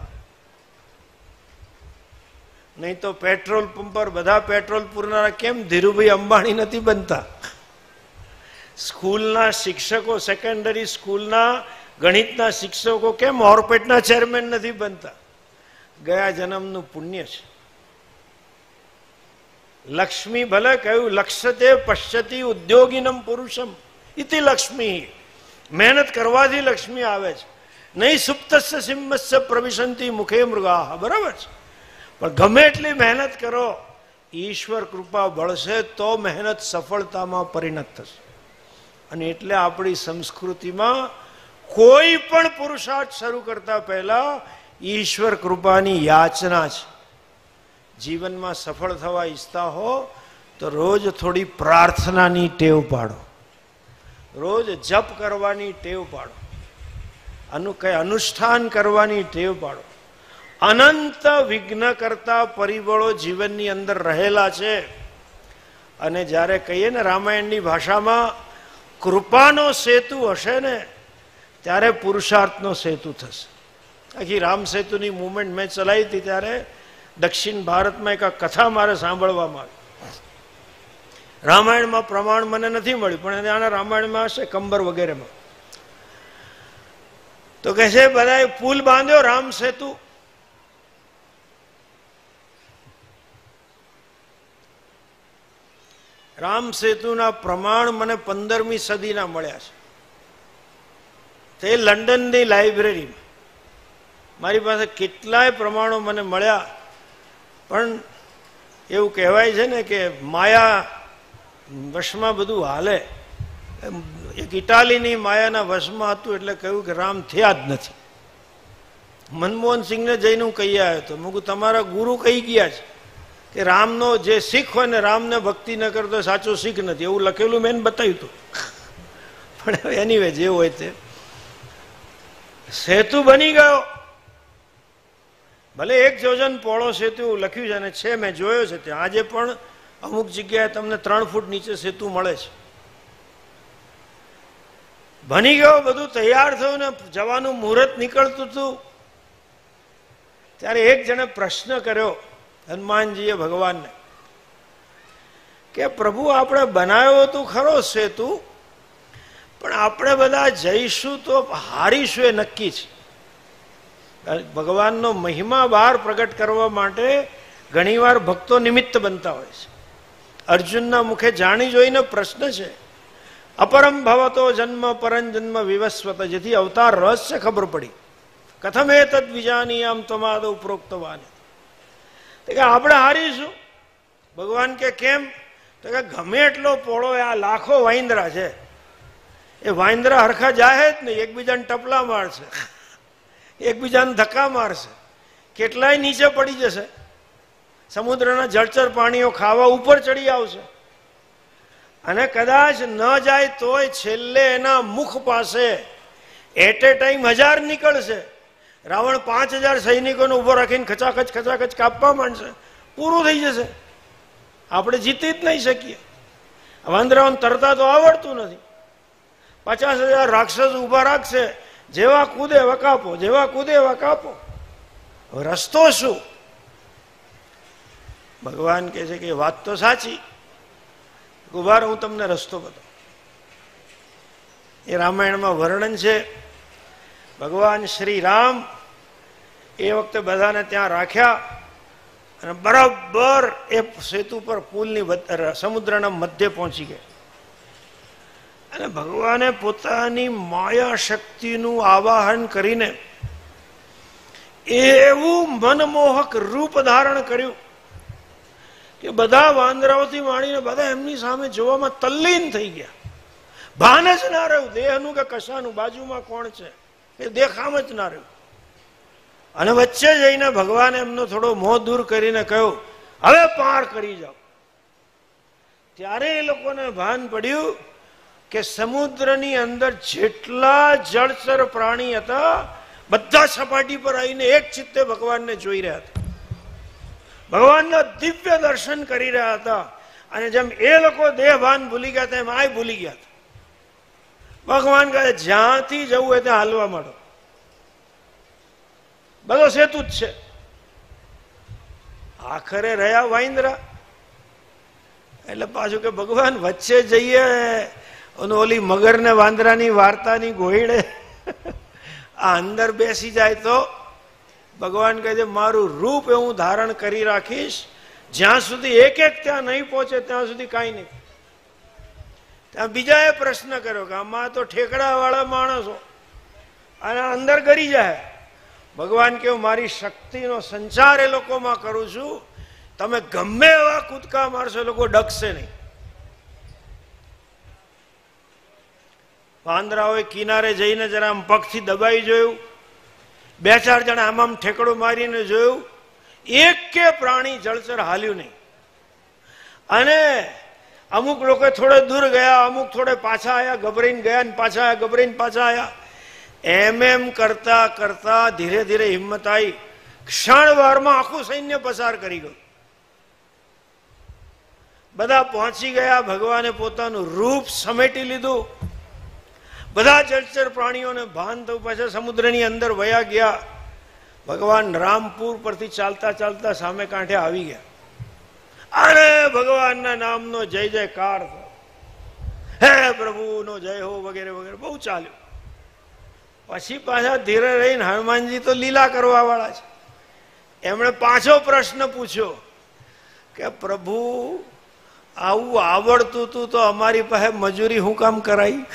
નહીં તો પેટ્રોલ પંપ પર બધા પેટ્રોલ પૂરનારા કેમ ધીરુભાઈ અંબાણી નથી બનતા? સ્કૂલના શિક્ષકો, સેકન્ડરી સ્કૂલના ગણિતના શિક્ષકો કેમ ઓર્પેટના ચેરમેન નથી બનતા? ગયા જન્મનું પુણ્ય છે. લક્ષ્મી ભલે કહ્યું લક્ષ્યતે પશ્યતિ ઉદ્યોગિનમ પુરુષમ ઇતિ લક્ષ્મી. મહેનત કરવાથી લક્ષ્મી આવે છે. નહીં સુપ્તસ્ય સિંહસ્ય પ્રવિશંતિ મુખે મૃગા. બરાબર છે, પણ ગમે એટલી મહેનત કરો, ઈશ્વર કૃપા બળશે તો મહેનત સફળતામાં પરિણત થશે. અને એટલે આપણી સંસ્કૃતિમાં કોઈ પણ પુરુષાર્થ શરૂ કરતા પહેલા ઈશ્વર કૃપાની યાચના છે. જીવનમાં સફળ થવા ઈચ્છતા હો તો રોજ થોડી પ્રાર્થનાની ટેવ પાડો, રોજ જપ કરવાની ટેવ પાડો, અનુ કઈ અનુષ્ઠાન કરવાની ટેવ પાડો. અનંત વિઘ્ન કરતા પરિબળો જીવનની અંદર રહેલા છે. અને જ્યારે કહીએ ને રામાયણની ભાષામાં કૃપાનો સેતુ હશે ને ત્યારે પુરુષાર્થનો સેતુ થશે. આખી રામ સેતુની મુવમેન્ટ મેં ચલાવી હતી ત્યારે દક્ષિણ ભારતમાં એક કથા મારે સાંભળવામાં આવી. રામાયણમાં પ્રમાણ મને નથી મળ્યું, પણ આના રામાયણમાં હશે કંબર વગેરેમાં. તો કહે છે બધાએ પુલ બાંધ્યો રામ સેતુ, રામ સેતુના પ્રમાણ મને પંદરમી સદીના મળ્યા છે. તે લંડનની લાઇબ્રેરીમાં મારી પાસે કેટલાય પ્રમાણો મને મળ્યા. પણ એવું કહેવાય છે ને કે માયા વશમાં બધું હાલે. એક ઇટાલીની માયાના વશમાં હતું એટલે કહ્યું કે રામ થયા જ નથી. મનમોહન સિંહને જઈને હું કહી આવ્યો હતો, મેં તમારા ગુરુ કહી ગયા છે કે રામનો જે શીખ હોય ને રામને ભક્તિ ન કરતો સાચો શીખ નથી, એવું લખેલું મેં બતાવ્યું હતું. પણ એનીવે જે હોય તે સેતુ બની ગયો. ભલે એક યોજન પોળો સેતુ લખ્યું છે અને છે, મેં જોયો છે ત્યાં. આજે પણ અમુક જગ્યાએ તમને ત્રણ ફૂટ નીચે સેતુ મળે છે. બની ગયો, બધું તૈયાર થયું ને જવાનું મુહૂર્ત નીકળતું હતું ત્યારે એક જણે પ્રશ્ન કર્યો હનુમાનજીએ ભગવાનને કે પ્રભુ આપણે બનાવ્યો તો ખરો સેતુ, પણ આપણે બધા જઈશું તો હારીશું એ નક્કી છે. ભગવાનનો મહિમા બહાર પ્રગટ કરવા માટે ઘણીવાર ભક્તો નિમિત્ત બનતા હોય છે. અર્જુનના મુખે જાણી જોઈને પ્રશ્ન છે, અપરમ ભવતો જન્મ પરંજન્મ વિવસ્વત, જેથી અવતાર રહસ્ય ખબર પડી. કથમે તદ વિજાની આમ તમાદો પ્રોક્તવાન, કે આપણે હારીશું. ભગવાન કે કેમ? તો કે ગમે એટલો પોળો, આ લાખો વાંદરા છે, એ વાંદરા હરખા જાય જ નહીં, એકબીજાને ટપલા મારશે, એકબીજાને ધક્કા મારશે, કેટલાય નીચે પડી જશે. સમુદ્રના જળચર પ્રાણીઓ ખાવા ઉપર ચડી આવશે અને કદાચ ન જાય તોય છેલ્લે એના મુખ પાસે એટ એ ટાઈમ હજાર નીકળશે. રાવણ પાંચ હજાર સૈનિકોને ઉભો રાખીને ખચાખચ ખચાખચ કાપવા માંડશે, પૂરું થઈ જશે. આપણે જીતી જ નહીં શકીએ. વાંદરાઓને તરતા તો આવડતું નથી. પચાસ હજાર રાક્ષસ ઉભા રાખશે, જેવા કૂદે વકાપો, જેવા કૂદે વકાપો. રસ્તો શું? ભગવાન કહે છે કે વાત તો સાચી, ઉભા રહો, હું તમને રસ્તો બતાવું. એ રામાયણમાં વર્ણન છે. ભગવાન શ્રી રામ એ વખતે બધાને ત્યાં રાખ્યા અને બરાબર એ સેતુ પર પુલની સમુદ્રના મધ્ય પહોંચી ગયા અને ભગવાને પોતાની માયા શક્તિનું આવાહન કરીને એવું મનમોહક રૂપ ધારણ કર્યું કે બધા વાંદરાઓથી માંડીને બધા એમની સામે જોવામાં તલ્લીન થઈ ગયા. ભાન જ ના રહ્યું દેહનું કે કશાનું, બાજુમાં કોણ છે એ દેખામ જ ના રહ્યું. અને વચ્ચે જઈને ભગવાને એમનો થોડો મોહ દૂર કરીને કહ્યું, હવે પાર કરી જાઓ. ત્યારે એ લોકોને ભાન પડ્યું કે સમુદ્રની અંદર જેટલા જળચર પ્રાણી હતા બધા સપાટી પર આવીને એક ચિત્તે ભગવાનને જોઈ રહ્યા હતા, ભગવાનના દિવ્ય દર્શન કરી રહ્યા હતા. અને જેમ એ લોકો દેહ ભાન ભૂલી ગયા હતા એમ આ ભૂલી ગયા હતા. ભગવાન કહે જ્યાંથી જવું હોય ત્યાં હાલવા માંડો, બધો સેતુ જ છે. આખરે રહ્યા વાંદરા. એટલે પાછું કે ભગવાન વચ્ચે જઈએ, ઓલી મગર ને વાંદરાની વાર્તાની ગોહિડે આ અંદર બેસી જાય તો ભગવાન કહે છે મારું રૂપ હું ધારણ કરી રાખીશ, જ્યાં સુધી એક એક ત્યાં નહીં પહોંચે ત્યાં સુધી કાંઈ નહીં. ત્યાં બીજાએ પ્રશ્ન કર્યો કે આમાં તો ઠેકડા વાળા માણસો અને અંદર ગરી જાય. ભગવાન કેવું મારી શક્તિનો સંચાર એ લોકોમાં કરું છું, તમે ગમે એવા કૂદકા મારશો એ લોકો ડગશે નહીં. વાંદરાઓએ કિનારે જઈને જરા આમ પગથી દબાઈ જોયું, બે ચાર જણા આમ આમ ઠેકડો મારીને જોયું, એક કે પ્રાણી જળચર હાલ્યું નહીં. અને અમુક લોકો થોડે દૂર ગયા, અમુક થોડે પાછા આવ્યા, ગભરાઈને ગયા ને પાછા આવ્યા, ગભરાઈને પાછા આવ્યા. એમ એમ કરતા કરતા ધીરે ધીરે હિંમત આવી, ક્ષણવારમાં આખું સૈન્ય પસાર કરી ગયું. બધા પહોંચી ગયા, ભગવાને પોતાનું રૂપ સમેટી લીધું, બધા જળચર પ્રાણીઓને ભાન થયું, પાછા સમુદ્રની અંદર વયા ગયા. ભગવાન રામપુર પરથી ચાલતા ચાલતા સામે કાંઠે આવી ગયા અને ભગવાનના નામનો જય જયકાર થયો, હે પ્રભુનો જય હો વગેરે વગેરે બહુ ચાલ્યું. પછી પાછા ધીરે રહીને હનુમાનજી તો લીલા કરવા વાળા છે, એમણે પાછો પ્રશ્ન પૂછ્યો કે પ્રભુ આવું આવડતું હતું તો અમારી પાસે મજૂરી હું કામ કરાઈ?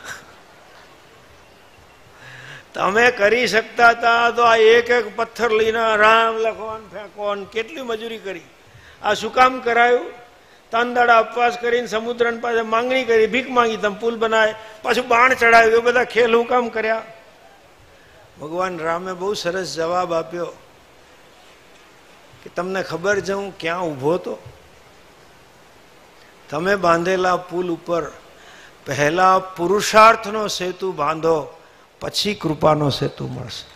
તમે કરી શકતા હતા તો આ એક એક પથ્થર લઈને રામ લખવાન ફેંકવાન કેટલી મજૂરી કરી, આ શું કામ કરાયું? ત્રણ દાડા ઉપવાસ કરીને સમુદ્ર પાસે માંગણી કરી, ભીખ માંગી, તમે પુલ બનાવે, પાછું બાણ ચડાવ્યું, એ બધા ખેલ હું કામ કર્યા? ભગવાન રામે બહુ સરસ જવાબ આપ્યો કે તમને ખબર છે હું ક્યાં ઊભો હતો? તમે બાંધેલા પુલ ઉપર પહેલા પુરુષાર્થનો સેતુ બાંધો, પછી કૃપાનો સેતુ મળશે.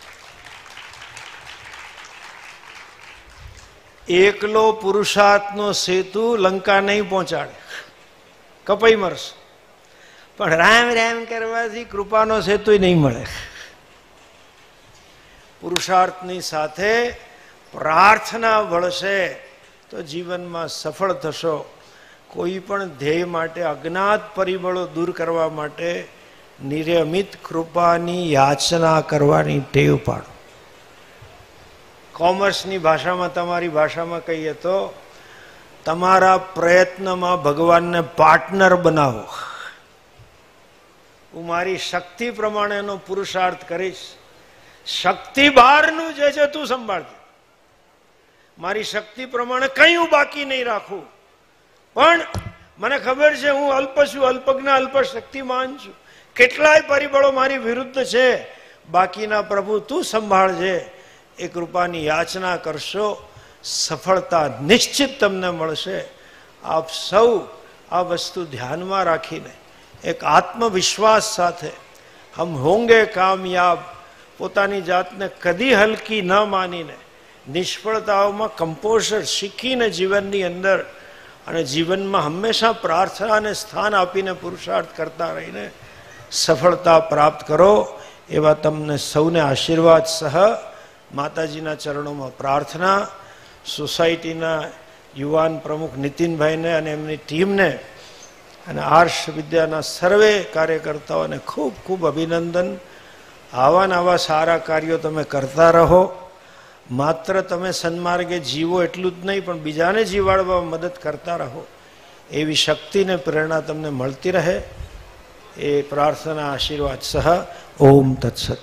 એકલો પુરુષાર્થનો સેતુ લંકા નહીં પહોંચાડે, કપાઈ મરશે. પણ રામ રામ કરવાથી કૃપાનો સેતુ નહીં મળે. પુરુષાર્થની સાથે પ્રાર્થના વળશે તો જીવનમાં સફળ થશો. કોઈ પણ ધ્યેય માટે, અજ્ઞાત પરિબળો દૂર કરવા માટે નિયમિત કૃપાની યાચના કરવાની ટેવ પાડો. કોમર્સની ભાષામાં, તમારી ભાષામાં કહીએ તો તમારા પ્રયત્નમાં ભગવાનને પાર્ટનર બનાવો. હું મારી શક્તિ પ્રમાણેનો પુરુષાર્થ કરીશ, શક્તિ બહારનું જે છે તું સંભાળજે, મારી શક્તિ પ્રમાણે કઈ હું બાકી નહીં રાખું. પણ મને ખબર છે હું અલ્પ છું, અલ્પજ્ઞ અલ્પ શક્તિમાન છું, કેટલાય પરિબળો મારી વિરુદ્ધ છે, બાકીના પ્રભુ તું સંભાળજે. એ કૃપાની યાચના કરશો, સફળતા નિશ્ચિત તમને મળશે. આપ સૌ આ વસ્તુ ધ્યાનમાં રાખીને એક આત્મવિશ્વાસ સાથે હમ હોંગે કામયાબ, પોતાની જાતને કદી હલકી ન માનીને, નિષ્ફળતાઓમાં કમ્પોઝર શીખીને જીવનની અંદર અને જીવનમાં હંમેશા પ્રાર્થનાને સ્થાન આપીને પુરુષાર્થ કરતા રહીને સફળતા પ્રાપ્ત કરો. એવા તમને સૌને આશીર્વાદ સહ માતાજીના ચરણોમાં પ્રાર્થના. સોસાયટીના યુવાન પ્રમુખ નીતિનભાઈને અને એમની ટીમને અને આર્ષ વિદ્યાના સર્વે કાર્યકર્તાઓને ખૂબ ખૂબ અભિનંદન. આવા ને આવા સારા કાર્યો તમે કરતા રહો. માત્ર તમે સન્માર્ગે જીવો એટલું જ નહીં, પણ બીજાને જીવાડવામાં મદદ કરતા રહો. એવી શક્તિ ને પ્રેરણા તમને મળતી રહે એ પ્રાર્થના આશીર્વાદ સહ. ઓમ તત્સત.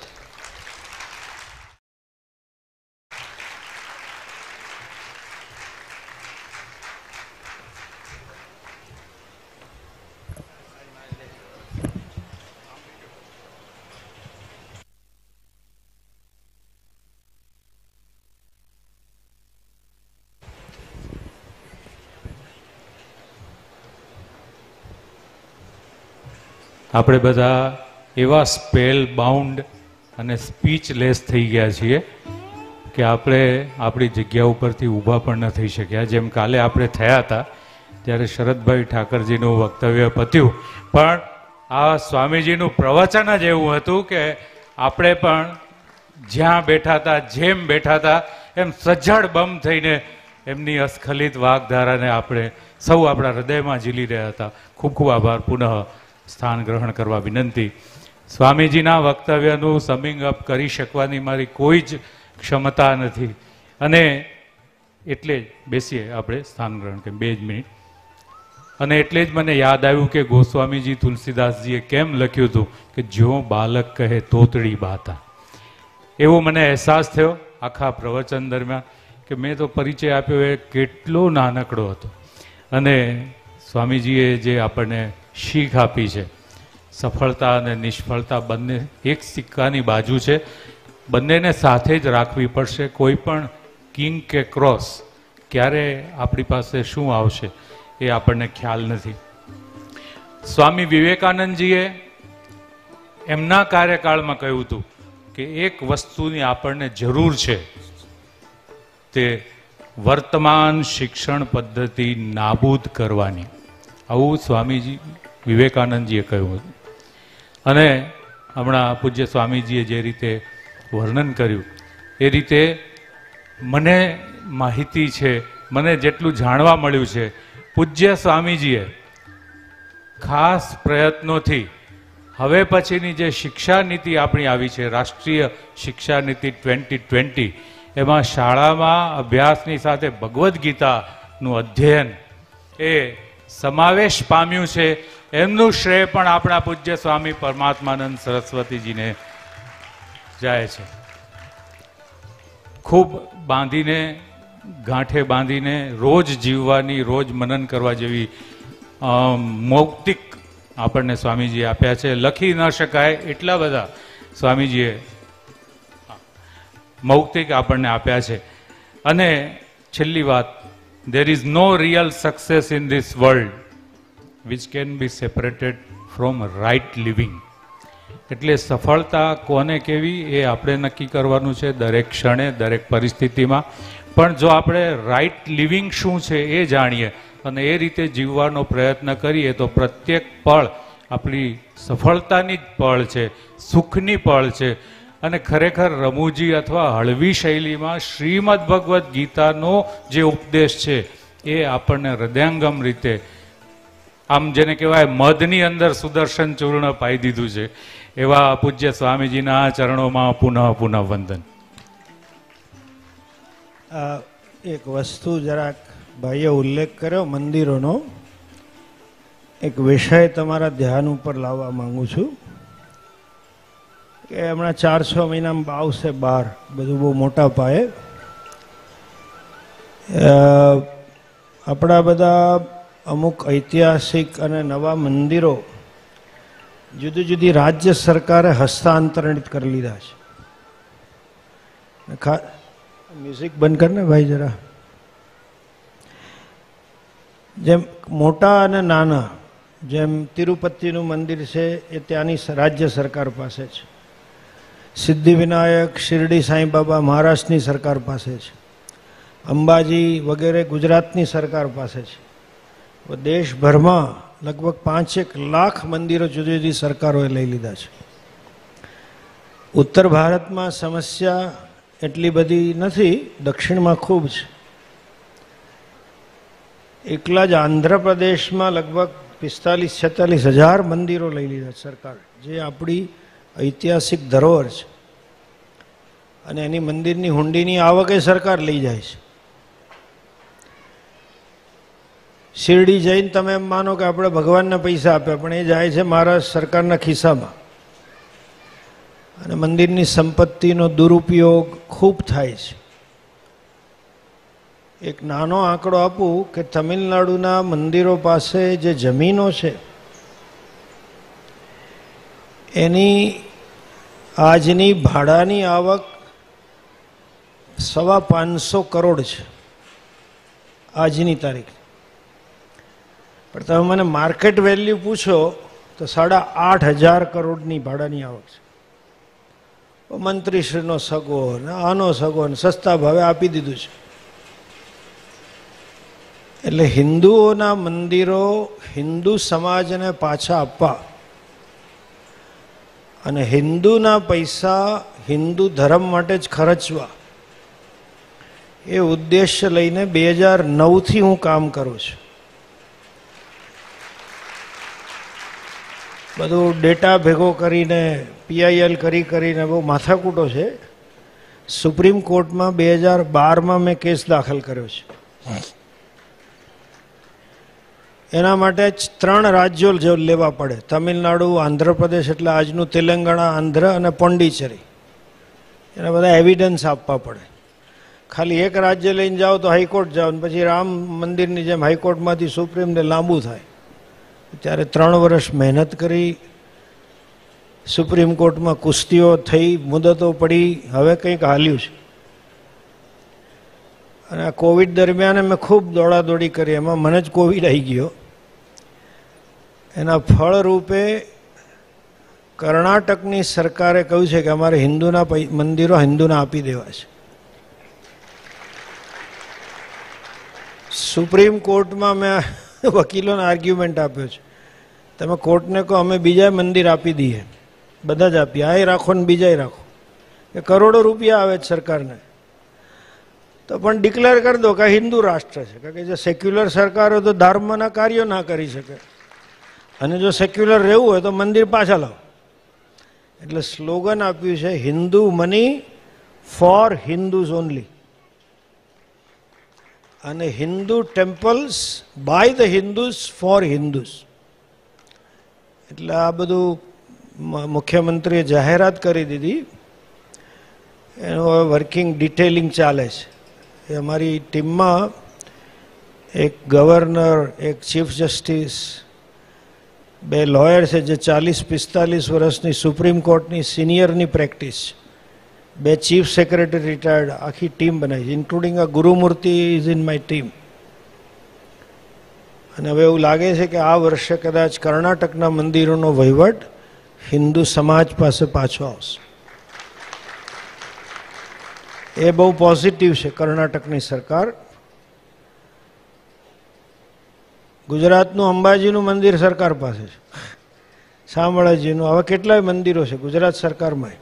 આપણે બધા એવા સ્પેલ બાઉન્ડ અને સ્પીચલેસ થઈ ગયા છીએ કે આપણે આપણી જગ્યા ઉપરથી ઊભા પણ ન થઈ શક્યા. જેમ કાલે આપણે થયા હતા ત્યારે શરદભાઈ ઠાકરજીનું વક્તવ્ય પત્યું, પણ આ સ્વામીજીનું પ્રવચન જ એવું હતું કે આપણે પણ જ્યાં બેઠા હતા, જેમ બેઠા હતા એમ સજ્જડ બમ થઈને એમની અસ્ખલિત વાગધારાને આપણે સૌ આપણા હૃદયમાં ઝીલી રહ્યા હતા. ખૂબ ખૂબ આભાર. પુનઃ સ્થાન ગ્રહણ કરવા વિનંતી. સ્વામીજીના વક્તવ્યનું સમિંગ અપ કરી શકવાની મારી કોઈ જ ક્ષમતા નથી, અને એટલે જ બેસીએ આપણે સ્થાન ગ્રહણ કરીએ બે જ મિનિટ. અને એટલે જ મને યાદ આવ્યું કે ગોસ્વામીજી તુલસીદાસજીએ કેમ લખ્યું હતું કે જો બાલક કહે તોતડી બાતા. એવો મને અહેસાસ થયો આખા પ્રવચન દરમિયાન કે મેં તો પરિચય આપ્યો એ કેટલો નાનકડો હતો, અને સ્વામીજીએ જે આપણને શીખ આપી છે, સફળતા અને નિષ્ફળતા બંને એક સિક્કાની બાજુ છે, બંનેને સાથે જ રાખવી પડશે. કોઈ પણ કિંગ કે ક્રોસ ક્યારે આપણી પાસે શું આવશે એ આપણને ખ્યાલ નથી. સ્વામી વિવેકાનંદજીએ એમના કાર્યકાળમાં કહ્યું હતું કે એક વસ્તુની આપણને જરૂર છે, તે વર્તમાન શિક્ષણ પદ્ધતિ નાબૂદ કરવાની. આવું સ્વામીજી વિવેકાનંદજીએ કહ્યું હતું. અને હમણાં પૂજ્ય સ્વામીજીએ જે રીતે વર્ણન કર્યું એ રીતે મને માહિતી છે, મને જેટલું જાણવા મળ્યું છે, પૂજ્ય સ્વામીજીએ ખાસ પ્રયત્નોથી હવે પછીની જે શિક્ષા નીતિ આપણી આવી છે, રાષ્ટ્રીય શિક્ષા નીતિ ટ્વેન્ટી ટ્વેન્ટી, એમાં શાળામાં અભ્યાસની સાથે ભગવદ્ ગીતાનું અધ્યયન એ સમાવેશ પામ્યું છે. એમનું શ્રેય પણ આપણા પૂજ્ય સ્વામી પરમાત્માનંદ સરસ્વતીજીને જાય છે. ખૂબ બાંધીને ગાંઠે બાંધીને રોજ જીવવાની, રોજ મનન કરવા જેવી મૌક્તિક આપણને સ્વામીજીએ આપ્યા છે. લખી ન શકાય એટલા બધા સ્વામીજીએ મૌક્તિક આપણને આપ્યા છે. અને છેલ્લી વાત, there is no real success in this world which can be separated from right living. એટલે સફળતા કોને કેવી એ આપણે નક્કી કરવાનું છે દરેક ક્ષણે, દરેક પરિસ્થિતિમાં. પણ જો આપણે રાઈટ લિવિંગ શું છે એ જાણીએ અને એ રીતે જીવવાનો પ્રયત્ન કરીએ તો પ્રત્યેક પળ આપણી સફળતાની જ પળ છે, સુખની પળ છે. અને ખરેખર રમૂજી અથવા હળવી શૈલીમાં શ્રીમદ ભગવદ્ ગીતાનો જે ઉપદેશ છે એ આપણને હૃદયંગમ રીતે, આમ જેને કહેવાય મધની અંદર સુદર્શન ચૂર્ણ પાઈ દીધું છે, એવા પૂજ્ય સ્વામીજીના ચરણોમાં પુનઃ પુનઃ વંદન. એક વસ્તુ જરાક ભાઈએ ઉલ્લેખ કર્યો મંદિરોનો, એક વિષય તમારા ધ્યાન ઉપર લાવવા માંગુ છું કે હમણાં ચાર છ મહિનામાં આવશે બહાર, બધું બહુ મોટા પાયે. આપણા બધા અમુક ઐતિહાસિક અને નવા મંદિરો જુદી જુદી રાજ્ય સરકારે હસ્તાંતરિત કરી લીધા છે. મ્યુઝિક બંધ કર ને ભાઈ જરા. જેમ મોટા અને નાના, જેમ તિરુપતિનું મંદિર છે એ ત્યાંની રાજ્ય સરકાર પાસે છે. સિદ્ધિવિનાયક, શિરડી સાંઈબાબા મહારાષ્ટ્રની સરકાર પાસે છે. અંબાજી વગેરે ગુજરાતની સરકાર પાસે છે. દેશભરમાં લગભગ પાંચેક લાખ મંદિરો જુદી જુદી સરકારોએ લઈ લીધા છે. ઉત્તર ભારતમાં સમસ્યા એટલી બધી નથી, દક્ષિણમાં ખૂબ છે. એકલા જ આંધ્રપ્રદેશમાં લગભગ પિસ્તાલીસ છેતાલીસ હજાર મંદિરો લઈ લીધા સરકાર, જે આપણી ઐતિહાસિક ધરોહર છે. અને એની મંદિરની હુંડીની આવકે સરકાર લઈ જાય છે. શિરડી જઈને તમે એમ માનો કે આપણે ભગવાનના પૈસા આપ્યા, પણ એ જાય છે મહારાષ્ટ્ર સરકારના ખિસ્સામાં. અને મંદિરની સંપત્તિનો દુરુપયોગ ખૂબ થાય છે. એક નાનો આંકડો આપું કે તમિલનાડુના મંદિરો પાસે જે જમીનો છે એની આજની ભાડાની આવક સવા પાંચસો કરોડ છે આજની તારીખ. પણ તમે મને માર્કેટ વેલ્યુ પૂછો તો સાડા આઠ હજાર કરોડની ભાડાની આવક છે. મંત્રીશ્રીનો સગો ને આનો સગો ને સસ્તા ભાવે આપી દીધું છે. એટલે હિન્દુઓના મંદિરો હિન્દુ સમાજને પાછા આપવા અને હિન્દુના પૈસા હિન્દુ ધર્મ માટે જ ખર્ચવા, એ ઉદ્દેશ્ય લઈને બે હજાર નવથી હું કામ કરું છું. બધું ડેટા ભેગો કરીને પીઆઈએલ કરી કરીને બહુ માથાકૂટો છે. સુપ્રીમ કોર્ટમાં બે હજાર બારમાં મેં કેસ દાખલ કર્યો છે. એના માટે જ ત્રણ રાજ્યો લેવા પડે, તમિલનાડુ, આંધ્રપ્રદેશ એટલે આજનું તેલંગાણા, આંધ્ર અને પોંડિચેરી. એના બધા એવિડન્સ આપવા પડે. ખાલી એક રાજ્ય લઈને જાઓ તો હાઈકોર્ટ જાઓ, ને પછી રામ મંદિરની જેમ હાઈકોર્ટમાંથી સુપ્રીમને લાંબુ થાય. ત્યારે ત્રણ વર્ષ મહેનત કરી, સુપ્રીમ કોર્ટમાં કુસ્તીઓ થઈ, મુદતો પડી, હવે કંઈક હાલ્યું છે. અને આ કોવિડ દરમિયાન મેં ખૂબ દોડાદોડી કરી, એમાં મને જ કોવિડ આવી ગયો. એના ફળ રૂપે કર્ણાટકની સરકારે કહ્યું છે કે અમારે હિન્દુના મંદિરો હિન્દુના આપી દેવા છે. સુપ્રીમ કોર્ટમાં મેં વકીલોને આર્ગ્યુમેન્ટ આપ્યો છે, તમે કોર્ટને કહો અમે બીજા મંદિર આપી દઈએ, બધા જ આપીએ, આ રાખો ને બીજા રાખો, એ કરોડો રૂપિયા આવે છે સરકારને. તો પણ ડિક્લેર કરી દો કે હિન્દુ રાષ્ટ્ર છે, કારણ કે જો સેક્યુલર સરકાર હોય તો ધર્મના કાર્યો ના કરી શકે, અને જો સેક્યુલર રહેવું હોય તો મંદિર પાછા લાવો. એટલે સ્લોગન આપ્યું છે Hindu money for Hindus only, અને Hindu temples by the Hindus for Hindus. એટલે આ બધું મુખ્યમંત્રીએ જાહેરાત કરી દીધી, એનું હવે વર્કિંગ ડિટેલિંગ ચાલે છે. એ અમારી ટીમમાં એક ગવર્નર, એક ચીફ જસ્ટિસ, બે લોયર છે જે ચાલીસ પિસ્તાલીસ વર્ષની સુપ્રીમ કોર્ટની સિનિયરની પ્રેક્ટિસ, બે ચીફ સેક્રેટરી રિટાયર્ડ, આખી ટીમ બનાવી, including a Gurumurthy is in my team. અને હવે એવું લાગે છે કે આ વર્ષે કદાચ કર્ણાટકના મંદિરોનો વહીવટ હિન્દુ સમાજ પાસે પાછો આવશે. એ બહુ પોઝિટિવ છે. કર્ણાટકની સરકાર, ગુજરાતનું અંબાજીનું મંદિર સરકાર પાસે છે, શામળાજીનું, હવે કેટલાય મંદિરો છે ગુજરાત સરકારમાં.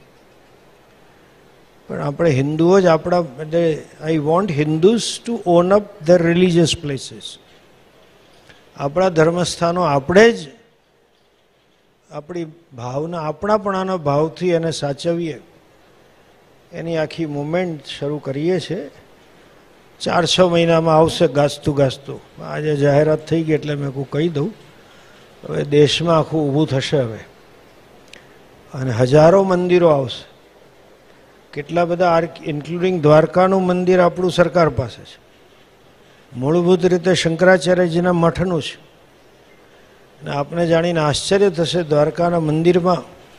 પણ આપણે હિન્દુઓ જ આપણા, એટલે I want Hindus to own up their religious places. આપણા ધર્મસ્થાનો આપણે જ આપણી ભાવના, આપણાપણાના ભાવથી એને સાચવીએ, એની આખી મુવમેન્ટ શરૂ કરીએ છીએ. ચાર છ મહિનામાં આવશે ગાજતું ગાજતું. આજે જાહેરાત થઈ ગઈ એટલે મેં કોઈ કહી દઉં. હવે દેશમાં આખું ઊભું થશે હવે, અને હજારો મંદિરો આવશે. કેટલા બધા, ઇન્ક્લુડિંગ દ્વારકાનું મંદિર આપણું સરકાર પાસે છે, મૂળભૂત રીતે શંકરાચાર્યજીના મઠનું છે. અને આપને જાણીને આશ્ચર્ય થશે, દ્વારકાના મંદિરમાં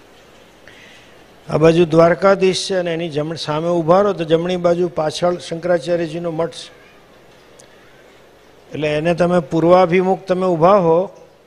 આ બાજુ દ્વારકાધીશ છે અને એની જમણી સામે ઊભા રહો તો જમણી બાજુ પાછળ શંકરાચાર્યજીનો મઠ છે. એટલે એને તમે પૂર્વાભિમુખ તમે ઊભા હો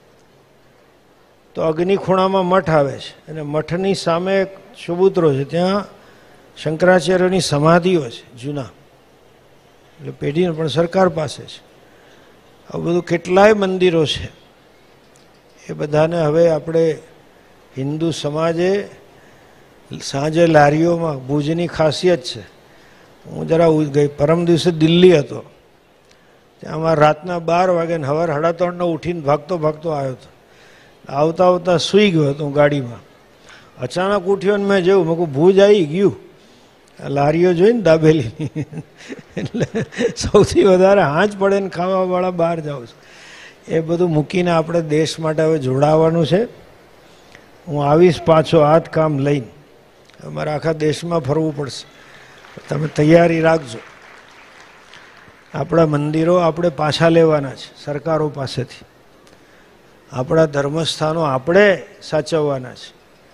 તો અગ્નિ ખૂણામાં મઠ આવે છે, અને મઠની સામે એક ચબૂતરો છે, ત્યાં શંકરાચાર્યની સમાધિઓ છે જૂના. એટલે પેઢીને પણ સરકાર પાસે છે. આ બધું કેટલાય મંદિરો છે. એ બધાને હવે આપણે હિન્દુ સમાજે સાંજે લારીઓમાં, ભુજની ખાસિયત છે, હું જરા ગઈ પરમ દિવસે દિલ્હી હતો, ત્યાં રાતના બાર વાગે ને સવાર સાડા ત્રણનો ઉઠીને ભાગતો ભાગતો આવ્યો હતો. આવતા આવતા સૂઈ ગયો હતો હું ગાડીમાં. અચાનક ઉઠ્યો ને મેં જોયું, મેં કહું ભુજ આવી ગયું. લારીઓ જોઈને દાબેલી, એટલે સૌથી વધારે હાંચ પડે ને ખાવાવાળા બહાર જાઉં છું. એ બધું મૂકીને આપણે દેશ માટે હવે જોડાવાનું છે. હું આવીશ પાછો હાથ કામ લઈને. અમારે આખા દેશમાં ફરવું પડશે, તમે તૈયારી રાખજો. આપણા મંદિરો આપણે પાછા લેવાના છે સરકારો પાસેથી. આપણા ધર્મસ્થાનો આપણે સાચવવાના છે.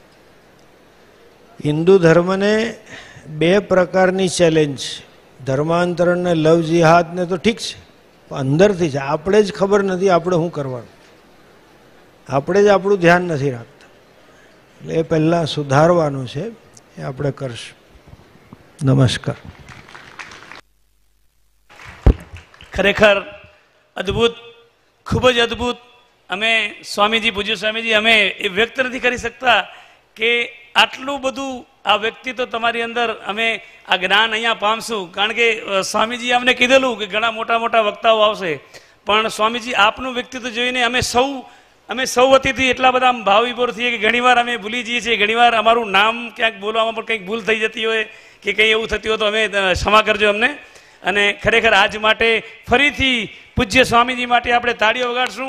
હિન્દુ ધર્મને બે પ્રકારની ચેલેન્જ છે. ધર્માંતરણ ને લવ જિહાદ ને તો ઠીક છે, પણ અંદરથી છે. આપણે જ ખબર નથી આપણે શું કરવાનું, આપણે જ આપણું ધ્યાન નથી રાખતા. એટલે એ પહેલાં સુધારવાનું છે, એ આપણે કરશું. નમસ્કાર. ખરેખર અદ્ભુત, ખૂબ જ અદ્ભુત. અમે સ્વામીજી, પૂજ્ય સ્વામીજી, અમે એ વ્યક્ત નથી કરી શકતા કે આટલું બધું આ વ્યક્તિત્વ તમારી અંદર અમે આ જ્ઞાન અહીંયા પામશું. કારણ કે સ્વામીજી અમને કીધેલું કે ઘણા મોટા મોટા વક્તાઓ આવશે, પણ સ્વામીજી આપનું વ્યક્તિત્વ જોઈને અમે સૌ અમે સૌ વતીથી એટલા બધા ભાવ વિભોર થઈએ કે ઘણીવાર અમે ભૂલી જઈએ છીએ. ઘણીવાર અમારું નામ ક્યાંક બોલવામાં પણ કંઈક ભૂલ થઈ જતી હોય કે કંઈ એવું થતું હોય તો અમે ક્ષમા કરજો અમને. અને ખરેખર આજ માટે ફરીથી પૂજ્ય સ્વામીજી માટે આપણે તાળીઓ વગાડશું.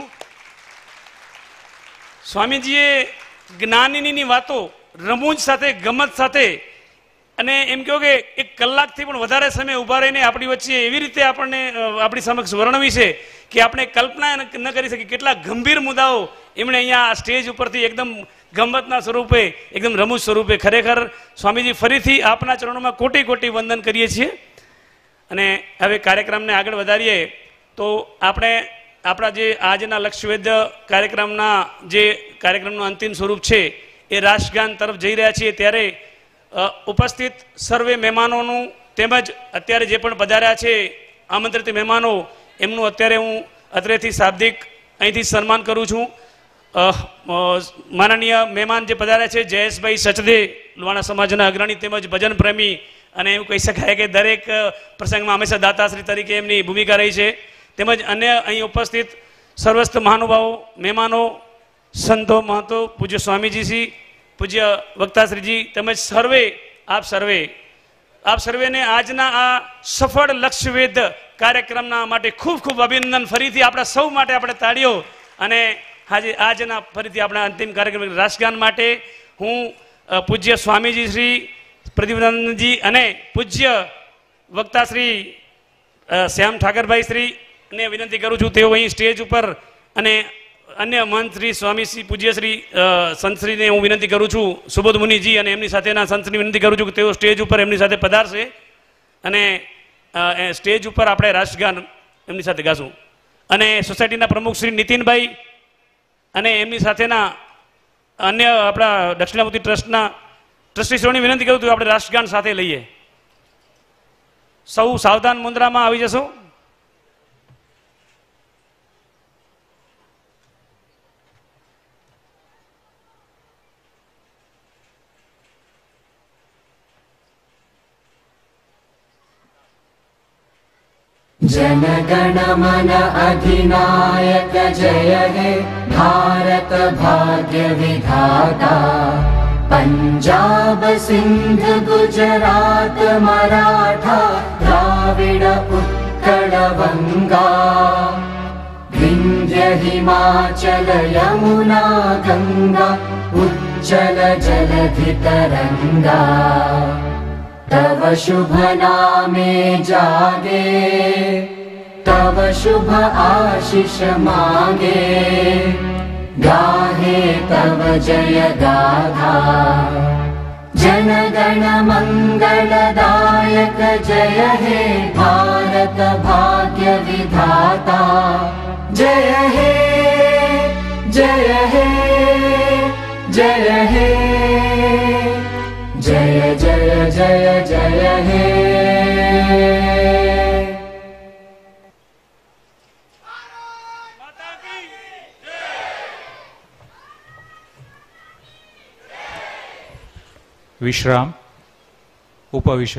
સ્વામીજીએ જ્ઞાનીની વાતો રમૂજ સાથે, ગમત સાથે, અને એમ કહો કે એક કલાકથી પણ વધારે સમય ઊભા રહીને આપણી વચ્ચે એવી રીતે આપણને આપણી સમક્ષ વર્ણવી છે કે આપણે કલ્પના ન કરી શકીએ. કેટલા ગંભીર મુદ્દાઓ એમણે અહીંયા સ્ટેજ ઉપરથી એકદમ ગમતના સ્વરૂપે, એકદમ રમૂજ સ્વરૂપે. ખરેખર સ્વામીજી ફરીથી આપના ચરણોમાં કોટી કોટી વંદન કરીએ છીએ. અને હવે કાર્યક્રમને આગળ વધારીએ તો આપણે આપણા જે આજના લક્ષ્યવેધ કાર્યક્રમના જે કાર્યક્રમનું અંતિમ સ્વરૂપ છે એ રાષ્ટ્રગાન તરફ જઈ રહ્યા છીએ. ત્યારે ઉપસ્થિત સર્વે મહેમાનોનું તેમજ અત્યારે જે પણ પધાર્યા છે આમંત્રિત મહેમાનો, એમનું અત્યારે હું અત્રેથી શાબ્દિક અહીંથી સન્માન કરું છું. માનનીય મહેમાન જે પધાર્યા છે જયેશભાઈ સચદે, લુહાણા સમાજના અગ્રણી તેમજ ભજન પ્રેમી, અને એવું કહી શકાય કે દરેક પ્રસંગમાં હંમેશા દાતાશ્રી તરીકે એમની ભૂમિકા રહી છે. તેમજ અન્ય અહીં ઉપસ્થિત સર્વસ્થ મહાનુભાવો, મહેમાનો, સંતો, મહંતો, પૂજ્ય સ્વામીજીશ્રી, પૂજ્ય વક્તાશ્રીજી, તેમજ સર્વે આપ સર્વે આપ સર્વેને આજના આ સફળ લક્ષ્યવેધ કાર્યક્રમના માટે ખૂબ ખૂબ અભિનંદન. ફરીથી આપણા સૌ માટે આપણે તાળીઓ. અને આજે આજના ફરીથી આપણા અંતિમ કાર્યક્રમ રાષ્ટ્રગાન માટે હું પૂજ્ય સ્વામીજી શ્રી પ્રદીપાનંદજી અને પૂજ્ય વક્તાશ્રી શ્યામ ઠાકરભાઈ શ્રી ને વિનંતી કરું છું તેઓ અહીં સ્ટેજ ઉપર અને અન્ય મહંત શ્રી સ્વામી શ્રી પૂજ્ય શ્રી સંતશ્રીને હું વિનંતી કરું છું સુબોધ મુનિજી અને એમની સાથેના સંતશ્રી વિનંતી કરું છું કે તેઓ સ્ટેજ ઉપર એમની સાથે પધારશે અને સ્ટેજ ઉપર આપણે રાષ્ટ્રગાન એમની સાથે ગાશું. અને સોસાયટીના પ્રમુખ શ્રી નીતિનભાઈ અને એમની સાથેના અન્ય આપણા દક્ષિણામૂર્તિ ટ્રસ્ટના ટ્રસ્ટીશ્રીઓની વિનંતી કરું છું આપણે રાષ્ટ્રગાન સાથે લઈએ. સૌ સાવધાન મુદ્રામાં આવી જશો. जनगण मन अधिनायक जय हे भारत भाग्य विधाता पंजाब सिंध गुजरात मराठा द्राविड उत्कल बंगा विंध्य हिमाचल यमुना गंगा उच्चल जलधि तरंगा तव शुभ नामे जागे तव शुभ आशीष मांगे गाहे तव जय गाथा जन गण मंगलदायक जय हे भारत भाग्य विधाता जय हे जय हे जय हे जय जय जय जय हे. વિશ્રામ ઉપવિશ.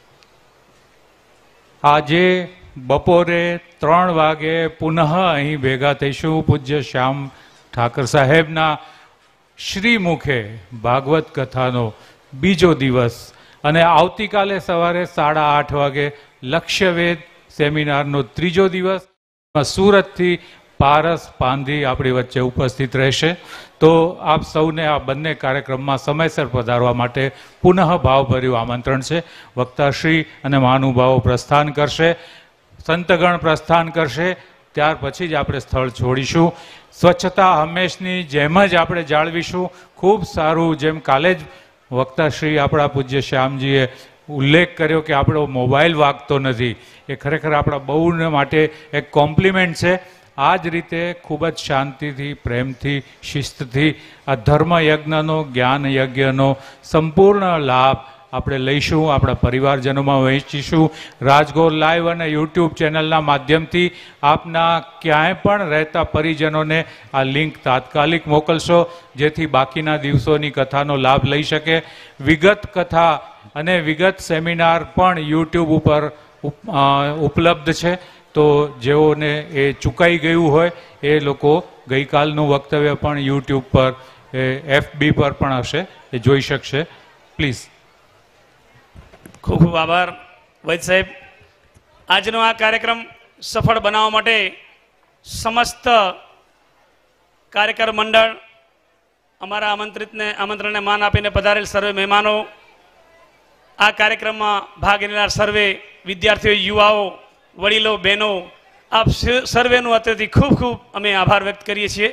આજે બપોરે ત્રણ વાગે પુનઃ અહીં ભેગા થઈશું પૂજ્ય શ્યામ ઠાકર સાહેબના શ્રી મુખે ભાગવત કથાનો બીજો દિવસ અને આવતીકાલે સવારે સાડા આઠ વાગે લક્ષ્યવેદ સેમિનારનો ત્રીજો દિવસ. સુરતથી પારસ પાંધી આપણી વચ્ચે ઉપસ્થિત રહેશે. તો આપ સૌને આ બંને કાર્યક્રમમાં સમયસર પધારવા માટે પુનઃ ભાવભર્યું આમંત્રણ છે. વક્તાશ્રી અને મહાનુભાવો પ્રસ્થાન કરશે, સંતગણ પ્રસ્થાન કરશે, ત્યાર પછી જ આપણે સ્થળ છોડીશું. સ્વચ્છતા હંમેશની જેમ જ આપણે જાળવીશું. ખૂબ સારું, જેમ કાલે જ વક્તાશ્રી આપણા પૂજ્ય શ્યામજીએ ઉલ્લેખ કર્યો કે આપણો મોબાઈલ વાગતો નથી, એ ખરેખર આપણા બહુને માટે એક કોમ્પ્લિમેન્ટ છે. આ જ રીતે ખૂબ જ શાંતિથી, પ્રેમથી, શિસ્તથી આ ધર્મ યજ્ઞનો, જ્ઞાન યજ્ઞનો સંપૂર્ણ લાભ આપણે લઈશું, આપણા પરિવારજનોમાં વહેંચીશું. રાજગોર લાઈવ અને યુટ્યુબ ચેનલના માધ્યમથી આપના ક્યાંય પણ રહેતા પરિજનોને આ લિંક તાત્કાલિક મોકલશો, જેથી બાકીના દિવસોની કથાનો લાભ લઈ શકે. વિગત કથા અને વિગત સેમિનાર પણ યુટ્યુબ ઉપર ઉપલબ્ધ છે. તો જેઓને એ ચૂકાઈ ગયું હોય એ લોકો ગઈકાલનું વક્તવ્ય પણ યુટ્યુબ પર, એફબી પર પણ હશે, એ જોઈ શકશે. પ્લીઝ. ખૂબ ખૂબ આભાર વૈદ સાહેબ. આજનો આ કાર્યક્રમ સફળ બનાવવા માટે સમસ્ત કાર્યકર મંડળ, અમારા આમંત્રિતને આમંત્રણને માન આપીને પધારેલ સર્વે મહેમાનો, આ કાર્યક્રમમાં ભાગ લેનાર સર્વે વિદ્યાર્થીઓ, યુવાઓ, વડીલો, બહેનો, આપ સર્વેનું અત્યારથી ખૂબ ખૂબ અમે આભાર વ્યક્ત કરીએ છીએ.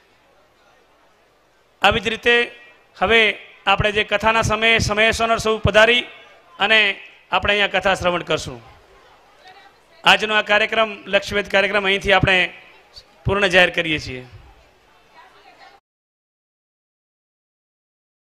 આવી જ રીતે હવે આપણે જે કથાના સમયે સમયસર સૌ પધારી અને આપણે અહીંયા કથા શ્રવણ કરશું. આજનો આ કાર્યક્રમ લક્ષ્યવેદ કાર્યક્રમ અહીંથી આપણે પૂર્ણ જાહેર કરીએ છીએ.